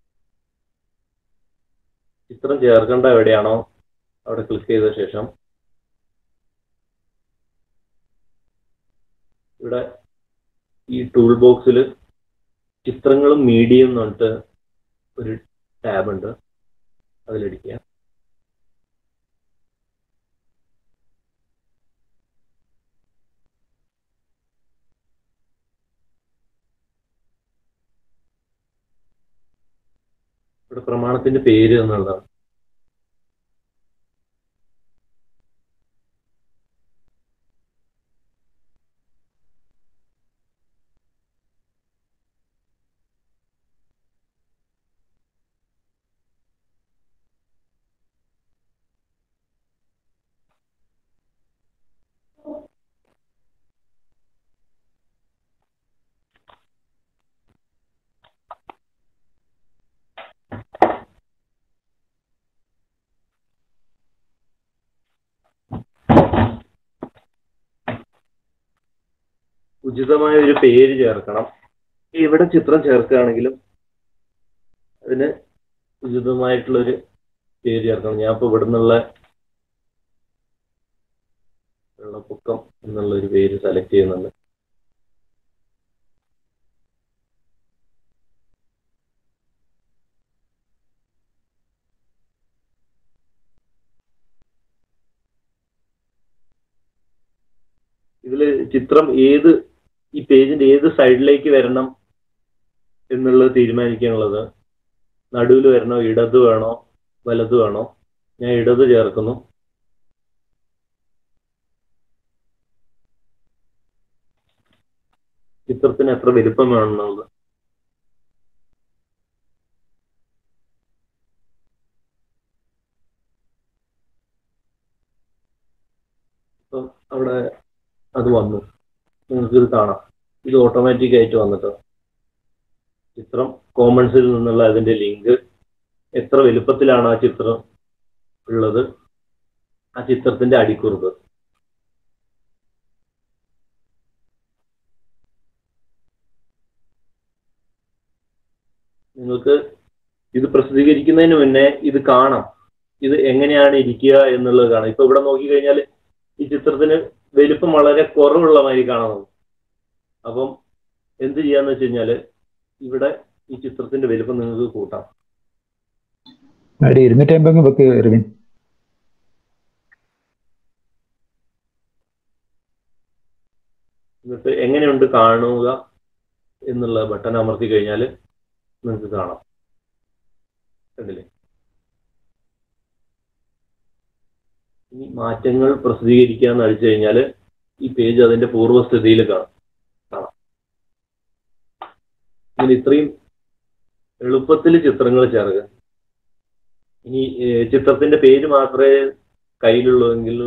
ചിത്രം ചേർക്കേണ്ട എവിടെയാണോ അവിടെ ക്ലിക്ക് ചെയ്ത ശേഷം ഇവിടെ ഈ ടൂൾ ബോക്സിൽ ചിത്രങ്ങളും മീഡിയം എന്ന് പറഞ്ഞിട്ട് ഒരു ടാബ് ഉണ്ട്, അതിലടിക്കുക. ഇവിടെ പ്രമാണത്തിന്റെ പേര് എന്നുള്ളതാണ്. ഉചിതമായ ഒരു പേര് ചേർക്കണം. ഇവിടെ ചിത്രം ചേർക്കുകയാണെങ്കിലും അതിന് ഉചിതമായിട്ടുള്ളൊരു പേര് ചേർക്കണം. ഞാൻ ഇപ്പോൾ ഇവിടെ നിന്നുള്ള വെള്ളപ്പൊക്കം എന്നുള്ളൊരു പേര് സെലക്ട് ചെയ്യുന്നുണ്ട്. ഇതില് ചിത്രം ഈ പേജിന്റെ ഏത് സൈഡിലേക്ക് വരണം എന്നുള്ളത് തീരുമാനിക്കാനുള്ളത്. നടുവിൽ വരണോ, ഇടത് വേണോ, വലത് വേണോ? ഞാൻ ഇടത് ചേർക്കുന്നു. ചിത്രത്തിന് എത്ര വലിപ്പം വേണമെന്നുള്ളത്. അപ്പം അവിടെ അത് വന്നു, നിങ്ങൾക്ക് ഇത് കാണാം. ഇത് ഓട്ടോമാറ്റിക് ആയിട്ട് വന്നിട്ട് ചിത്രം കോമൺസിൽ നിന്നുള്ള അതിന്റെ ലിങ്ക്, എത്ര വലുപ്പത്തിലാണ് ആ ചിത്രം ഉള്ളത്, ആ ചിത്രത്തിന്റെ അടിക്കുറിപ്പ്. നിങ്ങൾക്ക് ഇത് പ്രസിദ്ധീകരിക്കുന്നതിന് മുന്നേ ഇത് കാണാം, ഇത് എങ്ങനെയാണ് ഇരിക്കുക എന്നുള്ളത് കാണാം. ഇപ്പൊ ഇവിടെ നോക്കിക്കഴിഞ്ഞാൽ ഈ ചിത്രത്തിന് വലിപ്പം വളരെ കുറവുള്ള മാതിരി കാണാം. അപ്പം എന്ത് ചെയ്യാന്ന് വെച്ച് കഴിഞ്ഞാല് ഇവിടെ ഈ ചിത്രത്തിന്റെ വലിപ്പം നിങ്ങൾക്ക് കൂട്ടാം. 250 വെക്ക് റിവിൻ. എന്നിട്ട് എങ്ങനെയുണ്ട് കാണുക എന്നുള്ള ബട്ടൺ അമർത്തി കഴിഞ്ഞാൽ നിങ്ങൾക്ക് കാണാം. കണ്ടില്ലേ? ഇനി മാറ്റങ്ങൾ പ്രസിദ്ധീകരിക്കുക എന്ന് അടിച്ചു കഴിഞ്ഞാൽ ഈ പേജ് അതിന്റെ പൂർവ്വസ്ഥിതിയിൽ കാണാം. ഇങ്ങനെ ഇത്രയും എളുപ്പത്തിൽ ചിത്രങ്ങൾ ചേർക്കുക. ഇനി ചിത്രത്തിന്റെ പേര് മാത്രമേ കയ്യിലുള്ളൂ എങ്കിൽ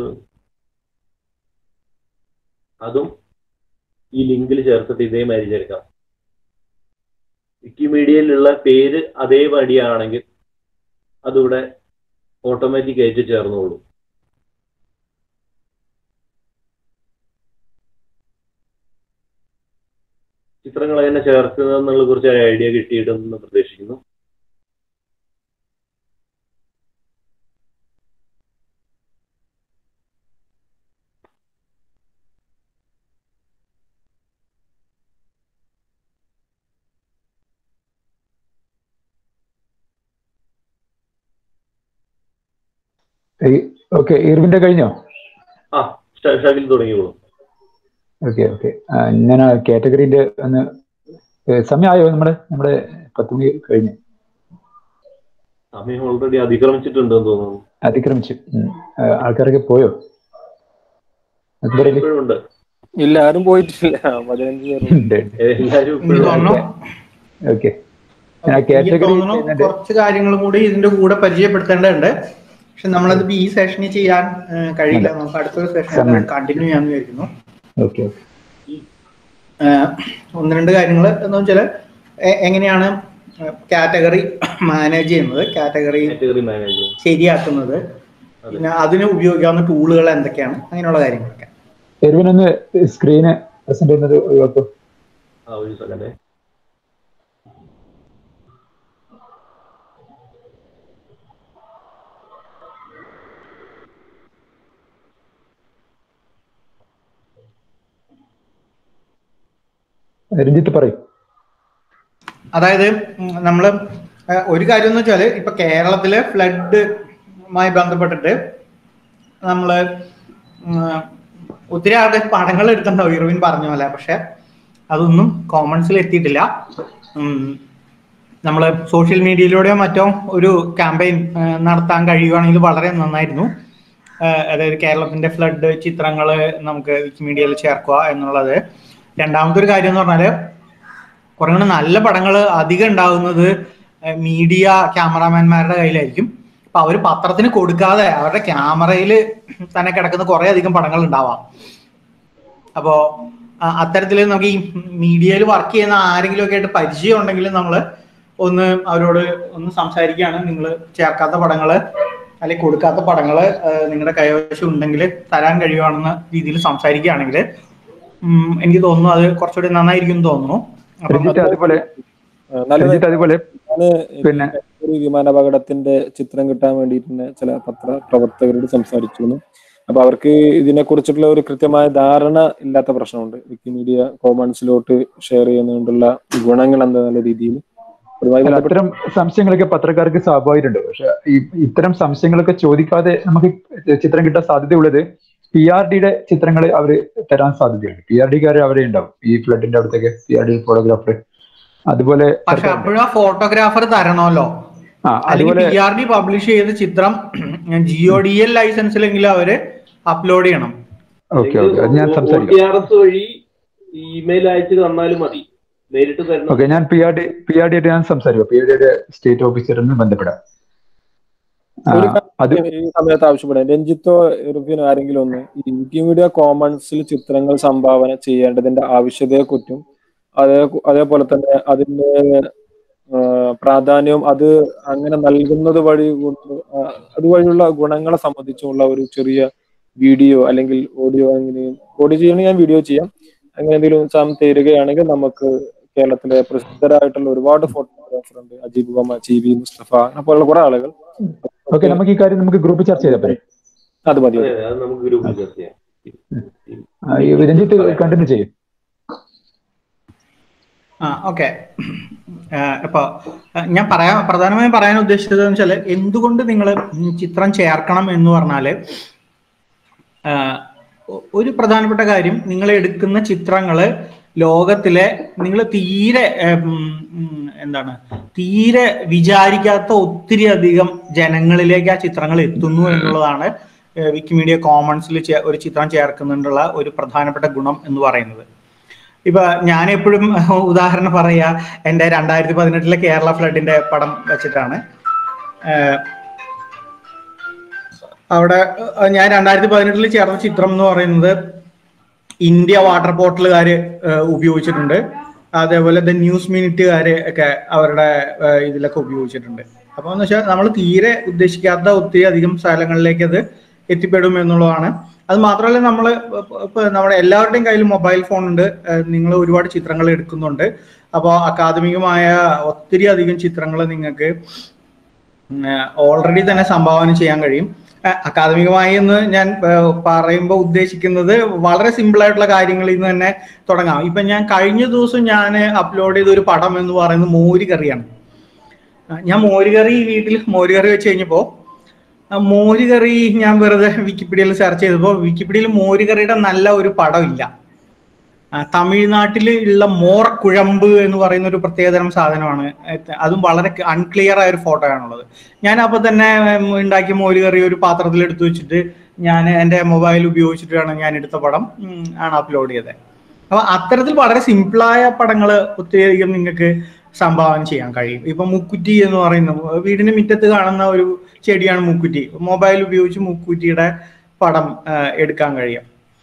അതും ഈ ലിങ്കിൽ ചേർത്തിട്ട് ഇതേമാതിരി ചേർക്കാം. വിക്കിമീഡിയയിലുള്ള പേര് അതേപടിയാണെങ്കിൽ അതിവിടെ ഓട്ടോമാറ്റിക് ആയിട്ട് ചേർന്നോളൂ. ചിത്രങ്ങൾ എങ്ങനെ ചേർക്കുക എന്നുള്ള കുറിച്ച് ഐഡിയ കിട്ടിയിട്ടെന്ന് പ്രതീക്ഷിക്കുന്നു. ഓക്കെ, ഇർവിന്റെ കഴിഞ്ഞോ? ഷാകിൽ തുടങ്ങിയോളൂ. ഓക്കെ ഓക്കെ, ഞാൻ ആ കാറ്റഗറിന്റെ ഒന്ന് സമയമായോ? നമ്മുടെ 10 മണി കഴിഞ്ഞു. സമയം ഓൾറെഡി അതിക്രമിച്ചിട്ടുണ്ടെന്ന് തോന്നുന്നു. അതിക്രമിച്ചു. ആൾക്കാരൊക്കെ പോയോ? ഉണ്ട്. ഇല്ല, ആരും പോയിട്ടില്ല. 15 എല്ലാരും ഓക്കെ. കുറച്ച് കാര്യങ്ങളും കൂടി ഇതിന്റെ കൂടെ പരിചയപ്പെടുത്തേണ്ടതുണ്ട്. പക്ഷെ നമ്മളത് ഈ സെഷനിൽ ചെയ്യാൻ കഴിയില്ല. നമുക്ക് അടുത്തൊരു സെഷൻ കണ്ടിന്യൂ ചെയ്യാന്ന് വിചാരിക്കുന്നു. ഒന്ന് രണ്ട് കാര്യങ്ങൾ എന്ന് വെച്ചാൽ എങ്ങനെയാണ് കാറ്റഗറി മാനേജ് ചെയ്യുന്നത്, കാറ്റഗറി ശരിയാക്കുന്നത്, പിന്നെ അതിന് ഉപയോഗിക്കാവുന്ന ടൂളുകൾ എന്തൊക്കെയാണ്, അങ്ങനെയുള്ള കാര്യങ്ങളൊക്കെ. എർവിനൊന്ന് സ്ക്രീന് പ്രസന്റ് ചെയ്യുന്നത് ഒഴിവാക്കും. ഒരു സെക്കൻഡ്. രഞ്ജിത്ത് പറയും. അതായത് നമ്മള് ഒരു കാര്യം എന്ന് വെച്ചാല് ഇപ്പൊ കേരളത്തിലെ ഫ്ലഡുമായി ബന്ധപ്പെട്ടിട്ട് നമ്മള് ഒത്തിരി ആളുടെ പടങ്ങൾ എടുത്തിട്ടുണ്ടാവും ഇർവിൻ പറഞ്ഞ പോലെ. പക്ഷെ അതൊന്നും കോമൺസിൽ എത്തിയിട്ടില്ല. നമ്മൾ സോഷ്യൽ മീഡിയയിലൂടെയോ മറ്റോ ഒരു ക്യാമ്പയിൻ നടത്താൻ കഴിയുകയാണെങ്കിൽ വളരെ നന്നായിരുന്നു. അതായത് കേരളത്തിന്റെ ഫ്ലഡ് ചിത്രങ്ങൾ നമുക്ക് വിക്കിമീഡിയയിൽ ചേർക്കുക എന്നുള്ളത്. രണ്ടാമത്തെ ഒരു കാര്യം എന്ന് പറഞ്ഞാല് കുറെ കൂടെ നല്ല പടങ്ങൾ അധികം ഉണ്ടാകുന്നത് മീഡിയ ക്യാമറാമാൻമാരുടെ കയ്യിലായിരിക്കും. അപ്പൊ അവര് പത്രത്തിന് കൊടുക്കാതെ അവരുടെ ക്യാമറയിൽ തന്നെ കിടക്കുന്ന കുറെ അധികം പടങ്ങൾ ഉണ്ടാവാം. അപ്പോ അത്തരത്തിൽ നമുക്ക് ഈ മീഡിയയിൽ വർക്ക് ചെയ്യുന്ന ആരെങ്കിലും ഒക്കെ ആയിട്ട് പരിചയം ഉണ്ടെങ്കിൽ നമ്മൾ ഒന്ന് അവരോട് ഒന്ന് സംസാരിക്കുകയാണ്. നിങ്ങൾ ചേർക്കാത്ത പടങ്ങള് അല്ലെങ്കിൽ കൊടുക്കാത്ത പടങ്ങള് നിങ്ങളുടെ കൈവശം ഉണ്ടെങ്കിൽ തരാൻ കഴിയുവാണെന്ന രീതിയിൽ സംസാരിക്കുകയാണെങ്കിൽ എനിക്ക് തോന്നുന്നു അത് കുറച്ചുകൂടി നന്നായിരിക്കും തോന്നുന്നു. അതുപോലെ പിന്നെ ഒരു വിമാനാപകടത്തിന്റെ ചിത്രം കിട്ടാൻ വേണ്ടിയിട്ട് ചില പത്രപ്രവർത്തകരോട് സംസാരിച്ചിരുന്നു. അപ്പൊ അവർക്ക് ഇതിനെ കുറിച്ചിട്ടുള്ള ഒരു കൃത്യമായ ധാരണ ഇല്ലാത്ത പ്രശ്നമുണ്ട്. വിക്കിമീഡിയ കോമൺസിലോട്ട് ഷെയർ ചെയ്യുന്നതുകൊണ്ടുള്ള ഗുണങ്ങൾ എന്താ രീതിയിൽ അത്തരം സംശയങ്ങളൊക്കെ പത്രക്കാർക്ക് സ്വാഭാവികമുണ്ട്. പക്ഷെ ഇത്തരം സംശയങ്ങളൊക്കെ ചോദിക്കാതെ നമുക്ക് ചിത്രം കിട്ടാൻ സാധ്യതയുള്ളത് PRDയുടെ ചിത്രങ്ങൾ അവർ തരാൻ സാധ്യതയുണ്ട്. PRDക്കാർ അവരെ ഉണ്ടാവും ഈ ഫ്ലഡിന്റെ അടുത്തേക്ക് PRD ഫോട്ടോഗ്രാഫർ. അതുപോലെ പക്ഷെ അപ്പോഴും ഫോട്ടോഗ്രാഫർ തരണമല്ലോ. അതുപോലെ PRD പബ്ലിഷ് ചെയ്ത ചിത്രം GODL ലൈസൻസിലെങ്കിലും അവര് അപ്ലോഡ് ചെയ്യണം. ഞാൻ സംസാരിക്കാം. വഴി ഇമെയിൽ അയച്ചു തന്നാലും മതി, നേരിട്ട് തരണം. ഓക്കെ, ഞാൻ PRD ഞാൻ സംസാരിക്കാം. PRDയുടെ സ്റ്റേറ്റ് ഓഫീസറിന് ബന്ധപ്പെടാം. ഈ സമയത്ത് ആവശ്യപ്പെടാം. രഞ്ജിത്തോ ഇർവിനോ ആരെങ്കിലും ഒന്ന് ഈ വിക്കിമീഡിയ കോമൺസിൽ ചിത്രങ്ങൾ സംഭാവന ചെയ്യേണ്ടതിന്റെ ആവശ്യകതയെക്കുറിച്ചും അതേപോലെ തന്നെ അതിന്റെ പ്രാധാന്യവും അത് അങ്ങനെ നൽകുന്നത് വഴി അതുവഴിയുള്ള ഗുണങ്ങളെ സംബന്ധിച്ചുള്ള ഒരു ചെറിയ വീഡിയോ അല്ലെങ്കിൽ ഓഡിയോ ചെയ്യണമെങ്കിൽ ഞാൻ വീഡിയോ ചെയ്യാം. അങ്ങനെ എന്തെങ്കിലും തരികയാണെങ്കിൽ നമുക്ക് കേരളത്തിലെ പ്രസിദ്ധരായിട്ടുള്ള ഒരുപാട് ഫോട്ടോഗ്രാഫർ ഉണ്ട്. അജീബ് കുമാർ, GB മുസ്തഫ, അങ്ങനെ പോലുള്ള കുറെ ആളുകൾ. ഓക്കെ, നമുക്ക് ഈ കാര്യം നമുക്ക് ഗ്രൂപ്പ് ചർച്ച ചെയ്താൽ അത് മതി. നമുക്ക് ഗ്രൂപ്പിൽ ചർച്ച ചെയ്യാം. രഞ്ജിത്ത് കണ്ടിന്യൂ ചെയ്യും. ഓക്കെ. ഇപ്പൊ ഞാൻ പ്രധാനമായും പറയാൻ ഉദ്ദേശിച്ചത് എന്ന് വെച്ചാൽ എന്തുകൊണ്ട് നിങ്ങൾ ചിത്രം ചേർക്കണം എന്ന് പറഞ്ഞാല് ഒരു പ്രധാനപ്പെട്ട കാര്യം, നിങ്ങൾ എടുക്കുന്ന ചിത്രങ്ങള് ലോകത്തിലെ നിങ്ങൾ തീരെ വിചാരിക്കാത്ത ഒത്തിരി അധികം ജനങ്ങളിലേക്ക് ആ ചിത്രങ്ങൾ എത്തുന്നു എന്നുള്ളതാണ് വിക്കിമീഡിയ കോമൺസിൽ ഒരു ചിത്രം ചേർക്കുന്നുണ്ടുള്ള ഒരു പ്രധാനപ്പെട്ട ഗുണം എന്ന് പറയുന്നത്. ഇപ്പൊ ഞാൻ എപ്പോഴും ഉദാഹരണം പറയാ, എൻ്റെ 2018 കേരള ഫ്ലഡിന്റെ പടം വെച്ചിട്ടാണ്. അവിടെ ഞാൻ 2018 ചേർന്ന ചിത്രം എന്ന് പറയുന്നത് ഇന്ത്യ വാട്ടർ പോർട്ടലുകാര് ഉപയോഗിച്ചിട്ടുണ്ട്. അതേപോലെ ന്യൂസ് മിനിറ്റുകാര് ഒക്കെ അവരുടെ ഇതിലൊക്കെ ഉപയോഗിച്ചിട്ടുണ്ട്. അപ്പൊ എന്ന് വെച്ചാൽ നമ്മൾ തീരെ ഉദ്ദേശിക്കാത്ത ഒത്തിരി അധികം സ്ഥലങ്ങളിലേക്ക് അത് എത്തിപ്പെടും എന്നുള്ളതാണ്. അത് മാത്രമല്ല, ഇപ്പൊ നമ്മുടെ എല്ലാവരുടെയും കയ്യിൽ മൊബൈൽ ഫോൺ ഉണ്ട്. നിങ്ങൾ ഒരുപാട് ചിത്രങ്ങൾ എടുക്കുന്നുണ്ട്. അപ്പോൾ അക്കാദമികമായ ഒത്തിരി അധികം ചിത്രങ്ങൾ നിങ്ങൾക്ക് ഓൾറെഡി തന്നെ സംഭാവന ചെയ്യാൻ കഴിയും. അക്കാദമികമായി എന്ന് ഞാൻ പറയുമ്പോൾ ഉദ്ദേശിക്കുന്നത് വളരെ സിമ്പിൾ ആയിട്ടുള്ള കാര്യങ്ങളിൽ നിന്ന് തന്നെ തുടങ്ങാം. ഇപ്പൊ ഞാൻ കഴിഞ്ഞ ദിവസം ഞാൻ അപ്ലോഡ് ചെയ്ത ഒരു പടം എന്ന് പറയുന്നത് മോരുകറിയാണ്. ഞാൻ വീട്ടിൽ മോരുകറി വെച്ച് കഴിഞ്ഞപ്പോൾ മോരുകറി ഞാൻ വെറുതെ വിക്കിപീഡിയയിൽ സെർച്ച് ചെയ്തപ്പോൾ വിക്കിപീഡിയയിൽ മോരുകറിയുടെ നല്ല ഒരു പടം ഇല്ല. തമിഴ്നാട്ടിൽ ഉള്ള മോർക്കുഴമ്പ് എന്ന് പറയുന്ന ഒരു പ്രത്യേകതരം സാധനമാണ്. അതും വളരെ അൺക്ലിയർ ആയ ഒരു ഫോട്ടോ ആണുള്ളത്. ഞാൻ അപ്പൊ തന്നെ ഉണ്ടാക്കിയ മോരുകറി ഒരു പാത്രത്തിൽ എടുത്തു വെച്ചിട്ട് ഞാൻ എൻ്റെ മൊബൈൽ ഉപയോഗിച്ചിട്ടാണ് ഞാൻ എടുത്ത പടം ആണ് അപ്ലോഡ് ചെയ്തത്. അപ്പൊ അത്തരത്തിൽ വളരെ സിമ്പിളായ പടങ്ങൾ ഒത്തിരിയധികം നിങ്ങൾക്ക് സംഭാവന ചെയ്യാൻ കഴിയും. ഇപ്പൊ മുക്കുറ്റി എന്ന് പറയുന്ന വീടിന്റെ മുറ്റത്ത് കാണുന്ന ഒരു ചെടിയാണ് മുക്കുറ്റി. മൊബൈൽ ഉപയോഗിച്ച് മുക്കുറ്റിയുടെ പടം എടുക്കാൻ കഴിയും.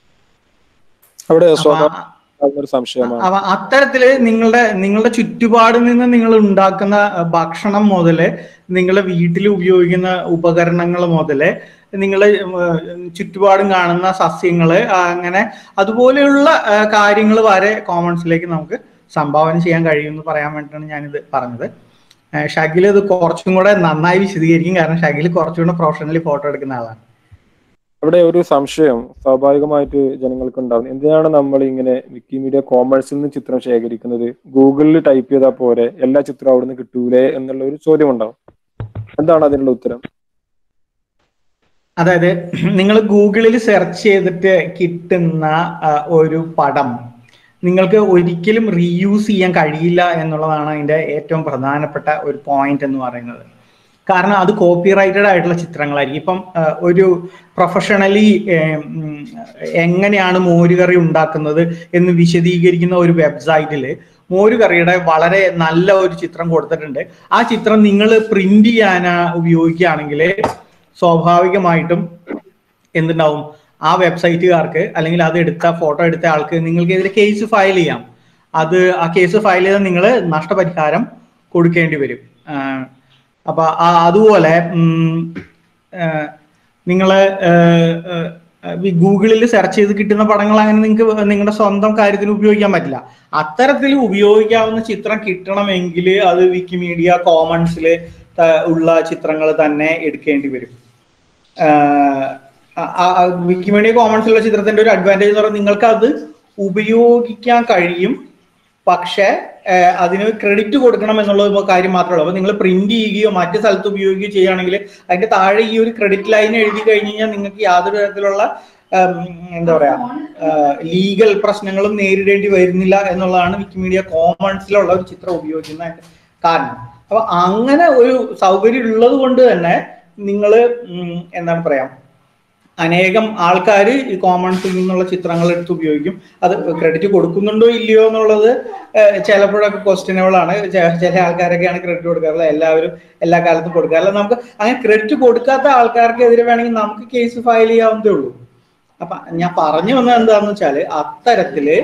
അത്തരത്തില് നിങ്ങളുടെ ചുറ്റുപാടിൽ നിന്ന് നിങ്ങൾ ഉണ്ടാക്കുന്ന ഭക്ഷണം മുതല് നിങ്ങളുടെ വീട്ടിൽ ഉപയോഗിക്കുന്ന ഉപകരണങ്ങൾ മുതല് നിങ്ങളുടെ ചുറ്റുപാടും കാണുന്ന സസ്യങ്ങള് അങ്ങനെ അതുപോലെയുള്ള കാര്യങ്ങൾ വരെ കോമൺസിലേക്ക് നമുക്ക് സംഭാവന ചെയ്യാൻ കഴിയുമെന്ന് പറയാൻ വേണ്ടിയിട്ടാണ് ഞാനിത് പറഞ്ഞത്. ഷകിൽ ഇത് കുറച്ചും കൂടെ നന്നായി വിശദീകരിക്കും, കാരണം ഷകിൽ കുറച്ചുകൂടെ പ്രൊഫഷണലി ഫോട്ടോ എടുക്കുന്ന ആളാണ്. ഇവിടെ ഒരു സംശയം സ്വാഭാവികമായിട്ട് ജനങ്ങൾക്ക് ഉണ്ടാകും. എന്തിനാണ് നമ്മൾ ഇങ്ങനെ വിക്കിമീഡിയ കോമേഴ്സിൽ നിന്ന് ചിത്രം ശേഖരിക്കുന്നത്? ഗൂഗിളിൽ ടൈപ്പ് ചെയ്താൽ പോരെ, എല്ലാ ചിത്രവും അവിടുന്ന് കിട്ടൂലേ എന്നുള്ള ഒരു ചോദ്യം ഉണ്ടാവും. എന്താണ് അതിനുള്ള ഉത്തരം? അതായത് നിങ്ങൾ ഗൂഗിളിൽ സെർച്ച് ചെയ്തിട്ട് കിട്ടുന്ന ഒരു പടം നിങ്ങൾക്ക് ഒരിക്കലും റീയൂസ് ചെയ്യാൻ കഴിയില്ല എന്നുള്ളതാണ് അതിൻ്റെ ഏറ്റവും പ്രധാനപ്പെട്ട ഒരു പോയിന്റ് എന്ന് പറയുന്നത്. കാരണം അത് കോപ്പിറൈറ്റഡ് ആയിട്ടുള്ള ചിത്രങ്ങളായിരിക്കും. ഇപ്പം ഒരു പ്രൊഫഷണലി എങ്ങനെയാണ് മോരുകറി ഉണ്ടാക്കുന്നത് എന്ന് വിശദീകരിക്കുന്ന ഒരു വെബ്സൈറ്റിൽ മോരുകറിയുടെ വളരെ നല്ല ഒരു ചിത്രം കൊടുത്തിട്ടുണ്ട്. ആ ചിത്രം നിങ്ങൾ പ്രിന്റ് ചെയ്യാൻ ഉപയോഗിക്കുകയാണെങ്കിൽ സ്വാഭാവികമായിട്ടും എന്തുണ്ടാവും, ആ വെബ്സൈറ്റുകാർക്ക് അല്ലെങ്കിൽ അത് ഫോട്ടോ എടുത്ത ആൾക്ക് നിങ്ങൾക്കെതിരെ കേസ് ഫയൽ ചെയ്യാം. ആ കേസ് ഫയൽ ചെയ്താൽ നിങ്ങൾ നഷ്ടപരിഹാരം കൊടുക്കേണ്ടി വരും. അപ്പൊ അതുപോലെ നിങ്ങൾ ഗൂഗിളിൽ സെർച്ച് ചെയ്ത് കിട്ടുന്ന പടങ്ങൾ അങ്ങനെ നിങ്ങൾക്ക് നിങ്ങളുടെ സ്വന്തം കാര്യത്തിന് ഉപയോഗിക്കാൻ പറ്റില്ല. അത്തരത്തിൽ ഉപയോഗിക്കാവുന്ന ചിത്രം കിട്ടണമെങ്കിൽ അത് വിക്കിമീഡിയ കോമൺസിൽ ഉള്ള ചിത്രങ്ങൾ തന്നെ എടുക്കേണ്ടി വരും. വിക്കിമീഡിയ കോമൺസിലുള്ള ചിത്രത്തിന്റെ ഒരു അഡ്വാൻറ്റേജ് എന്ന് പറഞ്ഞാൽ നിങ്ങൾക്ക് അത് ഉപയോഗിക്കാൻ കഴിയും, പക്ഷെ അതിന് ക്രെഡിറ്റ് കൊടുക്കണം എന്നുള്ള കാര്യം മാത്രമേ ഉള്ളൂ. അപ്പൊ നിങ്ങൾ പ്രിന്റ് ചെയ്യുകയോ മറ്റു സ്ഥലത്ത് ഉപയോഗിക്കുകയോ ചെയ്യുകയാണെങ്കിൽ അതിന്റെ താഴെ ഈ ഒരു ക്രെഡിറ്റ് ലൈൻ എഴുതി കഴിഞ്ഞ് കഴിഞ്ഞാൽ നിങ്ങൾക്ക് യാതൊരു തരത്തിലുള്ള എന്താ പറയാ ലീഗൽ പ്രശ്നങ്ങളും നേരിടേണ്ടി വരുന്നില്ല എന്നുള്ളതാണ് വിക്കിമീഡിയ കോമൺസിലുള്ള ഒരു ചിത്രം ഉപയോഗിക്കുന്ന കാരണം. അപ്പൊ അങ്ങനെ ഒരു സൗകര്യം ഉള്ളത് കൊണ്ട് തന്നെ നിങ്ങൾ എന്താണ് പറയാ അനേകം ആൾക്കാർ ഈ കോമൺസിൽ നിന്നുള്ള ചിത്രങ്ങൾ എടുത്ത് ഉപയോഗിക്കും. അത് ക്രെഡിറ്റ് കൊടുക്കുന്നുണ്ടോ ഇല്ലയോ എന്നുള്ളത് ചിലപ്പോഴൊക്കെ ക്വസ്റ്റ്യനബിൾ ആണ്. ചില ആൾക്കാരൊക്കെയാണ് ക്രെഡിറ്റ് കൊടുക്കാറുള്ളത്, എല്ലാവരും എല്ലാ കാലത്തും കൊടുക്കാറില്ല. നമുക്ക് അങ്ങനെ ക്രെഡിറ്റ് കൊടുക്കാത്ത ആൾക്കാർക്കെതിരെ വേണമെങ്കിൽ നമുക്ക് കേസ് ഫയൽ ചെയ്യാവുന്നതേ ഉള്ളൂ. അപ്പൊ ഞാൻ പറഞ്ഞു വന്നത് എന്താണെന്ന് വെച്ചാൽ അത്തരത്തില്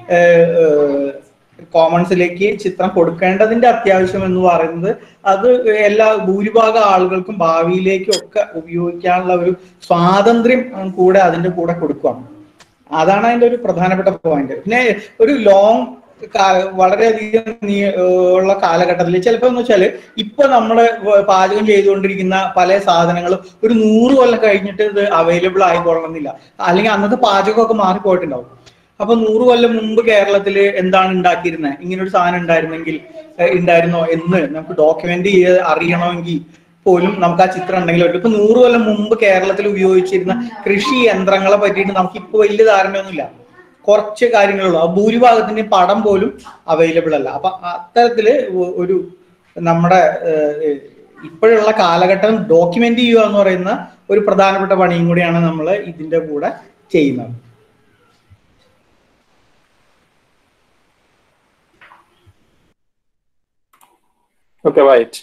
കോമൺസിലേക്ക് ചിത്രം കൊടുക്കേണ്ടതിന്റെ അത്യാവശ്യം എന്ന് പറയുന്നത് അത് ഭൂരിഭാഗം ആളുകൾക്കും ഭാവിയിലേക്കും ഒക്കെ ഉപയോഗിക്കാനുള്ള ഒരു സ്വാതന്ത്ര്യം കൂടെ അതിന്റെ കൂടെ കൊടുക്കുകയാണ്. അതാണ് അതിന്റെ ഒരു പ്രധാനപ്പെട്ട പോയിന്റ്. പിന്നെ ഒരു വളരെയധികം ഉള്ള കാലഘട്ടത്തിൽ ചിലപ്പോ എന്ന് വെച്ചാല് ഇപ്പൊ നമ്മള് പാചകം ചെയ്തുകൊണ്ടിരിക്കുന്ന പല സാധനങ്ങളും ഒരു 100 കൊല്ലം കഴിഞ്ഞിട്ട് ഇത് അവൈലബിൾ ആയിക്കൊള്ളണമെന്നില്ല, അല്ലെങ്കിൽ അന്നത്തെ പാചകമൊക്കെ മാറിപ്പോയിട്ടുണ്ടാവും. അപ്പൊ 100 കൊല്ലം മുമ്പ് കേരളത്തിൽ എന്താണ് ഉണ്ടാക്കിയിരുന്നത്, ഇങ്ങനൊരു സാധനം ഉണ്ടായിരുന്നോ എന്ന് നമുക്ക് ഡോക്യുമെന്റ് ചെയ്ത് അറിയണമെങ്കിൽ പോലും നമുക്ക് ആ ചിത്രം ഉണ്ടെങ്കിൽ ഇപ്പൊ 100 കൊല്ലം മുമ്പ് കേരളത്തിൽ ഉപയോഗിച്ചിരുന്ന കൃഷി യന്ത്രങ്ങളെ പറ്റിയിട്ട് നമുക്ക് ഇപ്പൊ വലിയ ധാരണയൊന്നുമില്ല. കുറച്ച് കാര്യങ്ങളുള്ളൂ. ഭൂരിഭാഗത്തിന്റെ പടം പോലും അവൈലബിൾ അല്ല. അപ്പൊ അത്തരത്തില് ഒരു നമ്മുടെ ഇപ്പോഴുള്ള കാലഘട്ടം ഡോക്യുമെന്റ് ചെയ്യുക എന്ന് പറയുന്ന ഒരു പ്രധാനപ്പെട്ട പണിയും കൂടിയാണ് നമ്മൾ ഇതിന്റെ കൂടെ ചെയ്യുന്നത്. Okay, right.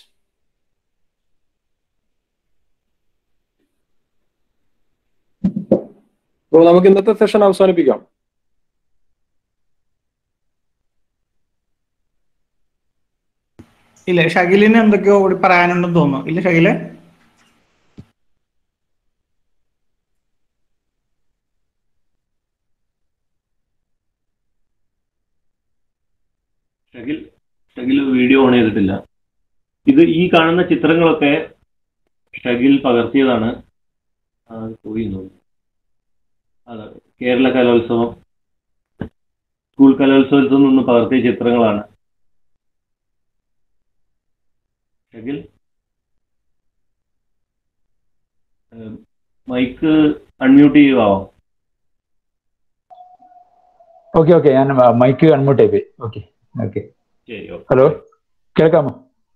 അപ്പോൾ നമുക്ക് ഇന്നത്തെ സെഷൻ അവസാനിപ്പിക്കാം. ഇല്ല, ഷകിലിന് എന്തൊക്കെയോ കൂടി പറയാനുണ്ടെന്ന് തോന്നുന്നു. ഇല്ല ഷകില്? ഷകിൽ വീഡിയോ ഓൺ ചെയ്തിട്ടില്ല. ഈ കാണുന്ന ചിത്രങ്ങളൊക്കെ ഷകിൽ പകർത്തിയതാണ്. അതെ, കേരള കലോത്സവം, സ്കൂൾ കലോത്സവത്തിൽ നിന്ന് പകർത്തിയ ചിത്രങ്ങളാണ്. ഷകിൽ മൈക്ക് അൺമ്യൂട്ട് ചെയ്യുവാവോ? ഓക്കെ ഞാൻ മൈക്ക് അൺമ്യൂട്ട് ചെയ്തു. ഓക്കെ ഹലോ, കേൾക്കാമോ?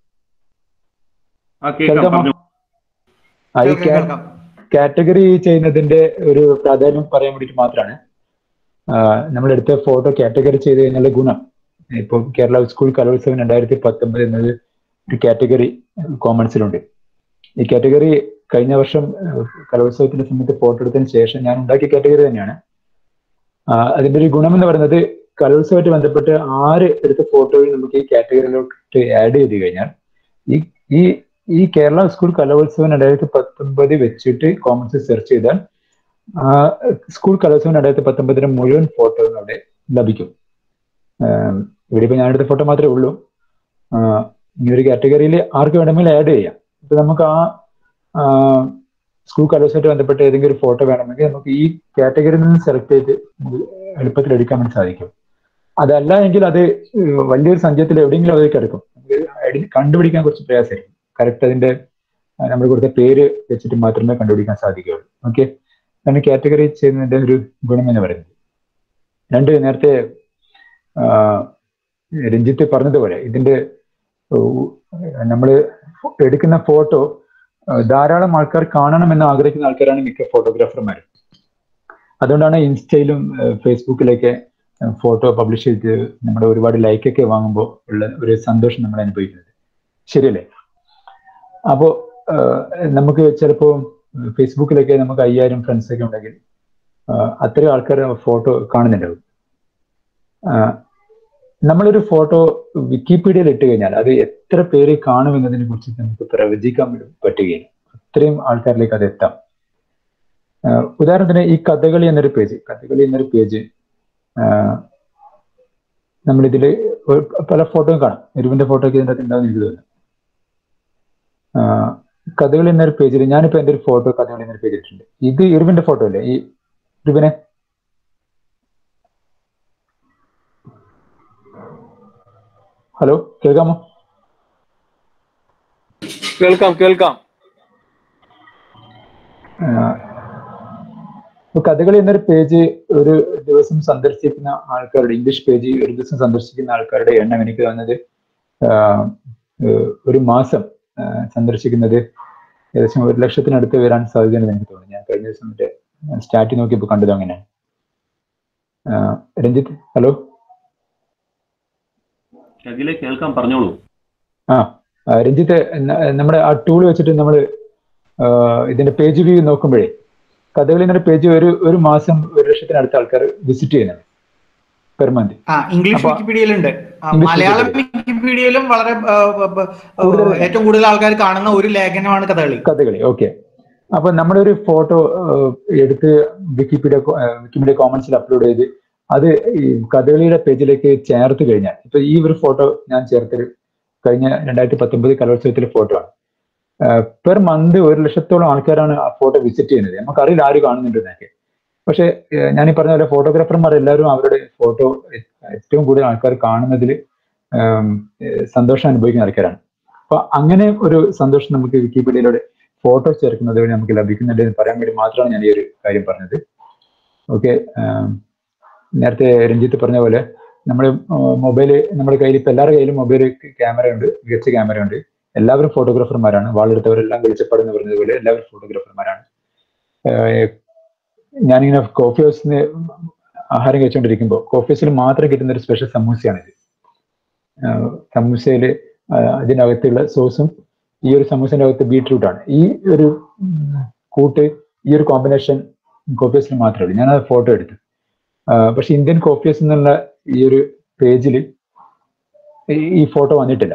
ഈ കാറ്റഗറി ചെയ്യുന്നതിന്റെ ഒരു പ്രാധാന്യം പറയാൻ വേണ്ടിയിട്ട് മാത്രമാണ്. നമ്മളെടുത്ത ഫോട്ടോ കാറ്റഗറി ചെയ്ത് കഴിഞ്ഞാൽ ഗുണം, ഇപ്പോൾ കേരള സ്കൂൾ കലോത്സവം 2019 എന്നത് ഒരു കാറ്റഗറി കോമൺസിലുണ്ട്. ഈ കാറ്റഗറി കഴിഞ്ഞ വർഷം കലോത്സവത്തിന്റെ സമയത്ത് ഫോട്ടോ എടുത്തതിന് ശേഷം ഞാൻ ഉണ്ടാക്കിയ കാറ്റഗറി തന്നെയാണ്. അതിന്റെ ഒരു ഗുണം എന്ന് പറയുന്നത് കലോത്സവമായിട്ട് ബന്ധപ്പെട്ട് ആര് എടുത്ത ഫോട്ടോയിൽ നമുക്ക് ഈ കാറ്റഗറിയിലോട്ട് ആഡ് ചെയ്ത് കഴിഞ്ഞാൽ ഈ കേരള സ്കൂൾ കലോത്സവം 2019 വെച്ചിട്ട് കോമൺസിൽ സെർച്ച് ചെയ്താൽ സ്കൂൾ കലോത്സവം 2019 മുഴുവൻ ഫോട്ടോയും അവിടെ ലഭിക്കും. ഇവിടെ ഇപ്പൊ ഞാൻ എടുത്ത ഫോട്ടോ മാത്രമേ ഉള്ളൂ. ഈ ഒരു കാറ്റഗറിയിൽ ആർക്ക് വേണമെങ്കിലും ആഡ് ചെയ്യാം. ഇപ്പൊ നമുക്ക് സ്കൂൾ കലോത്സവമായിട്ട് ബന്ധപ്പെട്ട ഏതെങ്കിലും ഒരു ഫോട്ടോ വേണമെങ്കിൽ നമുക്ക് ഈ കാറ്റഗറിയിൽ നിന്ന് സെലക്ട് ചെയ്ത് എളുപ്പത്തിൽ എടുക്കാൻ വേണ്ടി സാധിക്കും. അതല്ല എങ്കിൽ അത് വലിയൊരു സംഖ്യത്തിൽ എവിടെയെങ്കിലും അത് കിടക്കും, കണ്ടുപിടിക്കാൻ കുറച്ച് പ്രയാസമായിരിക്കും. കറക്റ്റ് അതിന്റെ നമ്മൾ കൊടുത്ത പേര് വെച്ചിട്ട് മാത്രമേ കണ്ടുപിടിക്കാൻ സാധിക്കുകയുള്ളൂ. ഓക്കെ, അതാണ് കാറ്റഗറി ചെയ്യുന്നതിന്റെ ഒരു ഗുണം എന്ന് പറയുന്നത്. രണ്ട്, നേരത്തെ രഞ്ജിത്ത് പറഞ്ഞതുപോലെ ഇതിന്റെ നമ്മൾ എടുക്കുന്ന ഫോട്ടോ ധാരാളം ആൾക്കാർ കാണണമെന്ന് ആഗ്രഹിക്കുന്ന ആൾക്കാരാണ് മിക്ക ഫോട്ടോഗ്രാഫർമാർ. അതുകൊണ്ടാണ് ഇൻസ്റ്റയിലും ഫേസ്ബുക്കിലൊക്കെ ഫോട്ടോ പബ്ലിഷ് ചെയ്ത് നമ്മുടെ ഒരുപാട് ലൈക്കൊക്കെ വാങ്ങുമ്പോൾ ഉള്ള ഒരു സന്തോഷം നമ്മൾ അനുഭവിക്കുന്നത്. ശരിയല്ലേ? അപ്പോൾ നമുക്ക് ചിലപ്പോൾ ഫേസ്ബുക്കിലൊക്കെ നമുക്ക് 5000 ഫ്രണ്ട്സ് ഒക്കെ ഉണ്ടെങ്കിൽ അത്രയും ആൾക്കാർ ഫോട്ടോ കാണുന്നുണ്ടാവും. നമ്മളൊരു ഫോട്ടോ വിക്കിപീഡിയയിൽ ഇട്ട് കഴിഞ്ഞാൽ അത് എത്ര പേര് കാണുമെന്നതിനെ കുറിച്ച് നമുക്ക് പ്രവചിക്കാൻ പറ്റുകയില്ല. അത്രയും ആൾക്കാരിലേക്ക് അത് എത്താം. ഉദാഹരണത്തിന് ഈ കഥകളി എന്നൊരു പേജ് നമ്മളിതിൽ പല ഫോട്ടോയും കാണാം. ഇരുവിന്റെ ഫോട്ടോ ഒക്കെ ഇതിൻ്റെ അകത്ത് ഉണ്ടാവും എനിക്ക് തോന്നുന്നു. കഥകളി എന്നൊരു പേജിൽ ഞാനിപ്പോ എൻ്റെ ഒരു ഫോട്ടോ കഥകളി എന്നൊരു പേജ് ഇട്ടിട്ടുണ്ട്. ഇത് ഇരുവിന്റെ ഫോട്ടോ അല്ലേ? ഈ ഇരുവിനെ ഹലോ, കേൾക്കാമോ? കേൾക്കാം. കഥകളി എന്നൊരു പേജ് ഒരു ദിവസം സന്ദർശിക്കുന്ന ആൾക്കാരുടെ, ഇംഗ്ലീഷ് പേജ് ഒരു ദിവസം സന്ദർശിക്കുന്ന ആൾക്കാരുടെ എണ്ണം എനിക്ക് തോന്നുന്നത് ഒരു മാസം സന്ദർശിക്കുന്നത് ഏകദേശം 1,00,000-അടുത്ത് വരാൻ സാധ്യതയുണ്ടെന്ന് എനിക്ക് തോന്നുന്നു. ഞാൻ കഴിഞ്ഞ ദിവസം മറ്റേ സ്റ്റാറ്റ് നോക്കിയപ്പോൾ കണ്ടത് അങ്ങനെയാണ്. രഞ്ജിത്ത്, ഹലോ. കേൾക്കാം, പറഞ്ഞോളൂ. രഞ്ജിത്ത്, നമ്മുടെ ആ ടൂൾ വെച്ചിട്ട് നമ്മൾ ഇതിന്റെ പേജ് വ്യൂ നോക്കുമ്പോഴേ കഥകളി എന്നൊരു പേജ് ഒരു മാസം 1,00,000-അടുത്ത ആൾക്കാർ വിസിറ്റ് ചെയ്യുന്നുണ്ട് പെർ മന്ത്. ഇംഗ്ലീഷ് വിക്കിപീഡിയയിലുണ്ട്, മലയാളം വിക്കിപീഡിയയിലും വളരെ ഏറ്റവും കൂടുതൽ ആൾക്കാർ കാണുന്ന ഒരു ലേഖനമാണ് കഥകളി. ഓക്കെ, അപ്പൊ നമ്മളൊരു ഫോട്ടോ എടുത്ത് വിക്കിപീഡിയ കോമൺസിൽ അപ്ലോഡ് ചെയ്ത് അത് ഈ കഥകളിയുടെ പേജിലേക്ക് ചേർത്ത് കഴിഞ്ഞാൽ, ഇപ്പൊ ഈ ഒരു ഫോട്ടോ ഞാൻ ചേർത്തത് കഴിഞ്ഞ 2019 കലോത്സവത്തിലെ ഫോട്ടോ ആണ്. പെർ മന്ത് 1,00,000-ഓളം ആൾക്കാരാണ് ആ ഫോട്ടോ വിസിറ്റ് ചെയ്യുന്നത്. നമുക്കറിയില്ല ആര് കാണുന്നുണ്ടെന്നൊക്കെ. പക്ഷെ ഞാനീ പറഞ്ഞ പോലെ ഫോട്ടോഗ്രാഫർമാർ എല്ലാവരും അവരുടെ ഫോട്ടോ ഏറ്റവും കൂടുതൽ ആൾക്കാർ കാണുന്നതിൽ സന്തോഷം അനുഭവിക്കുന്ന ആൾക്കാരാണ്. അപ്പൊ അങ്ങനെ ഒരു സന്തോഷം നമുക്ക് വിക്കിപീഡിയയിലൂടെ ഫോട്ടോ ചേർക്കുന്നത് വഴി നമുക്ക് ലഭിക്കുന്നുണ്ട് എന്ന് പറയാൻ വേണ്ടി മാത്രമാണ് ഞാൻ ഈ ഒരു കാര്യം പറഞ്ഞത്. ഓക്കെ, നേരത്തെ രഞ്ജിത്ത് പറഞ്ഞ പോലെ നമ്മൾ മൊബൈല് നമ്മുടെ കയ്യിൽ ഇപ്പൊ എല്ലാവരുടെ കയ്യിലും മൊബൈൽ ക്യാമറയുണ്ട്, മികച്ച ക്യാമറയുണ്ട്. എല്ലാവരും ഫോട്ടോഗ്രാഫർമാരാണ്. വാളെടുത്തവരെല്ലാം വെളിച്ചപ്പാടെന്ന് പറഞ്ഞതുപോലെ എല്ലാവരും ഫോട്ടോഗ്രാഫർമാരാണ്. ഞാനിങ്ങനെ കോഫി ഹൗസിൽ നിന്ന് ആഹാരം കഴിച്ചുകൊണ്ടിരിക്കുമ്പോൾ കോഫി ഹൗസിൽ മാത്രം കിട്ടുന്ന ഒരു സ്പെഷ്യൽ സമൂസയാണിത്. സമൂസയില് അതിനകത്തുള്ള സോസും ഈ ഒരു സമൂസന്റെ അകത്ത് ബീട്രൂട്ടാണ്. ഈ ഒരു കൂട്ട്, ഈ ഒരു കോമ്പിനേഷൻ കോഫി ഹൗസിൽ മാത്രമേ ഉള്ളൂ. ഞാനത് ഫോട്ടോ എടുത്തു. പക്ഷെ ഇന്ത്യൻ കോഫി ഹൗസ് എന്നുള്ള ഈ ഒരു പേജിൽ ഈ ഫോട്ടോ വന്നിട്ടില്ല.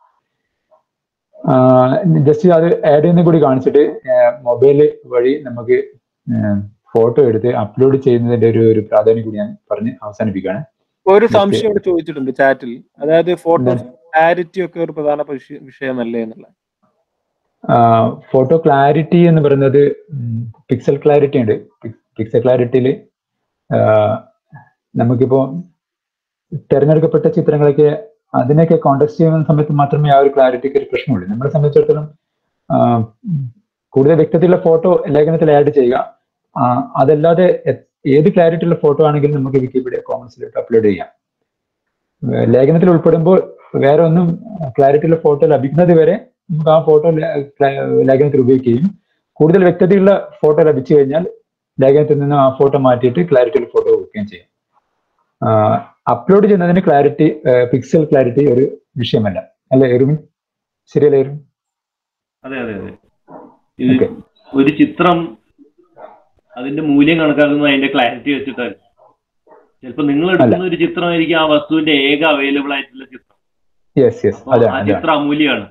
ജസ്റ്റ് അത് ആഡ് ചെയ്യുന്ന കൂടി കാണിച്ചിട്ട് മൊബൈല് വഴി നമുക്ക് ഫോട്ടോ എടുത്ത് അപ്ലോഡ് ചെയ്യുന്നതിന്റെ ഒരു പ്രാധാന്യം കൂടി ഞാൻ പറഞ്ഞ് അവസാനിപ്പിക്കുകയാണ്. ഒരു സംശയം ഇവിടെ ചോദിച്ചിട്ടുണ്ട് ചാറ്റിൽ, അതായത് ഫോട്ടോ ക്ലാരിറ്റി ഒക്കെ ഒരു പ്രധാന വിഷയമല്ലേ എന്നുള്ള. ഫോട്ടോ ക്ലാരിറ്റി എന്ന് പറയുന്നത് പിക്സൽ ക്ലാരിറ്റി ഉണ്ട്. പിക്സൽ ക്ലാരിറ്റിയിൽ നമുക്കിപ്പോ തിരഞ്ഞെടുക്കപ്പെട്ട ചിത്രങ്ങളൊക്കെ അതിനൊക്കെ കോൺടാക്ട് ചെയ്യുന്ന സമയത്ത് മാത്രമേ ആ ഒരു ക്ലാരിറ്റിക്ക് ഒരു പ്രശ്നമുള്ളൂ. നമ്മളെ സംബന്ധിച്ചിടത്തോളം കൂടുതൽ വ്യക്തതയുള്ള ഫോട്ടോ ലേഖനത്തിൽ ആഡ് ചെയ്യുക. അതല്ലാതെ ഏത് ക്ലാരിറ്റിയുള്ള ഫോട്ടോ ആണെങ്കിലും നമുക്ക് വിക്കിപീഡിയ കോമൺസിലോട്ട് അപ്ലോഡ് ചെയ്യാം. ലേഖനത്തിൽ ഉൾപ്പെടുമ്പോൾ വേറെ ഒന്നും ക്ലാരിറ്റിയുള്ള ഫോട്ടോ ലഭിക്കുന്നത് വരെ നമുക്ക് ആ ഫോട്ടോ ലേഖനത്തിൽ ഉപയോഗിക്കുകയും കൂടുതൽ വ്യക്തതയുള്ള ഫോട്ടോ ലഭിച്ചു കഴിഞ്ഞാൽ ലേഖനത്തിൽ നിന്ന് ആ ഫോട്ടോ മാറ്റിയിട്ട് ക്ലാരിറ്റിയുള്ള ഫോട്ടോ വെക്കുകയും ചെയ്യും. അപ്ലോഡ് ചെയ്യുന്നതിന് ക്ലാരിറ്റി, പിക്സൽ ക്ലാരിറ്റി ഒരു വിഷയമല്ല, അല്ലെ എറുമിൻ? ശരിയല്ലേ എറുമിൻ? അതെ അതെ അതെ. ഒരു ചിത്രം അതിന്റെ മൂല്യം കണക്കാക്കുന്നത് അതിന്റെ ക്ലാരിറ്റി വെച്ചിട്ടാണ്. ചിലപ്പോ നിങ്ങൾ എടുക്കുന്ന ഒരു ചിത്രമായിരിക്കും ആ വസ്തുവിന്റെ ഏക അവൈലബിൾ ആയിട്ടുള്ള ചിത്രം. ആ ചിത്രം അമൂല്യമാണ്.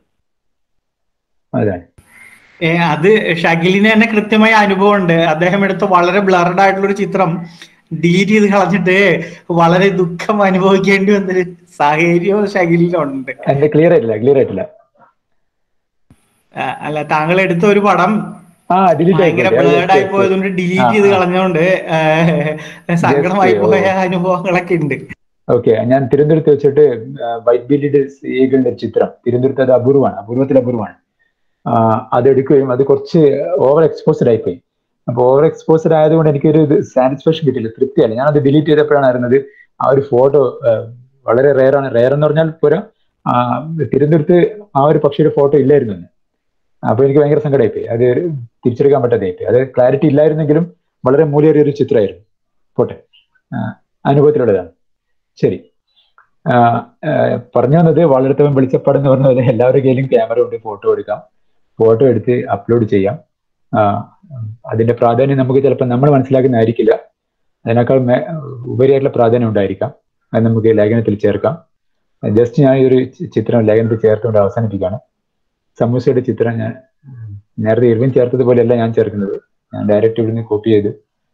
അത് ഷകിലിന് തന്നെ കൃത്യമായ അനുഭവം ഉണ്ട്. അദ്ദേഹം എടുത്ത വളരെ ബ്ലർഡ് ആയിട്ടുള്ള ഒരു ചിത്രം ഡിലീറ്റ് ചെയ്ത് കളഞ്ഞിട്ട് വളരെ ദുഃഖം അനുഭവിക്കേണ്ടി വന്നൊരു സാഹചര്യവും ഷകിലിനുണ്ട്. ക്ലിയർ ആയിട്ടില്ല. അല്ല, താങ്കൾ എടുത്ത ഒരു പടം ഡിലീറ്റ് ഭയങ്കര ബ്ലേഡായി പോയതുകൊണ്ട് ഡിലീറ്റ് ചെയ്ത് കളഞ്ഞോണ്ട് സങ്കടമായി പോയ അനുഭവങ്ങളൊക്കെ ഉണ്ട്. ഓക്കെ, ഞാൻ തിരുവനന്തപുരത്ത് വെച്ചിട്ട് വൈറ്റ് ബില്ലിഡ് ഈഗിളിന്റെ ചിത്രം, തിരുവനന്തപുരത്ത് അത് അപൂർവമാണ്. അതെടുക്കുകയും അത് കുറച്ച് ഓവർ എക്സ്പോസ്ഡ് ആയിപ്പോയി. അപ്പൊ ഓവർ എക്സ്പോസ്ഡ് ആയതുകൊണ്ട് എനിക്കൊരു സാറ്റിസ്ഫാക്ഷൻ കിട്ടില്ല, തൃപ്തിയല്ല. ഞാൻ അത് ഡിലീറ്റ് ചെയ്തപ്പോഴാണ് അറിയുന്നത് ആ ഒരു ഫോട്ടോ വളരെ റെയർ എന്ന് പറഞ്ഞാൽ പോരാ, തിരുവനന്തപുരത്ത് ആ ഒരു പക്ഷിയുടെ ഫോട്ടോ ഇല്ലായിരുന്നു. അപ്പൊ എനിക്ക് ഭയങ്കര സങ്കടമായിപ്പോയി, അത് തിരിച്ചെടുക്കാൻ പറ്റാതായിപ്പോയി. അത് ക്ലാരിറ്റി ഇല്ലായിരുന്നെങ്കിലും വളരെ മൂല്യേറിയ ഒരു ചിത്രമായിരുന്നു. പോട്ടെ, അനുഭവത്തിലുള്ളതാണ്. ശരി, പറഞ്ഞു വന്നത് വളരെത്തവൻ വെളിച്ചപ്പാടെന്ന് പറഞ്ഞ പോലെ എല്ലാവരുടെ കയ്യിലും ക്യാമറ ഉണ്ട്, ഫോട്ടോ എടുത്ത് അപ്ലോഡ് ചെയ്യാം. അതിന്റെ പ്രാധാന്യം നമുക്ക് ചിലപ്പോൾ നമ്മൾ മനസ്സിലാക്കുന്നതായിരിക്കില്ല, അതിനേക്കാൾ ഉപരിയായിട്ടുള്ള പ്രാധാന്യം ഉണ്ടായിരിക്കാം. അത് നമുക്ക് ലേഖനത്തിൽ ചേർക്കാം. ജസ്റ്റ് ഞാൻ ഈ ഒരു ചിത്രം ലേഖനത്തിൽ ചേർത്തുകൊണ്ട് അവസാനിപ്പിക്കുകയാണ്. സമൂസയുടെ ചിത്രം ഞാൻ നേരത്തെ ഇർവിൻ ചേർത്തതുപോലെയല്ല ഞാൻ ചേർക്കുന്നത്, ഞാൻ ഡയറക്റ്റ് ഇവിടുന്ന് കോപ്പി ചെയ്ത്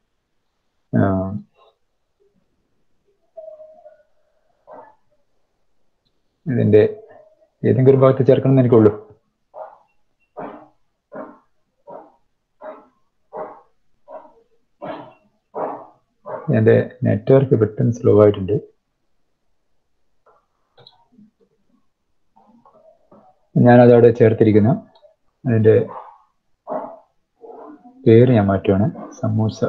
ഇതിന്റെ ഏതെങ്കിലും ഭാഗത്ത് ചേർക്കണം എന്ന് എനിക്കുള്ളൂ. എന്റെ നെറ്റ്വർക്ക് പെട്ടെന്ന് സ്ലോ ആയിട്ടുണ്ട്. ഞാനതവിടെ ചേർത്തിരിക്കുന്നു. അതിന്റെ പേര് ഞാൻ മാറ്റുവാണ്, സമൂസ.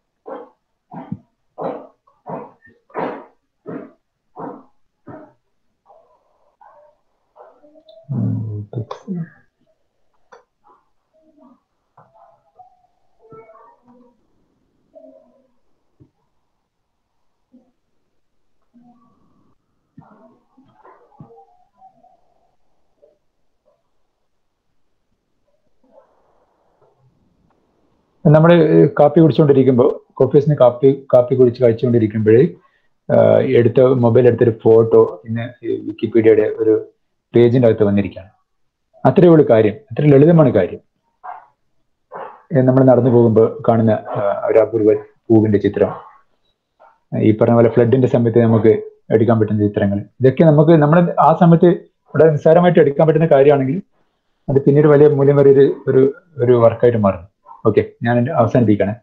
നമ്മൾ കാപ്പി കുടിച്ചുകൊണ്ടിരിക്കുമ്പോൾ, കോഫീസിന് കാപ്പി കുടിച്ച് കഴിച്ചുകൊണ്ടിരിക്കുമ്പോഴേ മൊബൈൽ എടുത്തൊരു ഫോട്ടോ ഇന്ന് വിക്കിപീഡിയയുടെ ഒരു പേജിന്റെ അകത്ത് വന്നിരിക്കുകയാണ്. അത്രയേ ഉള്ളൂ കാര്യം, അത്ര ലളിതമാണ് കാര്യം. നമ്മൾ നടന്നു പോകുമ്പോൾ കാണുന്ന ഒരു അപൂർവ പൂവിന്റെ ചിത്രം, ഈ പറഞ്ഞ പോലെ ഫ്ലഡിന്റെ സമയത്ത് നമുക്ക് എടുക്കാൻ പറ്റുന്ന ചിത്രങ്ങൾ, ഇതൊക്കെ നമുക്ക് നമ്മൾ ആ സമയത്ത് വളരെ നിസ്സാരമായിട്ട് എടുക്കാൻ പറ്റുന്ന കാര്യമാണെങ്കിൽ അത് പിന്നീട് വലിയ മൂല്യം വരെ ഒരു വർക്കായിട്ട് മാറും. ഓക്കെ, ഞാൻ അവസാനിപ്പിക്കണേ.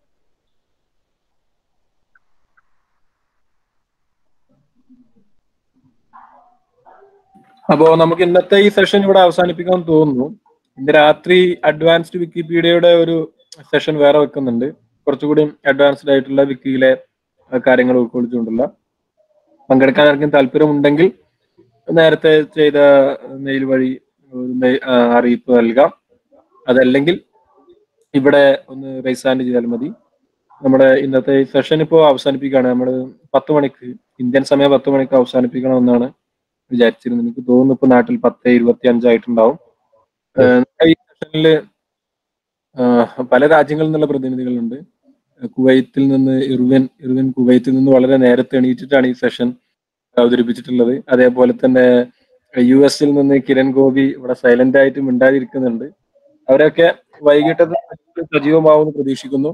അപ്പോ നമുക്ക് ഇന്നത്തെ ഈ സെഷൻ ഇവിടെ അവസാനിപ്പിക്കാൻ തോന്നുന്നു. ഇന്ന് രാത്രി അഡ്വാൻസ്ഡ് വിക്കിപീഡിയയുടെ ഒരു സെഷൻ വേറെ വെക്കുന്നുണ്ട്, കുറച്ചുകൂടി അഡ്വാൻസ്ഡ് ആയിട്ടുള്ള വിക്കിയിലെ കാര്യങ്ങൾ ഉൾക്കൊള്ളിച്ചുകൊണ്ടുള്ള. പങ്കെടുക്കാൻ ആർക്കും താല്പര്യമുണ്ടെങ്കിൽ നേരത്തെ ചെയ്ത മെയിൽ വഴി അറിയിപ്പ് നൽകാം. അതല്ലെങ്കിൽ ഇവിടെ ഒന്ന് റൈസ് ഹാൻഡ് ചെയ്താൽ മതി. നമ്മുടെ ഇന്നത്തെ സെഷൻ ഇപ്പോൾ അവസാനിപ്പിക്കുകയാണ്. നമ്മൾ 10 മണിക്ക്, ഇന്ത്യൻ സമയം 10 മണിക്ക് അവസാനിപ്പിക്കണമെന്നാണ് വിചാരിച്ചിരുന്നത്. എനിക്ക് തോന്നുന്നു ഇപ്പൊ നാട്ടിൽ 10:25 ആയിട്ടുണ്ടാവും. ഈ സെഷനിൽ പല രാജ്യങ്ങളിൽ നിന്നുള്ള പ്രതിനിധികളുണ്ട്. കുവൈത്തിൽ നിന്ന് ഇർവിൻ കുവൈത്തിൽ നിന്ന് വളരെ നേരത്തെ എണീറ്റിട്ടാണ് ഈ സെഷൻ അവതരിപ്പിച്ചിട്ടുള്ളത്. അതേപോലെ തന്നെ US നിന്ന് കിരൺ ഗോപി ഇവിടെ സൈലന്റ് ആയിട്ട് മിണ്ടാതിരിക്കുന്നുണ്ട്. അവരൊക്കെ വൈകിട്ട് സജീവമാവുമെന്ന് പ്രതീക്ഷിക്കുന്നു.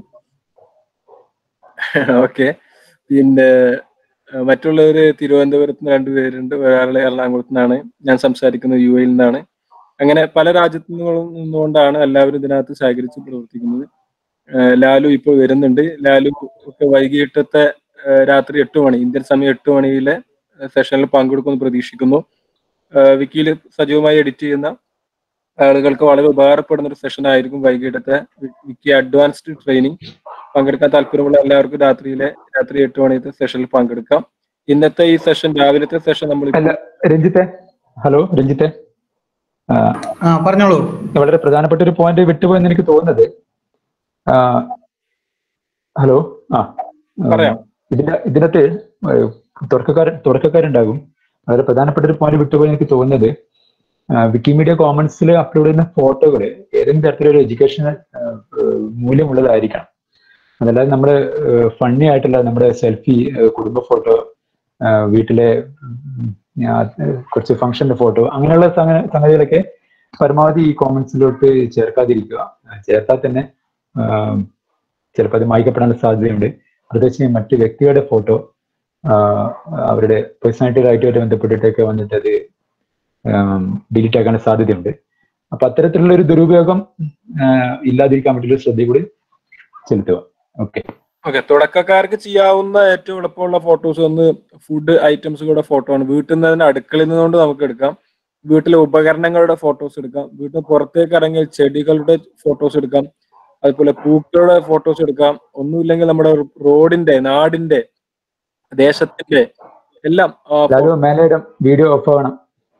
ഓക്കെ, പിന്നെ മറ്റുള്ളവര് തിരുവനന്തപുരത്ത് നിന്ന് 2 പേരുണ്ട്, ഒരാളെ എറണാകുളത്ത് നിന്നാണ്, ഞാൻ സംസാരിക്കുന്നത് UAE നിന്നാണ്. അങ്ങനെ പല രാജ്യത്തു നിന്നുകൊണ്ടാണ് എല്ലാവരും ഇതിനകത്ത് സഹകരിച്ച് പ്രവർത്തിക്കുന്നത്. ലാലു ഇപ്പോൾ വരുന്നുണ്ട്. ലാലു ഒക്കെ വൈകിട്ടത്തെ രാത്രി 8 മണി ഇന്ത്യൻ സമയം 8 മണിയിലെ സെഷനിൽ പങ്കെടുക്കുമെന്ന് പ്രതീക്ഷിക്കുന്നു. വിക്കിയിൽ സജീവമായി എഡിറ്റ് ചെയ്യുന്ന ആളുകൾക്ക് വളരെ ഉപകാരപ്പെടുന്ന ഒരു സെഷൻ ആയിരിക്കും വൈകിട്ടത്തെ വിക്കി അഡ്വാൻസ്ഡ് ട്രെയിനിങ്. പങ്കെടുക്കാൻ താല്പര്യമുള്ള എല്ലാവർക്കും രാത്രി 8 മണിത്തെ സെഷനിൽ പങ്കെടുക്കാം. ഇന്നത്തെ ഈ സെഷൻ, രാവിലത്തെ സെഷൻ നമ്മൾ രഞ്ജിത്തെ, ഹലോ രഞ്ജിത്തെ, പറഞ്ഞോളൂ. വളരെ പ്രധാനപ്പെട്ട ഒരു പോയിന്റ് വിട്ടുപോയെന്ന് എനിക്ക് തോന്നുന്നത്. ഹലോ, പറയാം. ഇതിനകത്ത് തുടക്കക്കാരുണ്ടാകും. വളരെ പ്രധാനപ്പെട്ട ഒരു പോയിന്റ് വിട്ടുപോയി എനിക്ക് തോന്നുന്നത്, വിക്കിമീഡിയ കോമൺസിൽ അപ്ലോഡ് ചെയ്യുന്ന ഫോട്ടോകൾ ഏതെങ്കിലും തരത്തിലൊരു എഡ്യൂക്കേഷണൽ മൂല്യമുള്ളതായിരിക്കണം. അതല്ലാതെ നമ്മുടെ ഫണ്ണി ആയിട്ടുള്ള നമ്മുടെ സെൽഫി, കുടുംബ ഫോട്ടോ, വീട്ടിലെ കുറച്ച് ഫംഗ്ഷന്റെ ഫോട്ടോ, അങ്ങനെയുള്ള സംഗതികളൊക്കെ പരമാവധി ഈ കോമൺസിലോട്ട് ചേർക്കാതിരിക്കുക. ചേർത്താൽ തന്നെ ചിലപ്പോൾ അത് മായ്ക്കപ്പെടാനുള്ള സാധ്യതയുണ്ട്. പ്രത്യേകിച്ച് മറ്റു വ്യക്തികളുടെ ഫോട്ടോ അവരുടെ പേഴ്സണാലിറ്റി റൈറ്റുമായിട്ട് ബന്ധപ്പെട്ടിട്ടൊക്കെ വന്നിട്ട് അത് ഡിലീറ്റ് ആക്കാനുള്ള സാധ്യതയുണ്ട്. അപ്പൊ അത്തരത്തിലുള്ള ഒരു ദുരുപയോഗം ഇല്ലാതിരിക്കാൻ വേണ്ടിയുള്ള ശ്രദ്ധ കൂടി ചെലുത്തുക. ഓക്കെ. തുടക്കക്കാർക്ക് ചെയ്യാവുന്ന ഏറ്റവും എളുപ്പമുള്ള ഫോട്ടോസ് ഒന്ന് ഫുഡ് ഐറ്റംസുകളുടെ ഫോട്ടോ ആണ്. വീട്ടിൽ നിന്ന് തന്നെ അടുക്കളയിൽ നിന്നുകൊണ്ട് നമുക്ക് എടുക്കാം. വീട്ടിലെ ഉപകരണങ്ങളുടെ ഫോട്ടോസ് എടുക്കാം. വീട്ടിൽ പുറത്തേക്ക് ഇറങ്ങിയ ചെടികളുടെ ഫോട്ടോസ് എടുക്കാം. അതുപോലെ പൂക്കളുടെ ഫോട്ടോസ് എടുക്കാം. ഒന്നുമില്ലെങ്കിൽ നമ്മുടെ റോഡിന്റെ, നാടിന്റെ, ദേശത്തിന്റെ എല്ലാം. വീഡിയോ ഓഫ് ആവണം.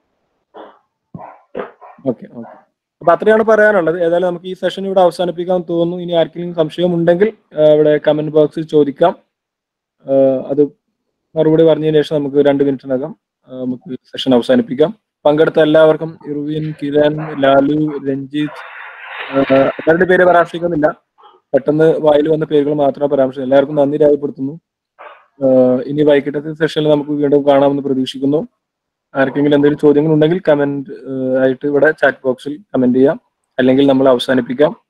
ഓക്കെ. അപ്പൊ അത്രയാണ് പറയാനുള്ളത്. ഏതായാലും നമുക്ക് ഈ സെഷൻ ഇവിടെ അവസാനിപ്പിക്കാൻ തോന്നുന്നു. ഇനി ആർക്കെങ്കിലും സംശയം ഉണ്ടെങ്കിൽ ഇവിടെ കമന്റ് ബോക്സിൽ ചോദിക്കാം. അത് മറുപടി പറഞ്ഞതിന് ശേഷം നമുക്ക് 2 മിനിറ്റിനകം നമുക്ക് സെഷൻ അവസാനിപ്പിക്കാം. പങ്കെടുത്ത എല്ലാവർക്കും ഇർവിൻ, കിരൺ, ലാലു, രഞ്ജിത്ത്, അവരുടെ പേര് പരാമർശിക്കുന്നില്ല, പെട്ടെന്ന് വായിൽ വന്ന പേരുകൾ മാത്രമേ പരാമർശിക്കൂ. എല്ലാവർക്കും നന്ദി രേഖപ്പെടുത്തുന്നു. ഇനി വൈകിട്ടത്തെ സെഷനിൽ നമുക്ക് വീണ്ടും കാണാമെന്ന് പ്രതീക്ഷിക്കുന്നു. ആർക്കെങ്കിലും എന്തെങ്കിലും ചോദ്യങ്ങൾ ഉണ്ടെങ്കിൽ കമന്റ് ആയിട്ട് ഇവിടെ ചാറ്റ് ബോക്സിൽ കമന്റ് ചെയ്യാം, അല്ലെങ്കിൽ നമ്മൾ അവസാനിപ്പിക്കാം.